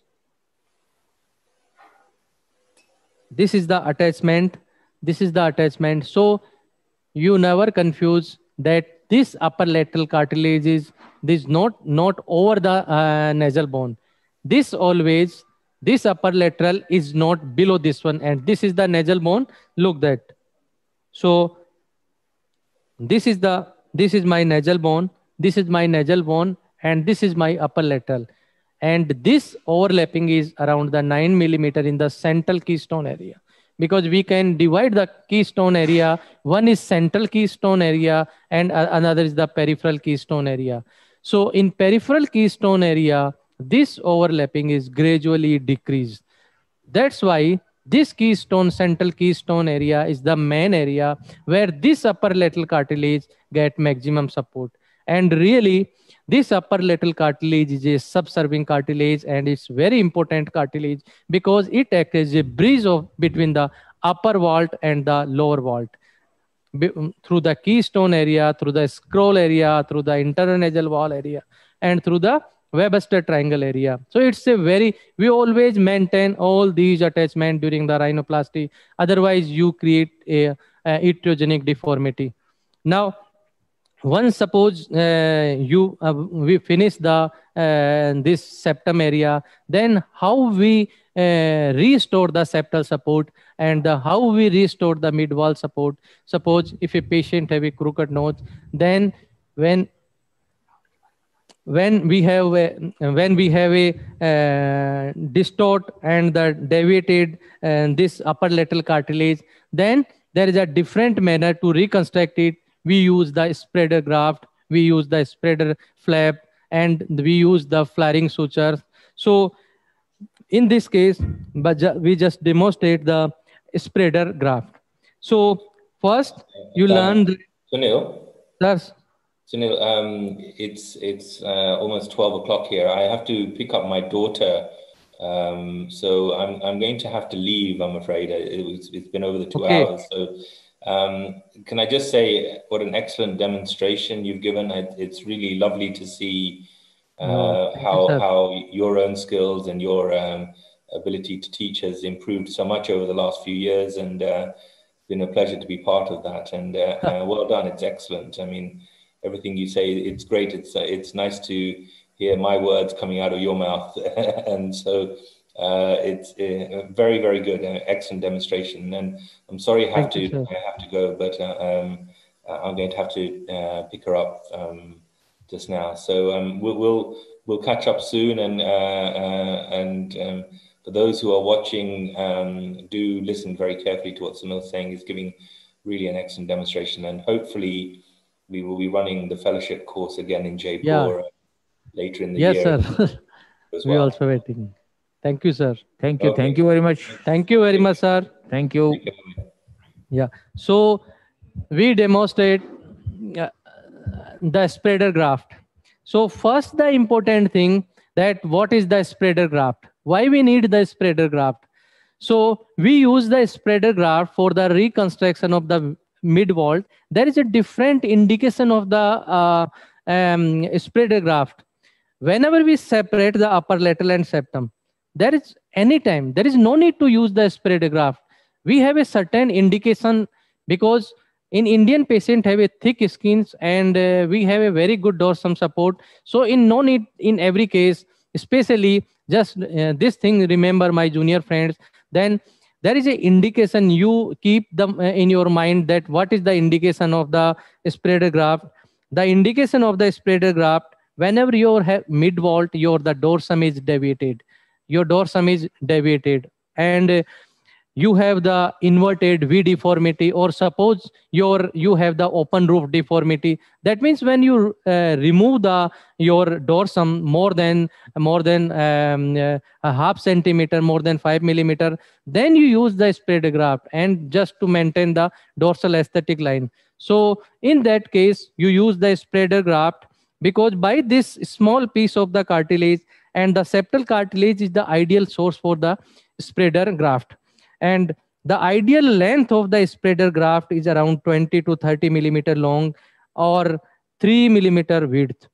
This is the attachment. This is the attachment. So you never confuse that this upper lateral cartilage is this not over the nasal bone. This always, this upper lateral is not below this one, and this is the nasal bone. Look that. So this is my nasal bone. This is my nasal bone, and this is my upper lateral. And this overlapping is around the 9 millimeter in the central keystone area, because we can divide the keystone area. One is central keystone area and another is the peripheral keystone area. So in peripheral keystone area, this overlapping is gradually decreased. That's why this keystone, central keystone area is the main area where this upper lateral cartilage get maximum support. And really, this upper lateral cartilage is a subserving cartilage, and it's very important cartilage because it acts as a bridge between the upper vault and the lower vault. Through the keystone area, through the scroll area, through the internasal wall area, and through the Webster triangle area. So it's a we always maintain all these attachments during the rhinoplasty. Otherwise, you create a iatrogenic deformity. Now, once suppose we finish the this septum area, then how we restore the septal support and how we restore the mid wall support. Suppose if a patient have a crooked nose, then when we have a distort and the deviated this upper lateral cartilage, then there is a different manner to reconstruct it. We use the spreader graft, we use the spreader flap, and we use the flaring sutures. So in this case, we just demonstrate the spreader graft. So first you learn. Sunil. Yes. Sunil, it's almost 12 o'clock here. I have to pick up my daughter. So I'm going to have to leave, I'm afraid. It's been over the 2 hours. So can I just say what an excellent demonstration you've given. It's really lovely to see how your own skills and your ability to teach has improved so much over the last few years, and been a pleasure to be part of that. And well done, it's excellent. I mean, everything you say, it's great. It's nice to hear my words coming out of your mouth. And so it's a very, very good, excellent demonstration. And I'm sorry I have to go, but I'm going to have to pick her up just now. So we'll catch up soon. And for those who are watching, do listen very carefully to what Sunil is saying. He's giving really an excellent demonstration, and hopefully we will be running the fellowship course again in Jaipur later in the year. Yes, sir. We're also waiting. Thank you, sir. Thank you. Okay. Thank you very much. Thank you very much, sir. Thank you. Yeah. So we demonstrate the spreader graft. So first, the important thing that what is the spreader graft? Why we need the spreader graft? So we use the spreader graft for the reconstruction of the mid vault. There is a different indication of the spreader graft. Whenever we separate the upper lateral and septum, there is no need to use the spreader graft. We have a certain indication because in Indian patient have a thick skins and we have a very good dorsum support. So no need in every case, especially just this thing, remember my junior friends, then there is an indication. You keep them in your mind that what is the indication of the spreader graft. The indication of the spreader graft, whenever your mid vault, the dorsum is deviated. Your dorsum is deviated and you have the inverted V deformity, or suppose you have the open roof deformity. That means when you remove your dorsum more than a half centimeter, more than 5 millimeter, then you use the spreader graft and just to maintain the dorsal aesthetic line. So in that case, you use the spreader graft because by this small piece of the cartilage, and the septal cartilage is the ideal source for the spreader graft. And the ideal length of the spreader graft is around 20 to 30 millimeter long or 3 millimeter width.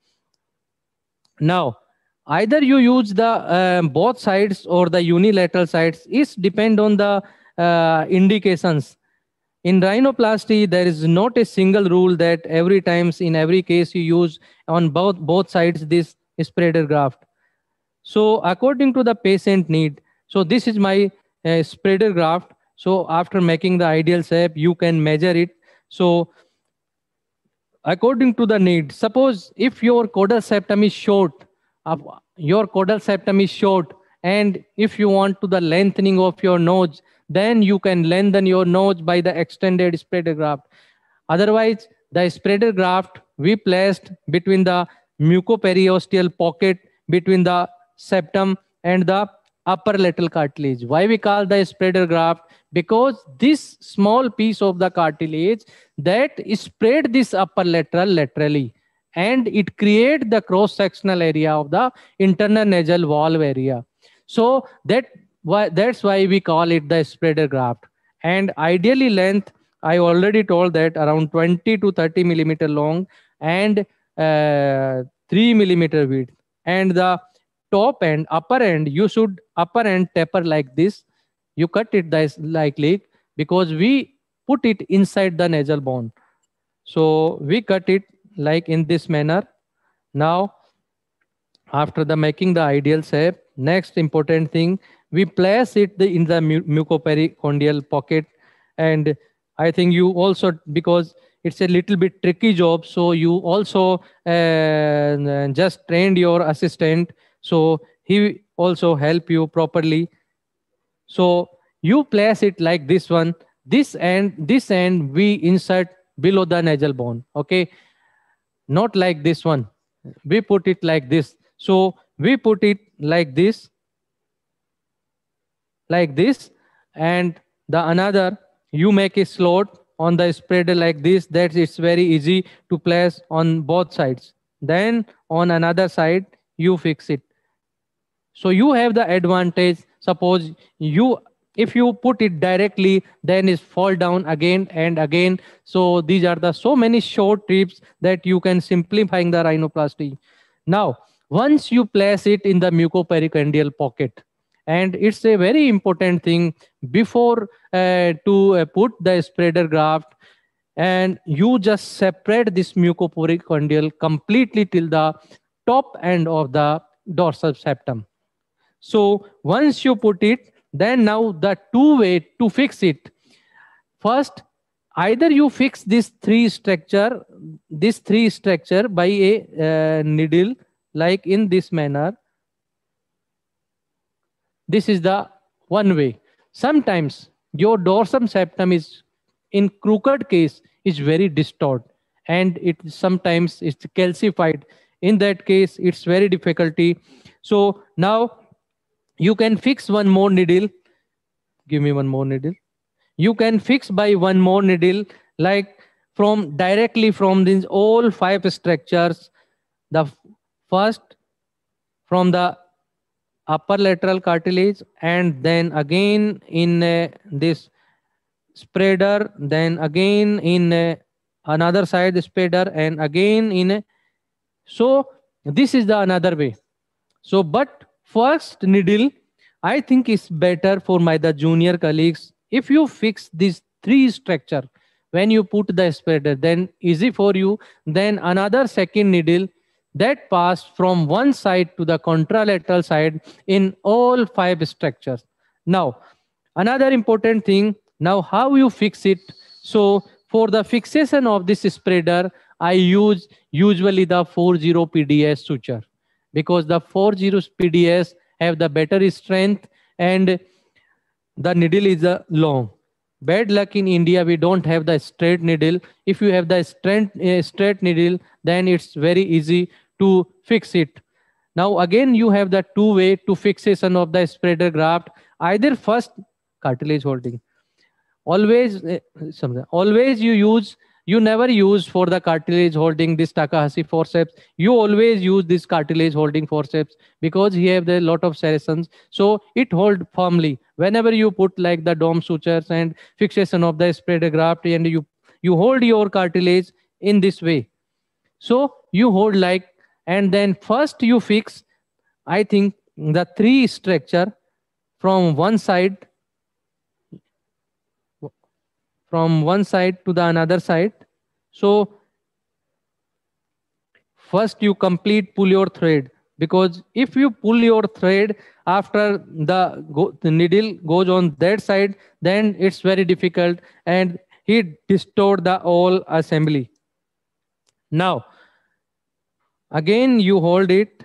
Now, either you use the both sides or the unilateral sides. It depends on the indications. In rhinoplasty, there is not a single rule that every times in every case you use on both sides this spreader graft. So according to the patient need, so this is my spreader graft. So after making the ideal shape, you can measure it. So according to the need, suppose if your caudal septum is short, and if you want to the lengthening of your nose, then you can lengthen your nose by the extended spreader graft. Otherwise, the spreader graft we placed between the mucoperiosteal pocket between the septum and the upper lateral cartilage. Why we call the spreader graft? Because this small piece of the cartilage that spread this upper lateral laterally, and it create the cross-sectional area of the internal nasal valve area. So that's why we call it the spreader graft. And ideally length, I already told that around 20 to 30 millimeter long and 3 millimeter width. And the top end, upper end, you should upper end taper like this. You cut it this likely because we put it inside the nasal bone. So we cut it like in this manner. Now, after the making the ideal shape, next important thing, we place it in the mucopericondial pocket. And I think you also, because it's a little bit tricky job, so you also just trained your assistant, so he also help you properly. So you place it like this one. This end we insert below the nasal bone. Okay, not like this one. We put it like this. So we put it like this, and the another, you make a slot on the spreader like this. That it's very easy to place on both sides. Then on another side, you fix it. So you have the advantage. Suppose if you put it directly, then it fall down again and again. So these are the so many short tips that you can simplifying the rhinoplasty. Now, once you place it in the mucopericondial pocket, and it's a very important thing before to put the spreader graft, and you just separate this mucopericondial completely till the top end of the dorsal septum. So once you put it, then now the two way to fix it. First, either you fix this three structure by a needle like in this manner. This is the one way. Sometimes your dorsum septum is in crooked case is very distorted, and it sometimes is calcified. In that case, it's very difficulty. So now you can fix one more needle. Give me one more needle. You can fix by one more needle, like directly from these all 5 structures. The first from the upper lateral cartilage, and then again in this spreader, then again in another side spreader, and again in so this is the another way. So but first needle, I think is better for the junior colleagues. If you fix these 3 structure when you put the spreader, then easy for you. Then another second needle that pass from one side to the contralateral side in all 5 structures. Now, another important thing, now how you fix it. So for the fixation of this spreader, I use usually the 40 PDS suture, because the 40 PDS have the better strength and the needle is long. Bad luck in India, we don't have the straight needle. If you have the straight needle, then it's very easy to fix it. Now again, you have the 2 way to fixation of the spreader graft. Either first cartilage holding. Always you never use for the cartilage holding this Takahashi forceps. You always use this cartilage holding forceps because he have a lot of serrations. So it hold firmly. Whenever you put like the dome sutures and fixation of the spreader graft, and you hold your cartilage in this way. So you hold like, and then first you fix, I think, the 3 structure from one side to the another side. So first you complete pull your thread, because if you pull your thread after the needle goes on that side, then it's very difficult and he distort the whole assembly. Now again you hold it.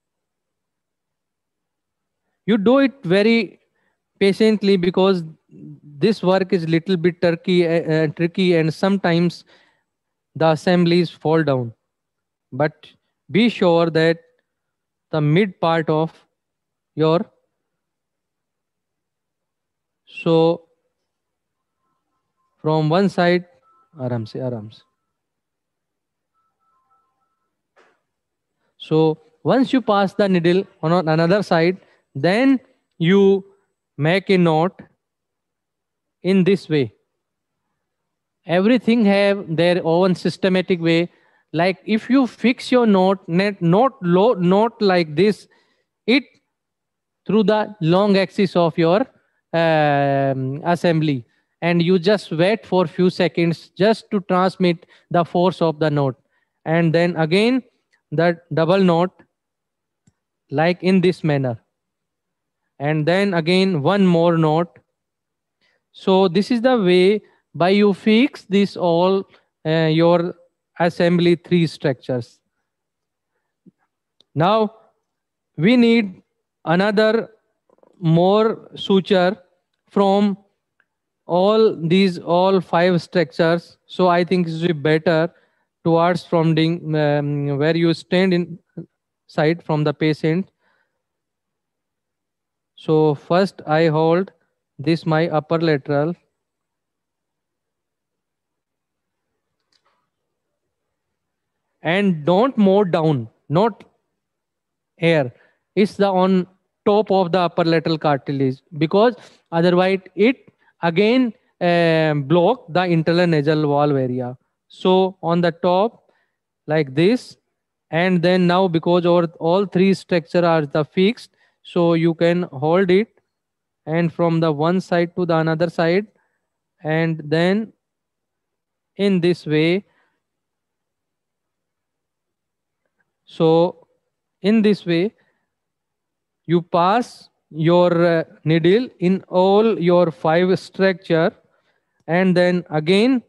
You do it very patiently because this work is little bit tricky, and sometimes the assemblies fall down. But be sure that the mid part of your, so from one side, aram se. So once you pass the needle on another side, then you make a knot in this way. Everything have their own systematic way. Like if you fix your knot, not like this, it through the long axis of your assembly, and you just wait for few seconds just to transmit the force of the knot, and then again the double knot like in this manner, and then again one more knot. So this is the way by you fix this all your assembly 3 structures. Now we need another more suture from all 5 structures. So I think it is better towards from where you stand in side from the patient. So first I hold this my upper lateral, and don't mold down, not here. It's the on top of the upper lateral cartilage, because otherwise it again block the internal nasal valve area. So on the top like this, and then now because all 3 structure are the fixed, so you can hold it and from the one side to the another side, and then in this way. So in this way you pass your needle in all your 5 structure, and then again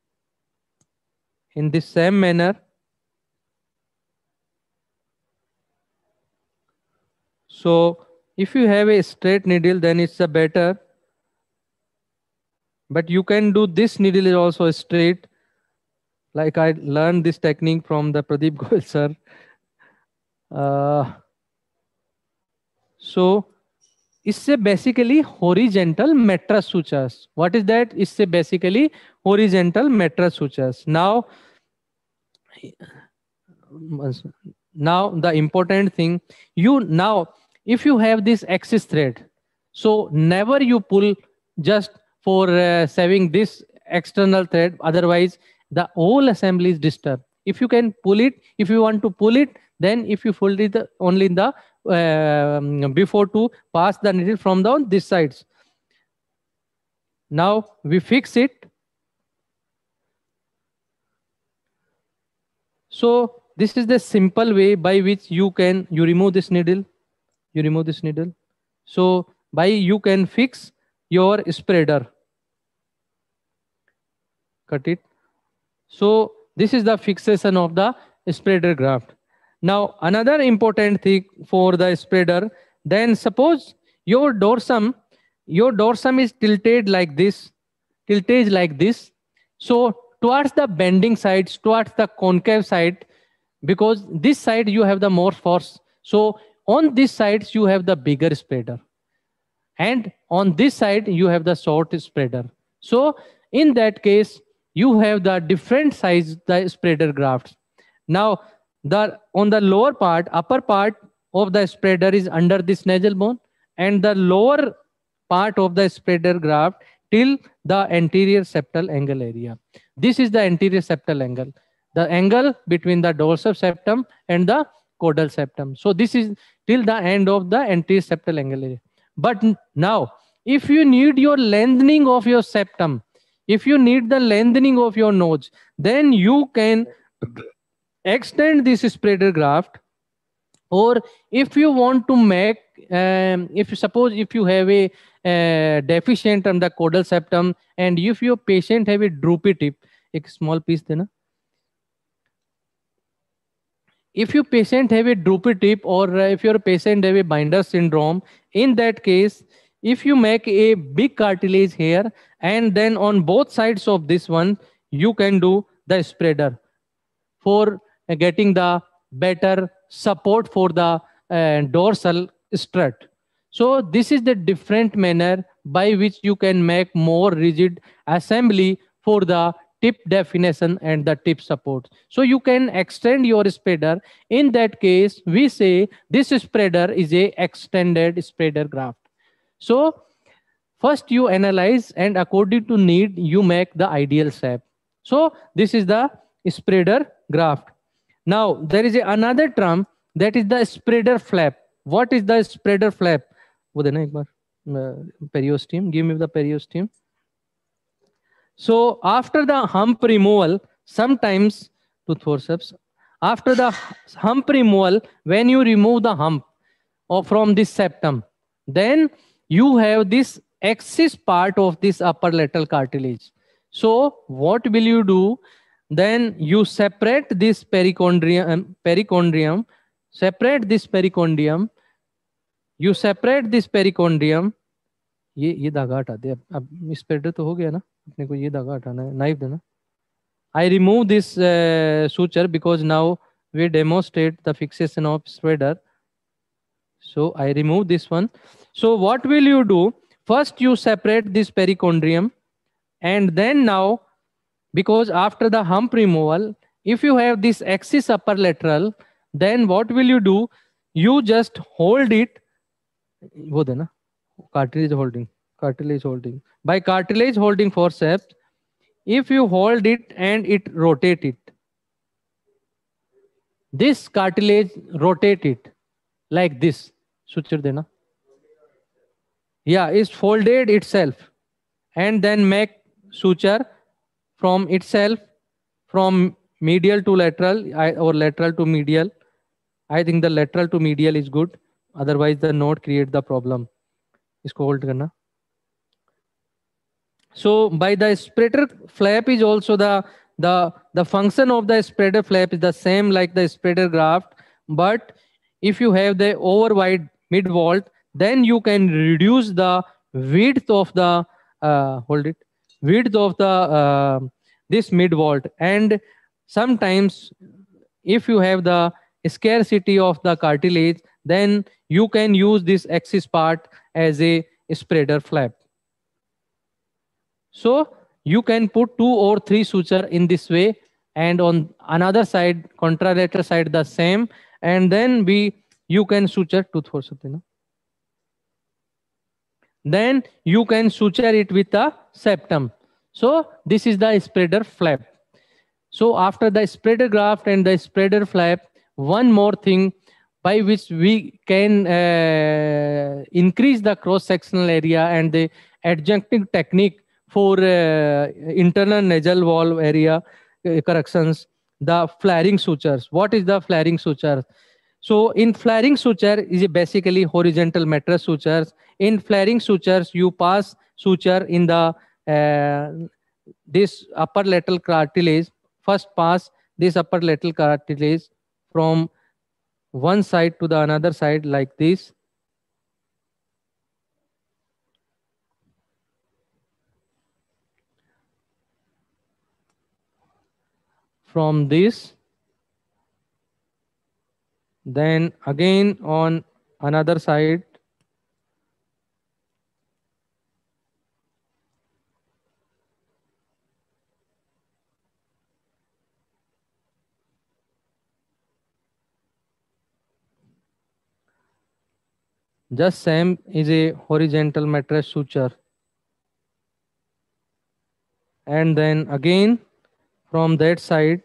in this same manner. So if you have a straight needle, then it's a better, but you can do this needle is also straight, like I learned this technique from the Pradeep Goyal sir. So it's a basically horizontal mattress sutures. What is that? It's a basically horizontal mattress sutures. Now the important thing, if you have this axis thread, so never you pull just for saving this external thread, otherwise the whole assembly is disturbed. If you can pull it, if you want to pull it, then if you fold it only in the before to pass the needle from down this sides. Now we fix it. So this is the simple way by which you remove this needle. So by you can fix your spreader. Cut it. So this is the fixation of the spreader graft. Now another important thing for the spreader, then suppose your dorsum is tilted like this, So towards the bending sides, towards the concave side, because this side you have the more force. So on this sides you have the bigger spreader, and on this side you have the short spreader. So in that case you have the different size the spreader grafts. Now on the lower part, upper part of the spreader is under this nasal bone, and the lower part of the spreader graft till the anterior septal angle area. This is the anterior septal angle, the angle between the dorsal septum and the caudal septum. So this is till the end of the anterior septal angle area. But now, if you need your lengthening of your septum, if you need the lengthening of your nose, then you can extend this spreader graft. Or if you want to make, if you have a deficient on the caudal septum, and if your patient have a droopy tip, a small piece dena. If your patient have a droopy tip, or if your patient have a binder syndrome, in that case, if you make a big cartilage here, and then on both sides of this one, you can do the spreader for getting the better support for the dorsal strut. So this is the different manner by which you can make more rigid assembly for the tip definition and the tip support. So you can extend your spreader. In that case, we say this spreader is a extended spreader graft. So first you analyze, and according to need, you make the ideal shape. So this is the spreader graft. Now there is another term, that is the spreader flap. What is the spreader flap? Periosteum. Give me the periosteum. So after the hump removal, sometimes tooth forceps, after the hump removal, when you remove the hump from this septum, then you have this excess part of this upper lateral cartilage. So what will you do? Then you separate this perichondrium, separate this perichondrium, you separate this perichondrium. ये धागा हटा दे, अब spreader तो हो गया ना, अपने को ये धागा हटाना है, नाइफ देना. I remove this suture because now we demonstrate the fixation of spreader. So I remove this one. So what will you do? First you separate this perichondrium, and then now, because after the hump removal, if you have this excess upper lateral, then what will you do? You just hold it. वो देना, cartilage holding. By cartilage holding forceps, if you hold it and it rotate it, this cartilage rotate it like this. Suture dena. Yeah, is folded itself, and then make suture from itself, from medial to lateral or lateral to medial. I think the lateral to medial is good. Otherwise the knot create the problem. Isko hold karna. So by the spreader flap is also the function of the spreader flap is the same like the spreader graft, but if you have the over wide mid vault, then you can reduce the width of the this mid vault. And sometimes if you have the scarcity of the cartilage, then you can use this excess part as a spreader flap. So you can put 2 or 3 suture in this way, and on another side, contralateral side, the same, and then you can suture tooth forceps. Then you can suture it with a septum. So this is the spreader flap. So after the spreader graft and the spreader flap, one more thing by which we can increase the cross-sectional area and the adjuncting technique for internal nasal valve area corrections, the flaring sutures. What is the flaring suture? So in flaring suture is basically horizontal mattress sutures. In flaring sutures, you pass suture in the this upper lateral cartilage. First pass this upper lateral cartilage from one side to the another side like this. From this, then again on another side. Just same is a horizontal mattress suture. And then again from that side,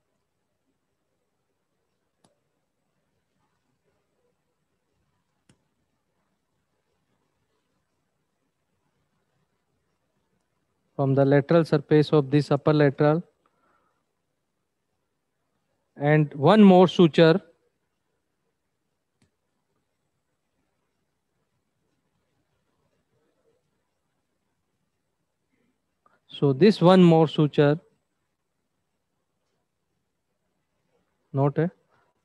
from the lateral surface of this upper lateral, and one more suture. So this one more suture, note it.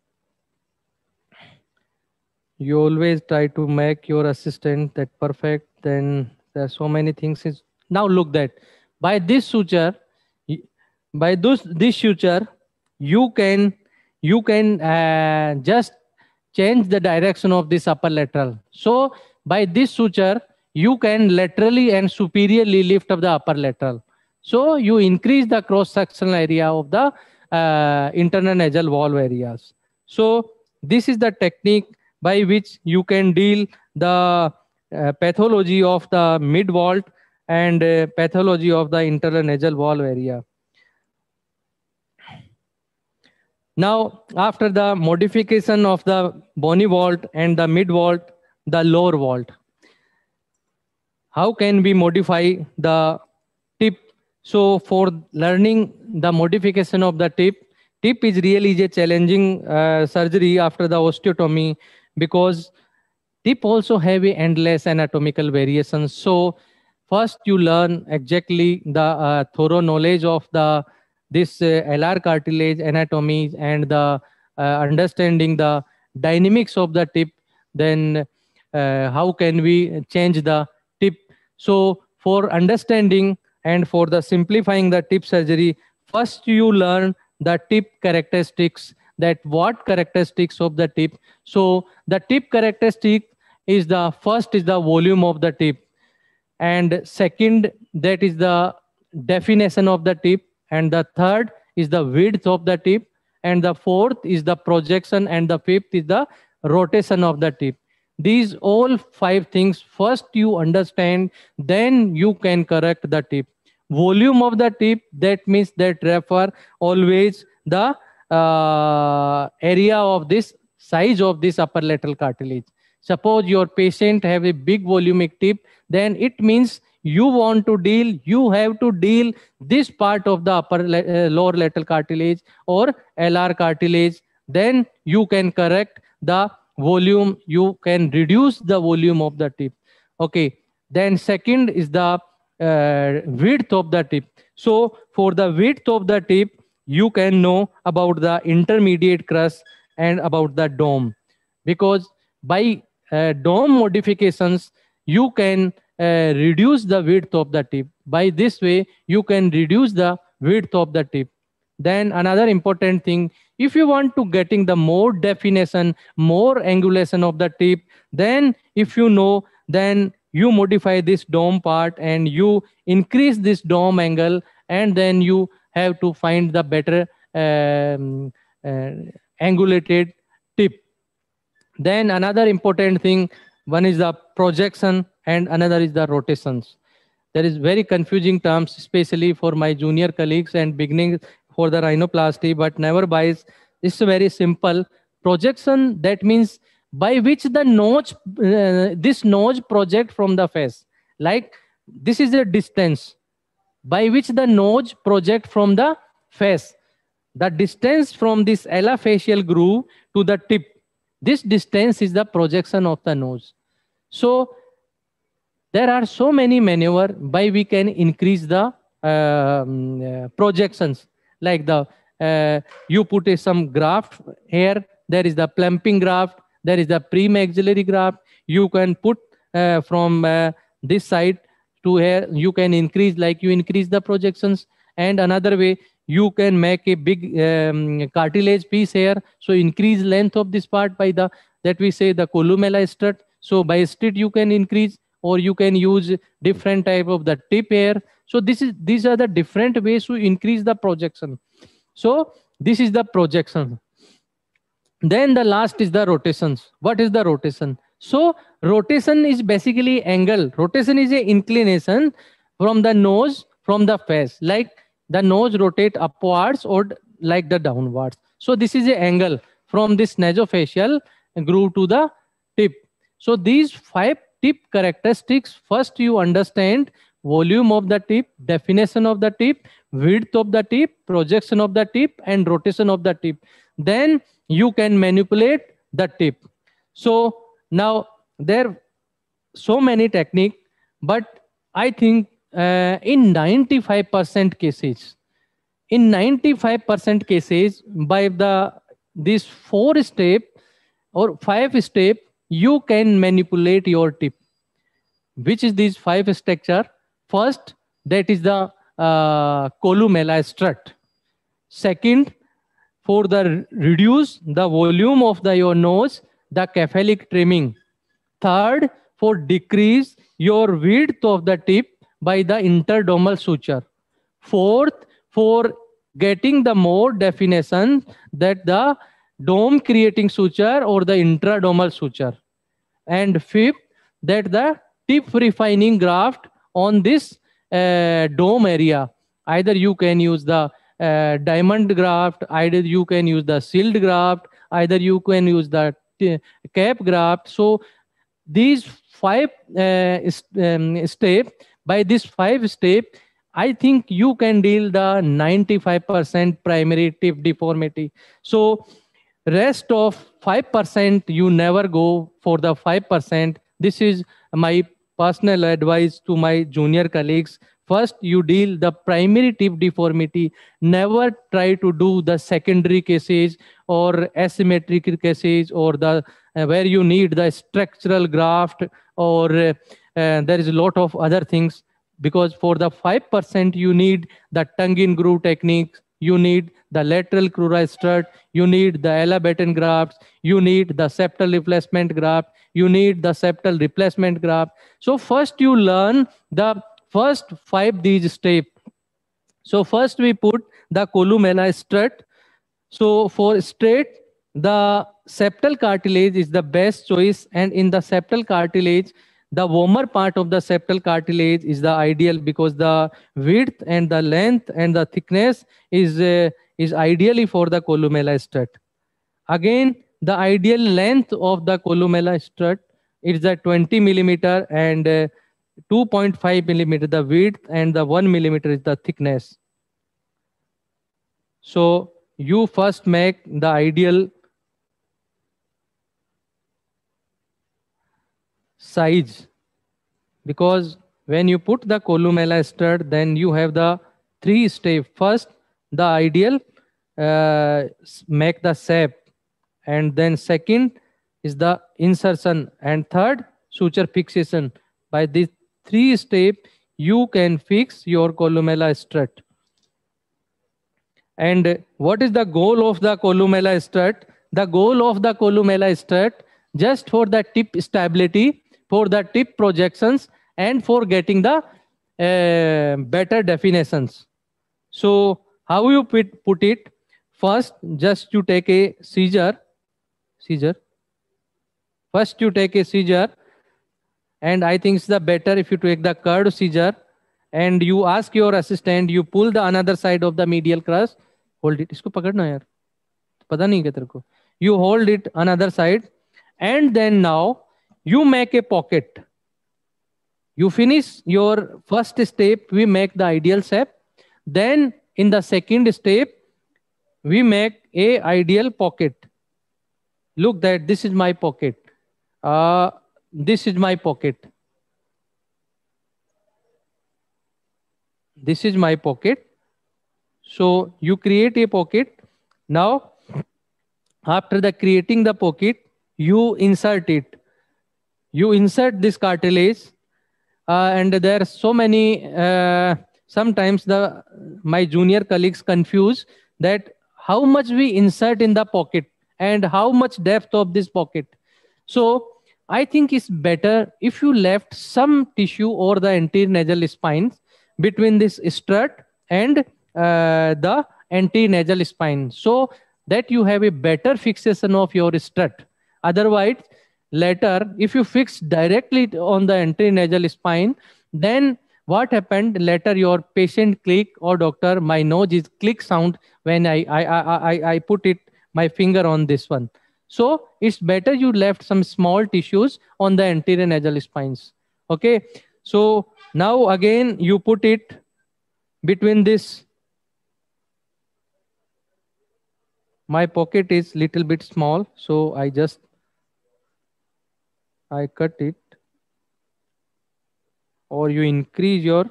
You always try to make your assistant that perfect, then there are so many things. Now look that by this suture, by this suture, you can you can just change the direction of this upper lateral. So by this suture, you can laterally and superiorly lift up the upper lateral. So you increase the cross-sectional area of the internal nasal valve areas. So this is the technique by which you can deal the pathology of the mid-vault and pathology of the internal nasal valve area. Now, after the modification of the bony vault and the mid vault, the lower vault, how can we modify the tip? So for learning the modification of the tip is really a challenging surgery after the osteotomy, because tip also have a endless anatomical variations. So first you learn exactly the thorough knowledge of the this LR cartilage anatomy and the understanding the dynamics of the tip. Then how can we change the tip? So for understanding and for the simplifying the tip surgery, first you learn the tip characteristics, that what characteristics of the tip. So the tip characteristic is the first is the volume of the tip, and second, that is the definition of the tip, and the third is the width of the tip, and the fourth is the projection, and the fifth is the rotation of the tip. These all 5 things first you understand, then you can correct the tip. Volume of the tip, that means that refer always the area of this size of this upper lateral cartilage. Suppose your patient have a big volumic tip, then it means you want to deal, you have to deal this part of the upper lower lateral cartilage or LR cartilage. Then you can correct the volume, you can reduce the volume of the tip. Okay. Then second is the width of the tip. So for the width of the tip, you can know about the intermediate crust and about the dome, because by dome modifications, you can reduce the width of the tip. By this way, you can reduce the width of the tip. Then another important thing, if you want to getting the more definition, more angulation of the tip, then if you know, then you modify this dome part and you increase this dome angle, and then you have to find the better angulated tip. Then another important thing, one is the projection and another is the rotations. There is very confusing terms, especially for my junior colleagues and beginning for the rhinoplasty, but never buys. It's very simple. Projection, that means by which the notch, this notch project from the face. Like this is the distance by which the notch project from the face. The distance from this elafacial groove to the tip, this distance is the projection of the nose. So there are so many maneuvers by we can increase the projections. Like the you put some graft here, there is the plumping graft, there is the premaxillary graft. You can put from this side to here, you can increase, like you increase the projections. And another way, you can make a big cartilage piece here, so increase length of this part by the, that we say the columella strut. So by strut you can increase, or you can use different type of the tip here. So these are the different ways to increase the projection. So this is the projection. Then the last is the rotations. What is the rotation? So rotation is basically angle. Rotation is a inclination from the nose, from the face, like the nose rotate upwards or like the downwards. So this is the angle from this nasofacial groove to the tip. So these 5 tip characteristics, first you understand volume of the tip, definition of the tip, width of the tip, projection of the tip, and rotation of the tip. Then you can manipulate the tip. So now there are so many techniques, but I think in 95% cases, by this 4 step or 5 step, you can manipulate your tip. Which is these 5 structure? First, that is the columella strut. Second, for the reduce the volume of your nose, the cephalic trimming. Third, for decrease your width of the tip by the interdermal suture. Fourth, for getting the more definition that the dome creating suture or the intradermal suture. And fifth, that the tip refining graft on this dome area. Either you can use the diamond graft, either you can use the sealed graft, either you can use the cap graft. So these 5 steps, by this 5 steps, I think you can deal the 95% primary tip deformity. So rest of 5%, you never go for the 5%. This is my personal advice to my junior colleagues. First, you deal the primary tip deformity. Never try to do the secondary cases or asymmetric cases or the where you need the structural graft or there is a lot of other things. Because for the 5%, you need the tongue-in groove techniques, you need the lateral crura strut, you need the Ella Batten grafts, you need the septal replacement graft, you need the septal replacement graft. So first you learn the first 5 these steps. So first we put the columella strut. So for straight, the septal cartilage is the best choice, and in the septal cartilage, the warmer part of the septal cartilage is the ideal because the width and the length and the thickness is ideally for the columella strut. Again, the ideal length of the columella strut is the 20 millimeter and 2.5 millimeter the width and the 1 millimeter is the thickness. So you first make the ideal size, because when you put the columella strut, then you have the 3 steps. First, the ideal make the shape, and then second is the insertion, and third suture fixation. By these 3 steps, you can fix your columella strut. And what is the goal of the columella strut? The goal of the columella strut just for the tip stability, for the tip projections, and for getting the better definitions. So how you put it? First, just you take a scissor. First you take a scissor, and I think it's the better if you take the curved scissor, and you ask your assistant, you pull the another side of the medial crust, hold it. इसको पकड़ना यार, पता नहीं क्या तेरे को. You hold it another side, and then now you make a pocket. You finish your first step, we make the ideal shape. Then in the second step, we make a ideal pocket. Look that this is my pocket. This is my pocket. This is my pocket. So you create a pocket. Now, after the creating the pocket, you insert it. You insert this cartilage, and there are so many. Sometimes my junior colleagues confuse that how much we insert in the pocket and how much depth of this pocket. So I think it's better if you left some tissue or the anterior nasal spines between this strut and the anterior nasal spine, so that you have a better fixation of your strut. Otherwise, later, if you fix directly on the anterior nasal spine, then what happened later, your patient click, or doctor, my nose is click sound when I put it, my finger on this one. So it's better you left some small tissues on the anterior nasal spines. Okay. So now again, you put it between this. My pocket is little bit small, so I cut it, or you increase your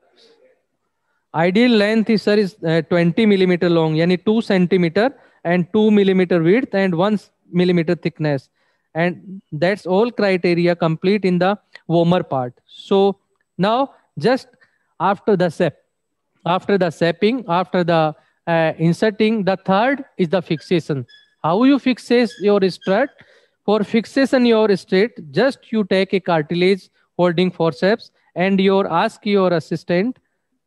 ideal length is, sir, is 20 millimeter long, yani 2 centimeter and 2 millimeter width and 1 millimeter thickness. And that's all criteria complete in the warmer part. So now just after the shaping, after the inserting. The third is the fixation. How you fixate your strut? For fixation your strut, just you take a cartilage holding forceps and ask your assistant,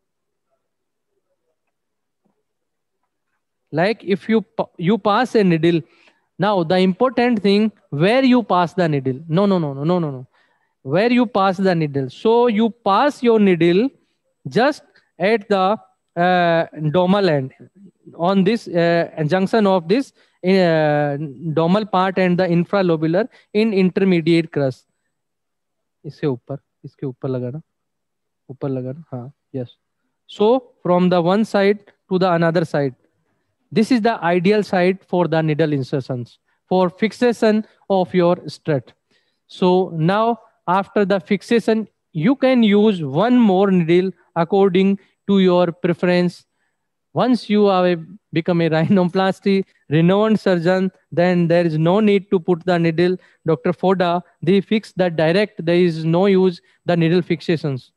like if you pass a needle. Now the important thing, where you pass the needle. No. Where you pass the needle. So you pass your needle just at the domal end, on this junction of this domal part and the infralobular in intermediate crus. इसके ऊपर लगाना हाँ, yes. So from the one side to the another side, this is the ideal side for the needle insertions for fixation of your strut. So now after the fixation, you can use one more needle according to your preference. Once you have become a rhinoplasty renowned surgeon, then there is no need to put the needle. Dr. Foda, they fix that direct. There is no use the needle fixations.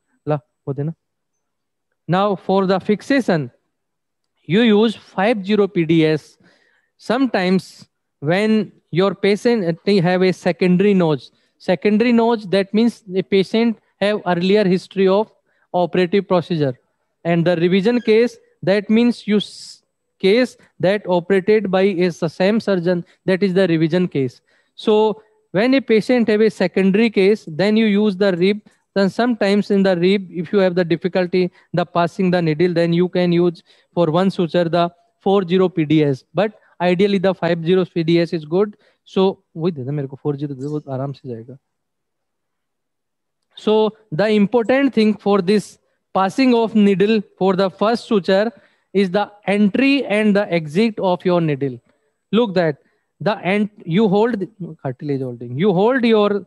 Now for the fixation, you use 50 PDS. Sometimes when your patient have a secondary notch, that means the patient have earlier history of operative procedure. And the revision case, that means you case that operated by the same surgeon, that is the revision case. So when a patient have a secondary case, then you use the rib. Then sometimes in the rib, if you have the difficulty the passing the needle, then you can use for one suture the 40 PDS. But ideally the 50 PDS is good. So with मेरे को 40 बहुत आराम से जाएगा. So the important thing for this passing of needle for the first suture is the entry and the exit of your needle. Look that the end you hold cartilage holding. You hold your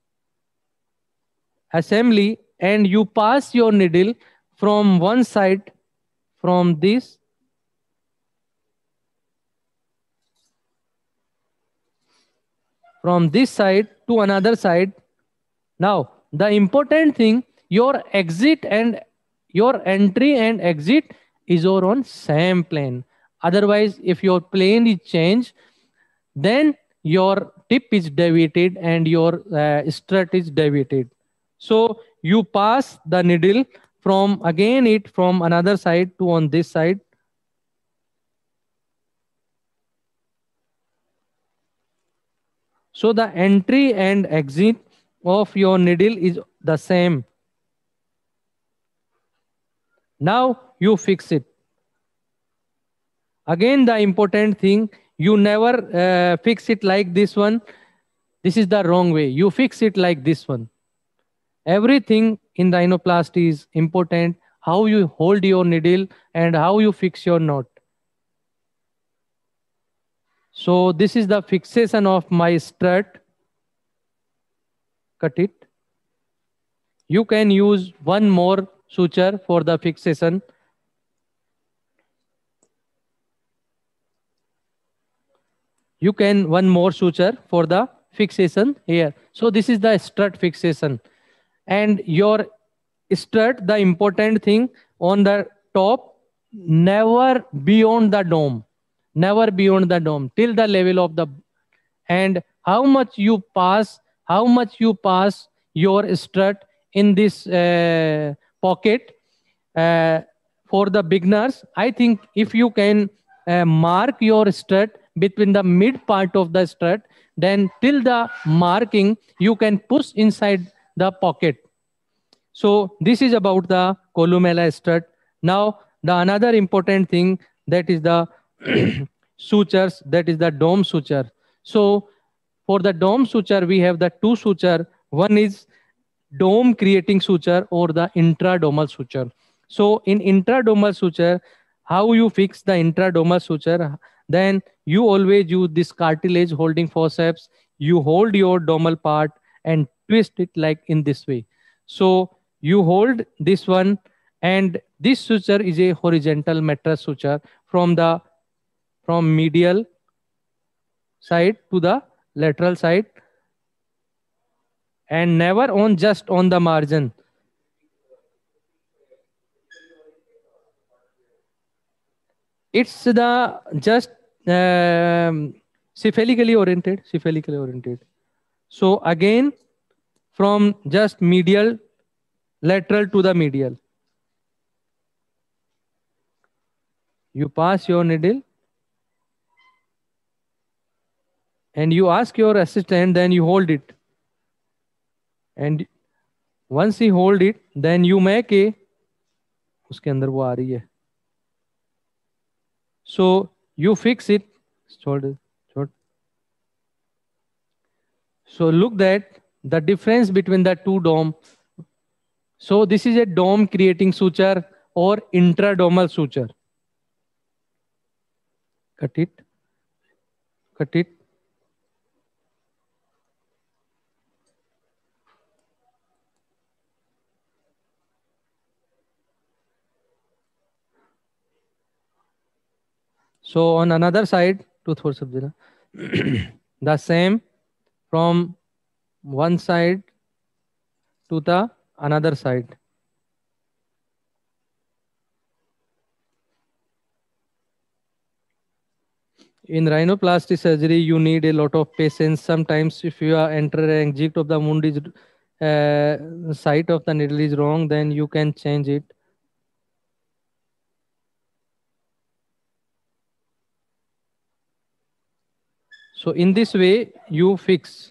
assembly and you pass your needle from one side, from this side to another side. Now the important thing, your exit and your entry and exit is on same plane. Otherwise, if your plane is changed, then your tip is deviated and your strut is deviated. So you pass the needle from from another side to on this side. So the entry and exit of your needle is the same. Now you fix it. Again, the important thing, you never fix it like this one. This is the wrong way. You fix it like this one. Everything in rhinoplasty is important. How you hold your needle and how you fix your knot. So this is the fixation of my strut. Cut it. You can use one more suture for the fixation. You can one more suture for the fixation here. So this is the strut fixation. And your strut, the important thing on the top, never beyond the dome. Never beyond the dome, till the level of the, and how much you pass your strut in this pocket. For the beginners, I think if you can mark your strut between the mid part of the strut, then till the marking, you can push inside the pocket. So this is about the columella strut. Now, the another important thing, that is the sutures, that is the dome suture. So for the dome suture, we have the two suture. One is dome creating suture or the intradomal suture. So in intradomal suture, how you fix the intradomal suture? Then you always use this cartilage holding forceps. You hold your domal part and twist it like in this way. So you hold this one, and this suture is a horizontal mattress suture from medial side to the lateral side, and never just on the margin. It's the just cephalically oriented. So again, from just medial, lateral to the medial. You pass your needle and you ask your assistant, then you hold it. And once you hold it, then you make a, उसके अंदर वो आ रही है. So you fix it. So look that the difference between the two dome. So this is a dome creating suture or intradermal suture. Cut it. So on another side, the same from one side to the another side. In rhinoplasty surgery, you need a lot of patience. Sometimes if you are entering exit of the wound is site of the needle is wrong, then you can change it. So in this way, you fix.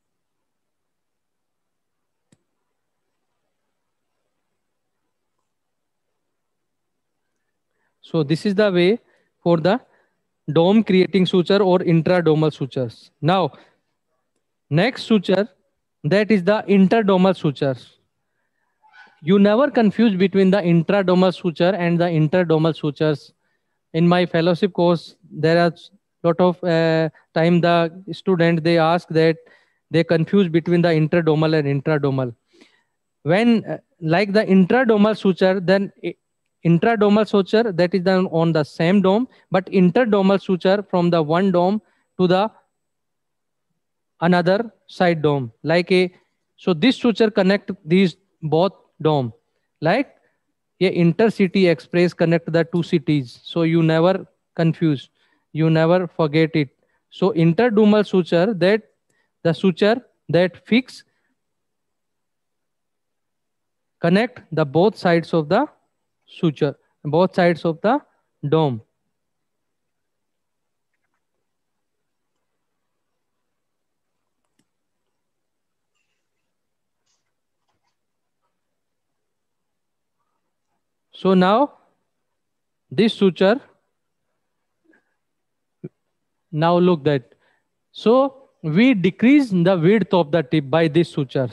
So this is the way for the dome creating suture or intradermal sutures. Now, next suture, that is the interdermal sutures. You never confuse between the intradermal suture and the interdermal sutures. In my fellowship course, there are lot of time the student, they ask that they confuse between the interdermal and intradermal. When like the intradermal suture, then intradermal suture that is done on the same dome, but interdermal suture from the one dome to the another side dome. Like a, so this suture connect these both dome. Like a intercity express connect the two cities. So you never confuse. You never forget it. So interdermal suture, that the suture that fix connect the both sides of the suture, both sides of the dome. So now this suture, now look that. So we decrease the width of the tip by this suture.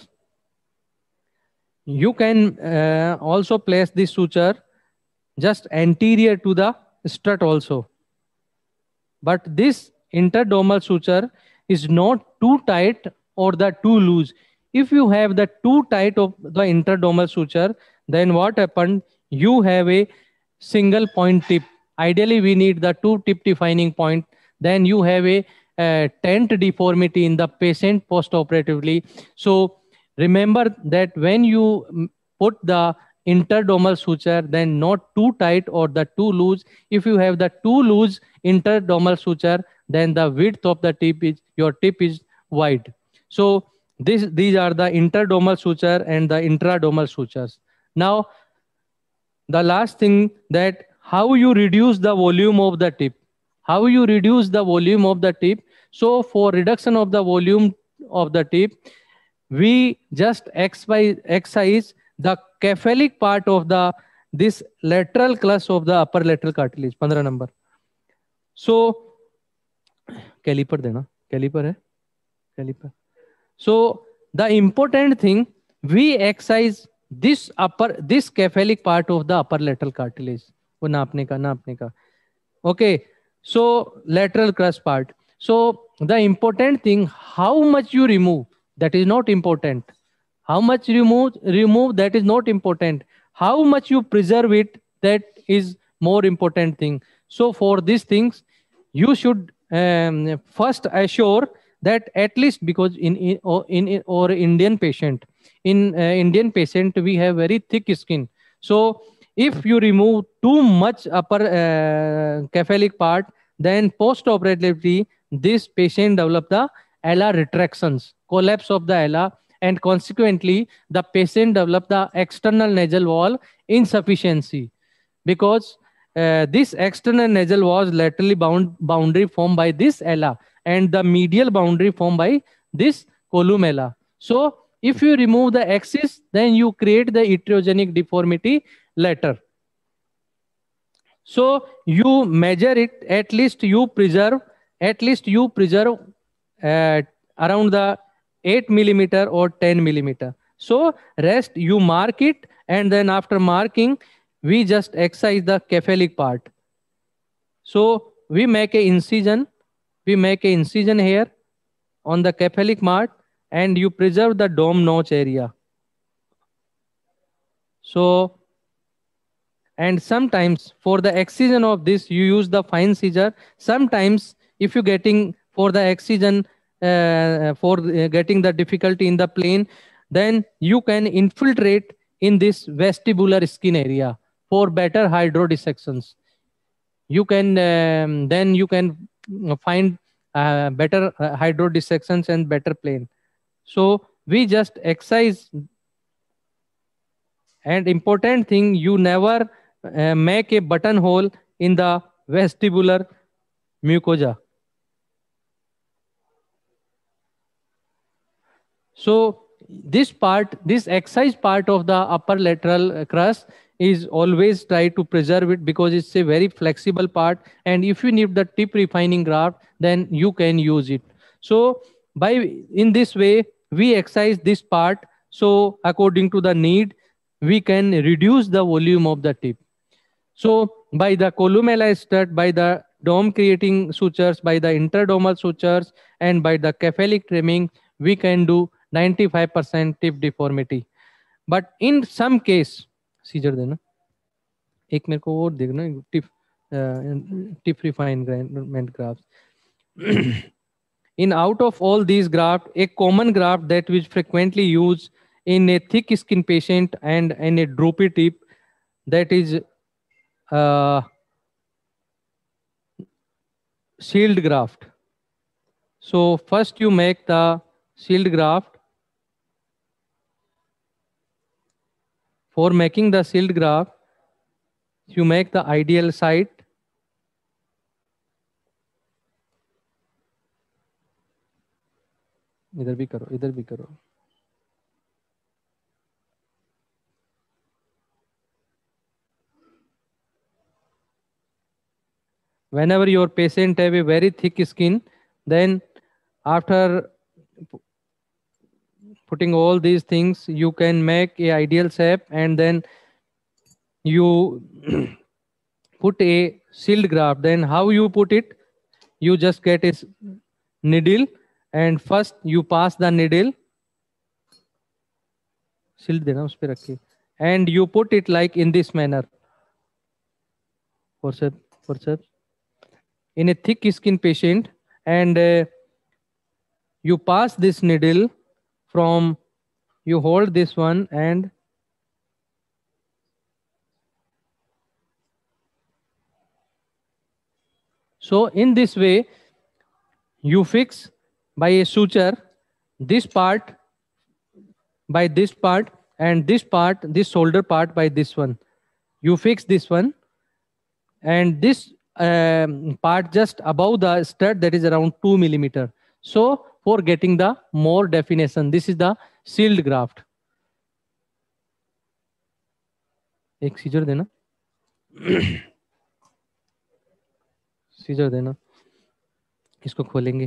You can also place this suture just anterior to the strut also. But this interdermal suture is not too tight or the too loose. If you have the too tight of the interdermal suture, then what happened? You have a single point tip. Ideally, we need the two tip defining point. Then you have a tent deformity in the patient postoperatively. So remember that when you put the interdermal suture, then not too tight or the too loose. If you have the too loose interdermal suture, then the width of the tip is, your tip is wide. So these are the interdermal suture and the intradermal sutures. Now, the last thing, that how you reduce the volume of the tip. How you reduce the volume of the tip. So for reduction of the volume of the tip, we just excise the cephalic part of the this lateral clutch of the upper lateral cartilage. 15 number. So caliper dena, caliper hai, caliper. So the important thing, we excise this cephalic part of the upper lateral cartilage. वो नापने का. Okay. So lateral crust part. So the important thing, how much you remove, that is not important. How much remove, that is not important. How much you preserve it, that is more important thing. So for these things, you should first assure that at least, because in Indian patient, we have very thick skin. So If you remove too much upper cephalic part, then post-operatively, this patient develop the ala retractions, collapse of the ala, and consequently, the patient develop the external nasal wall insufficiency, because this external nasal was laterally boundary formed by this ala, and the medial boundary formed by this columella. So if you remove the axis, then you create the heterogenic deformity later. So you measure it, at least you preserve around the 8 millimeter or 10 millimeter. So rest you mark it, and then after marking, we just excise the cephalic part. So we make a incision here on the cephalic part, and you preserve the dome notch area. So, and sometimes for the excision of this, you use the fine scissor. Sometimes if you're getting for the excision, getting the difficulty in the plane, then you can infiltrate in this vestibular skin area for better hydrodissections. You can, then you can find better hydrodissections and better plane. So we just excise. And important thing, you never make a buttonhole in the vestibular mucosa. So this part, this excise part of the upper lateral crust is always try to preserve it, because it's a very flexible part. And if you need the tip refining graft, then you can use it. So in this way, we excise this part. So according to the need, we can reduce the volume of the tip. So by the columella stud, by the dome creating sutures, by the interdomal sutures, and by the cephalic trimming, we can do 95% tip deformity. But in some case, scissor देना एक मेरे को और देखना tip refinement grafts. In out of all these grafts, a common graft that is frequently used in a thick skin patient and in a droopy tip, that is shield graft. So first you make the shield graft. For making the shield graft, you make the ideal site. इधर भी करो, इधर भी करो. Whenever your patient have a very thick skin, then after putting all these things, you can make a ideal shape, and then you put a shield graft. Then how you put it? You just get a needle, and first you pass the needle, shield dena us pe rakhiye, and you put it like in this manner. Forceps in a thick skin patient, and you pass this needle from, you hold this one, and so in this way you fix by a suture this part by this part, and this part, this shoulder part by this one. You fix this one, and this part just above the stud, that is around 2 millimeter. So for getting the more definition, this is the shield graft. एक scissor देना, scissor देना, इसको खोलेंगे.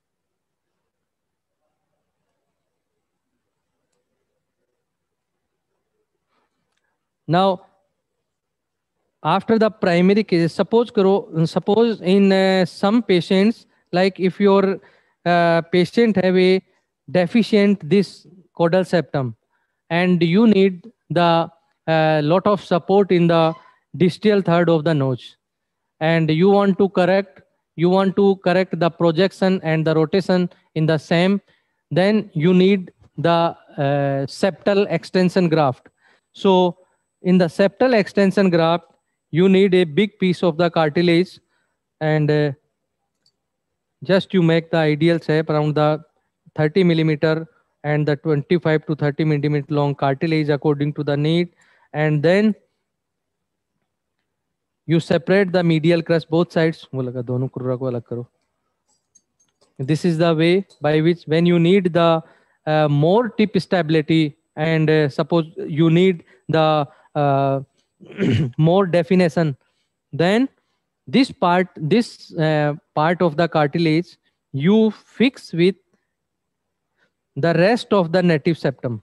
Now after the primary cases, suppose in some patients, like if your patient have a deficient this caudal septum, and you need the lot of support in the distal third of the nose, and you want to correct the projection and the rotation in the same, then you need the septal extension graft. So in the septal extension graft, you need a big piece of the cartilage, and just you make the ideal shape around the 30 millimeter and the 25 to 30 millimeter long cartilage according to the need. And then you separate the medial crust both sides. This is the way by which when you need the more tip stability, and suppose you need the more definition, then this part of the cartilage you fix with the rest of the native septum.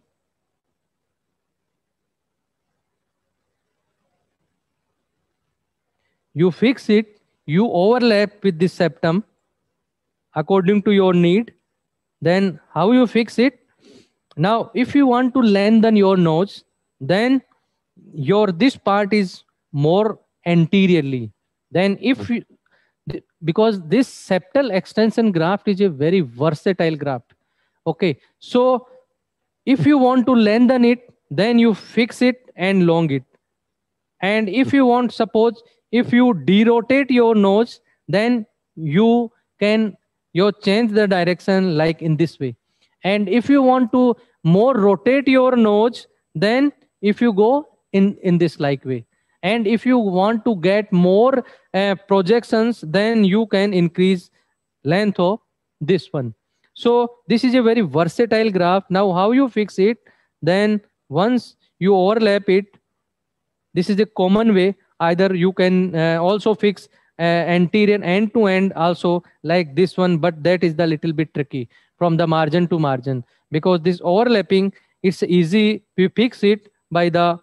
You fix it, you overlap with this septum according to your need. Then how you fix it? Now, if you want to lengthen your nose, then this part is more anteriorly. Then if you, because this septal extension graft is a very versatile graft. Okay, so if you want to lengthen it, then you fix it and long it. And if you want, suppose if you derotate your nose, then you can change the direction like in this way. And if you want to more rotate your nose, then if you go in this like way. And if you want to get more projections, then you can increase length of this one. So this is a very versatile graft. Now how you fix it? Then once you overlap it, this is a common way. Either you can also fix anterior end to end also like this one, but that is the little bit tricky from the margin to margin, because this overlapping, it's easy to fix it by the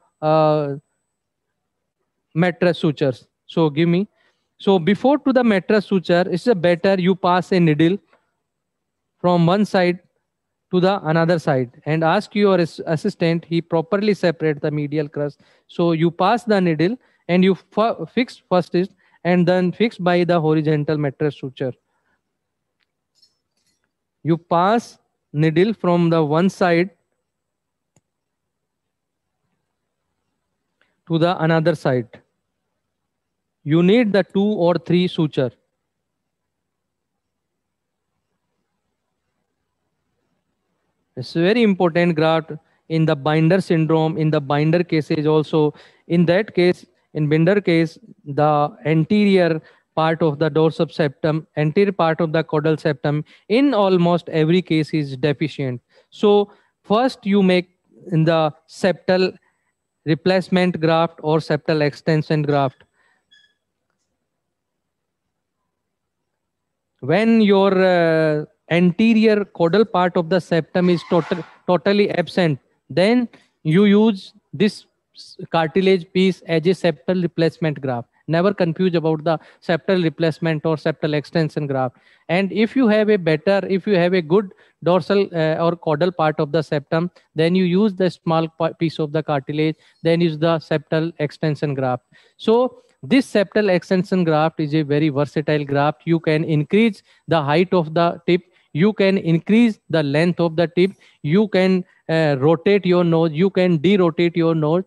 mattress sutures. So give me. So before to the mattress suture, it's better you pass a needle from one side to the another side and ask your assistant, he properly separate the medial crust. So you pass the needle and you fix first is, and then fix by the horizontal mattress suture. You pass needle from the one side to the another side. You need the 2 or 3 suture. It's a very important graft in the binder syndrome, in the binder cases also. In that case, in binder case, the anterior part of the dorsal septum, anterior part of the caudal septum, in almost every case is deficient. So first you make in the septal replacement graft or septal extension graft. When your anterior caudal part of the septum is totally absent, then you use this cartilage piece as a septal replacement graft. Never confuse about the septal replacement or septal extension graft. And if you have a good dorsal or caudal part of the septum, then you use the small piece of the cartilage, then use the septal extension graft. So this septal extension graft is a very versatile graft. You can increase the height of the tip, you can increase the length of the tip, you can rotate your nose, you can derotate your nose.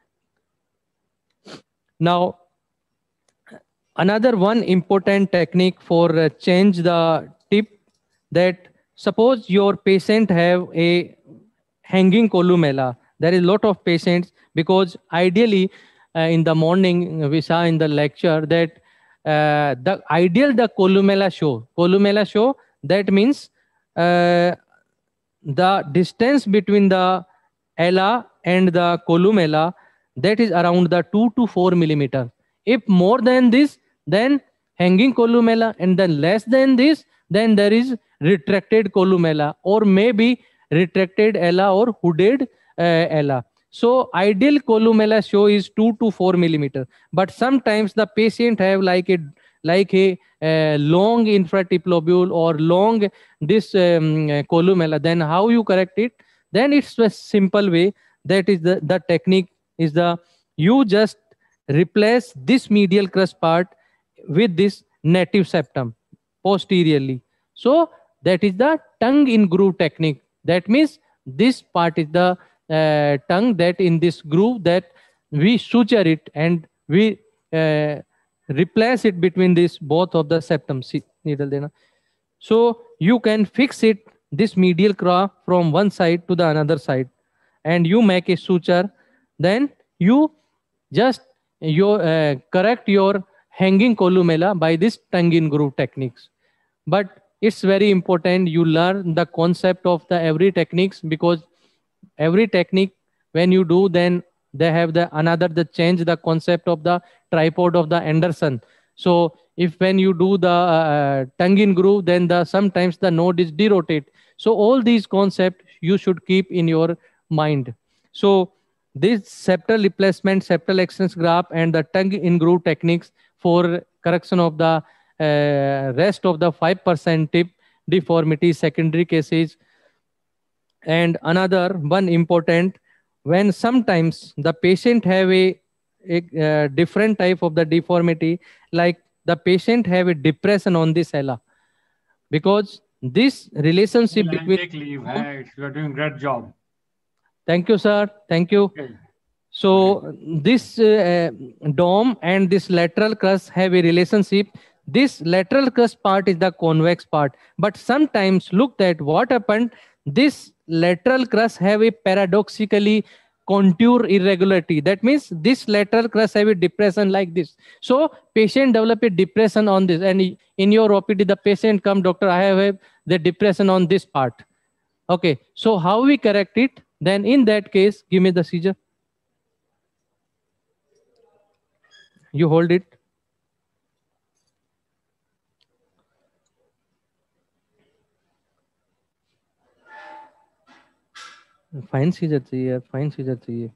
Now, another one important technique for change the tip, that suppose your patient have a hanging columella. There is a lot of patients, because ideally in the morning we saw in the lecture that the columella show, that means the distance between the ala and the columella, that is around the 2 to 4 millimeter. If more than this, then hanging columella, and then less than this, then there is retracted columella, or maybe retracted ala or hooded ala. So ideal columella show is 2 to 4 millimeter. But sometimes the patient have like a long infratip lobule or long this columella. Then how you correct it? Then it's a simple way. That is the technique is you just replace this medial crust part with this native septum posteriorly. So that is the tongue in groove technique. That means this part is the tongue, that in this groove, that we suture it and we replace it between this both of the septum. Needle dena. So you can fix it, this medial claw, from one side to the another side, and you make a suture. Then you just correct your hanging columella by this tongue in groove techniques. But it's very important you learn the concept of the every techniques, because every technique when you do, then they have the change the concept of the tripod of the Anderson. So if when you do the tongue in groove, then sometimes the node is derotate. So all these concepts you should keep in your mind. So this septal replacement, septal extension graft, and the tongue in groove techniques for correction of the rest of the 5% tip deformity secondary cases. And another one important, when sometimes the patient have a different type of the deformity, like the patient have a depression on this ella, because this relationship between... Take leave. Hey, you are doing a great job. Thank you, sir. Thank you. Okay. So this dome and this lateral crust have a relationship. This lateral crust part is the convex part. But sometimes look at what happened. This lateral crust have a paradoxically contour irregularity. That means this lateral crust have a depression like this. So patient develop a depression on this. And in your OPD, the patient come, doctor, I have the depression on this part. Okay. So how we correct it? Then in that case, give me the seizure. You hold it. Fine scissor चाहिए, fine scissor चाहिए.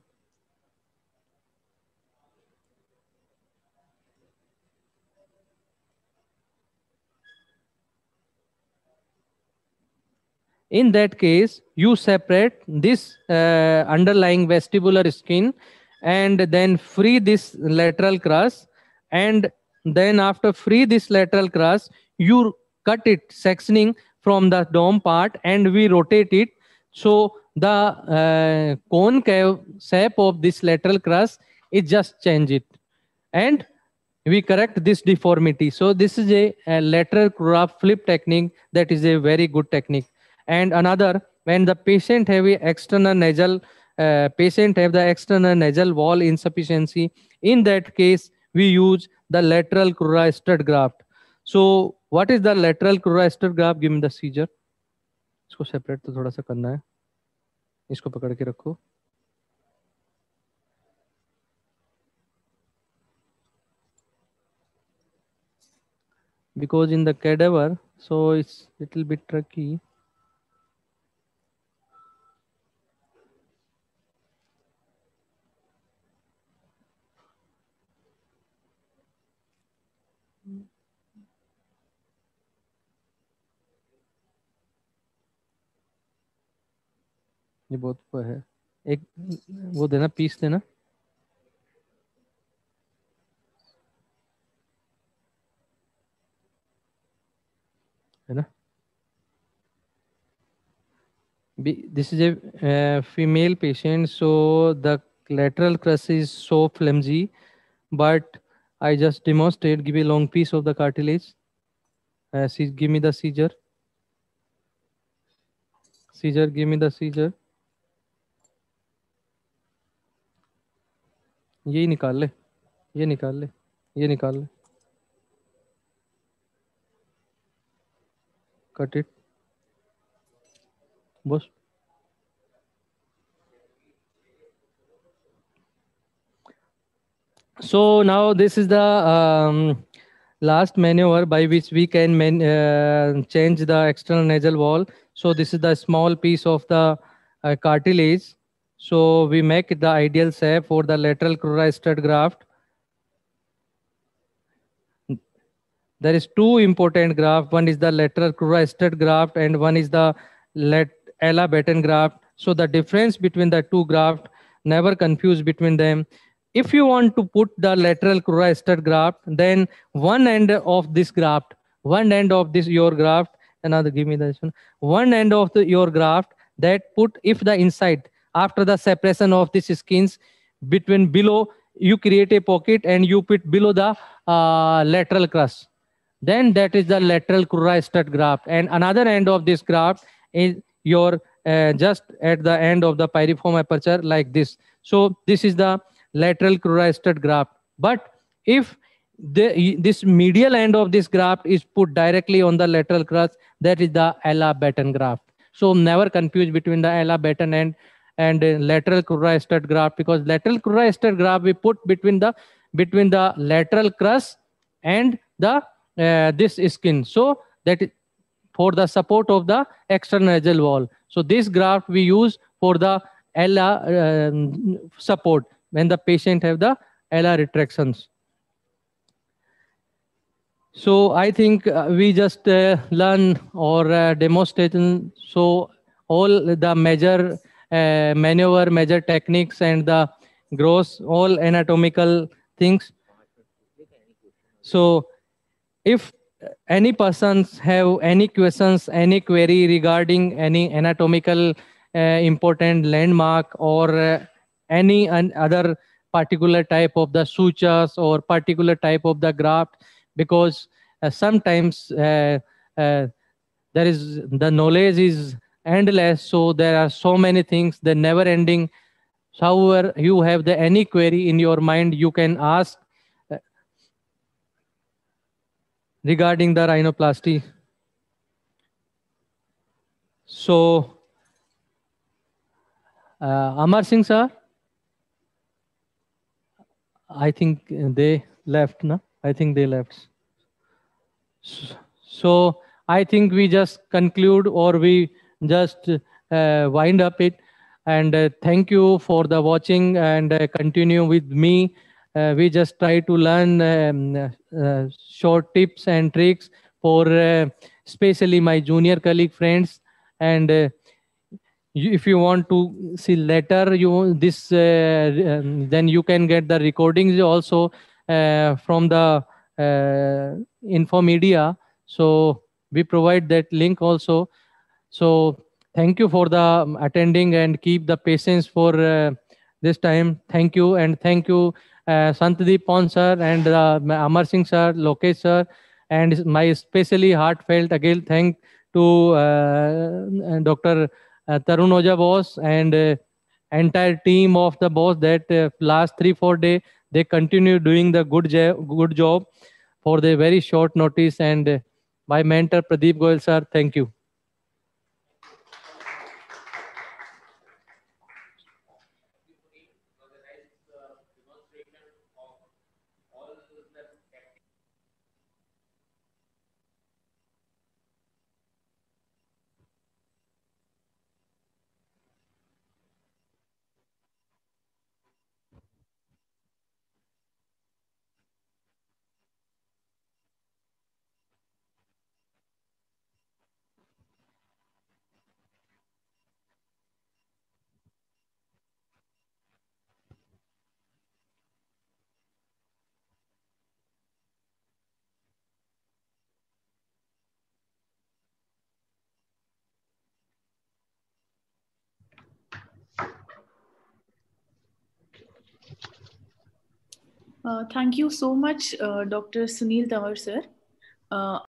In that case, you separate this underlying vestibular skin and then free this lateral crust, and then after free this lateral crust, you cut it sectioning from the dome part and we rotate it. So the concave shape of this lateral crust is just change it and we correct this deformity. So this is a lateral graft flip technique that is a very good technique. And another, when the patient have a external nasal, patient have the external nasal wall insufficiency, in that case, we use the lateral crura stud graft. So what is the lateral crura stud graft? Give me the seizure. इसको separate तो थोड़ा सा करना है. इसको पकड़ के रखो. Because in the cadaver, so it's little bit tricky. ये बहुत है, एक वो देना, पीस देना. है ना? This is a female patient, so the lateral crust is so flimsy, but I just demonstrate, give a long piece of the cartilage. Give me the seizure. Seizure, give me the seizure. ये निकाल ले, ये निकाल ले, ये निकाल ले. Cut it. Boss. So now this is the last maneuver by which we can change the external nasal wall. So this is the small piece of the cartilage. So we make the ideal shape for the lateral crura stud graft. There is two important graft. One is the lateral crura stud graft and one is the Ella batten graft. So the difference between the two graft, never confuse between them. If you want to put the lateral crura stud graft, then one end of this graft, one end of this your graft, another give me this one end of your graft that put if the inside after the separation of these skins, below, you create a pocket and you put below the lateral crus. Then that is the lateral crura strut graft. And another end of this graft is your just at the end of the pyriform aperture like this. So this is the lateral crura strut graft. But if this medial end of this graft is put directly on the lateral crus, that is the Ella Batten graft. So never confuse between the Ella Batten and lateral crura strut graft, because lateral crura strut graft we put between the lateral crus and the this skin, so that for the support of the extranasal wall. So this graft we use for the Ella support when the patient have the Ella retractions. So I think we just learn or demonstration. So all the major maneuver, major techniques, and the gross all anatomical things. So if any persons have any questions, any query regarding any anatomical important landmark or any other particular type of the sutures or particular type of the graft, because sometimes there is the knowledge is endless, so there are so many things, the never ending. However, you have the any query in your mind, you can ask regarding the rhinoplasty. So, Amar Singh sir, I think they left, no? I think they left. So, I think we just conclude or we just wind up it. And thank you for the watching and continue with me. We just try to learn short tips and tricks for especially my junior colleague friends. And if you want to see later then you can get the recordings also from the Infomedia. So we provide that link also. So thank you for the attending and keep the patience for this time. Thank you. And thank you Santdeep Pon sir and Amar Singh sir, Lokesh sir, and my especially heartfelt again thank to Dr. Tarun Oja boss and entire team of the boss that last 3-4 days they continue doing the good job for the very short notice. And my mentor Pradeep Goyal sir, thank you. Thank you so much, Dr. Sunil Tawar sir.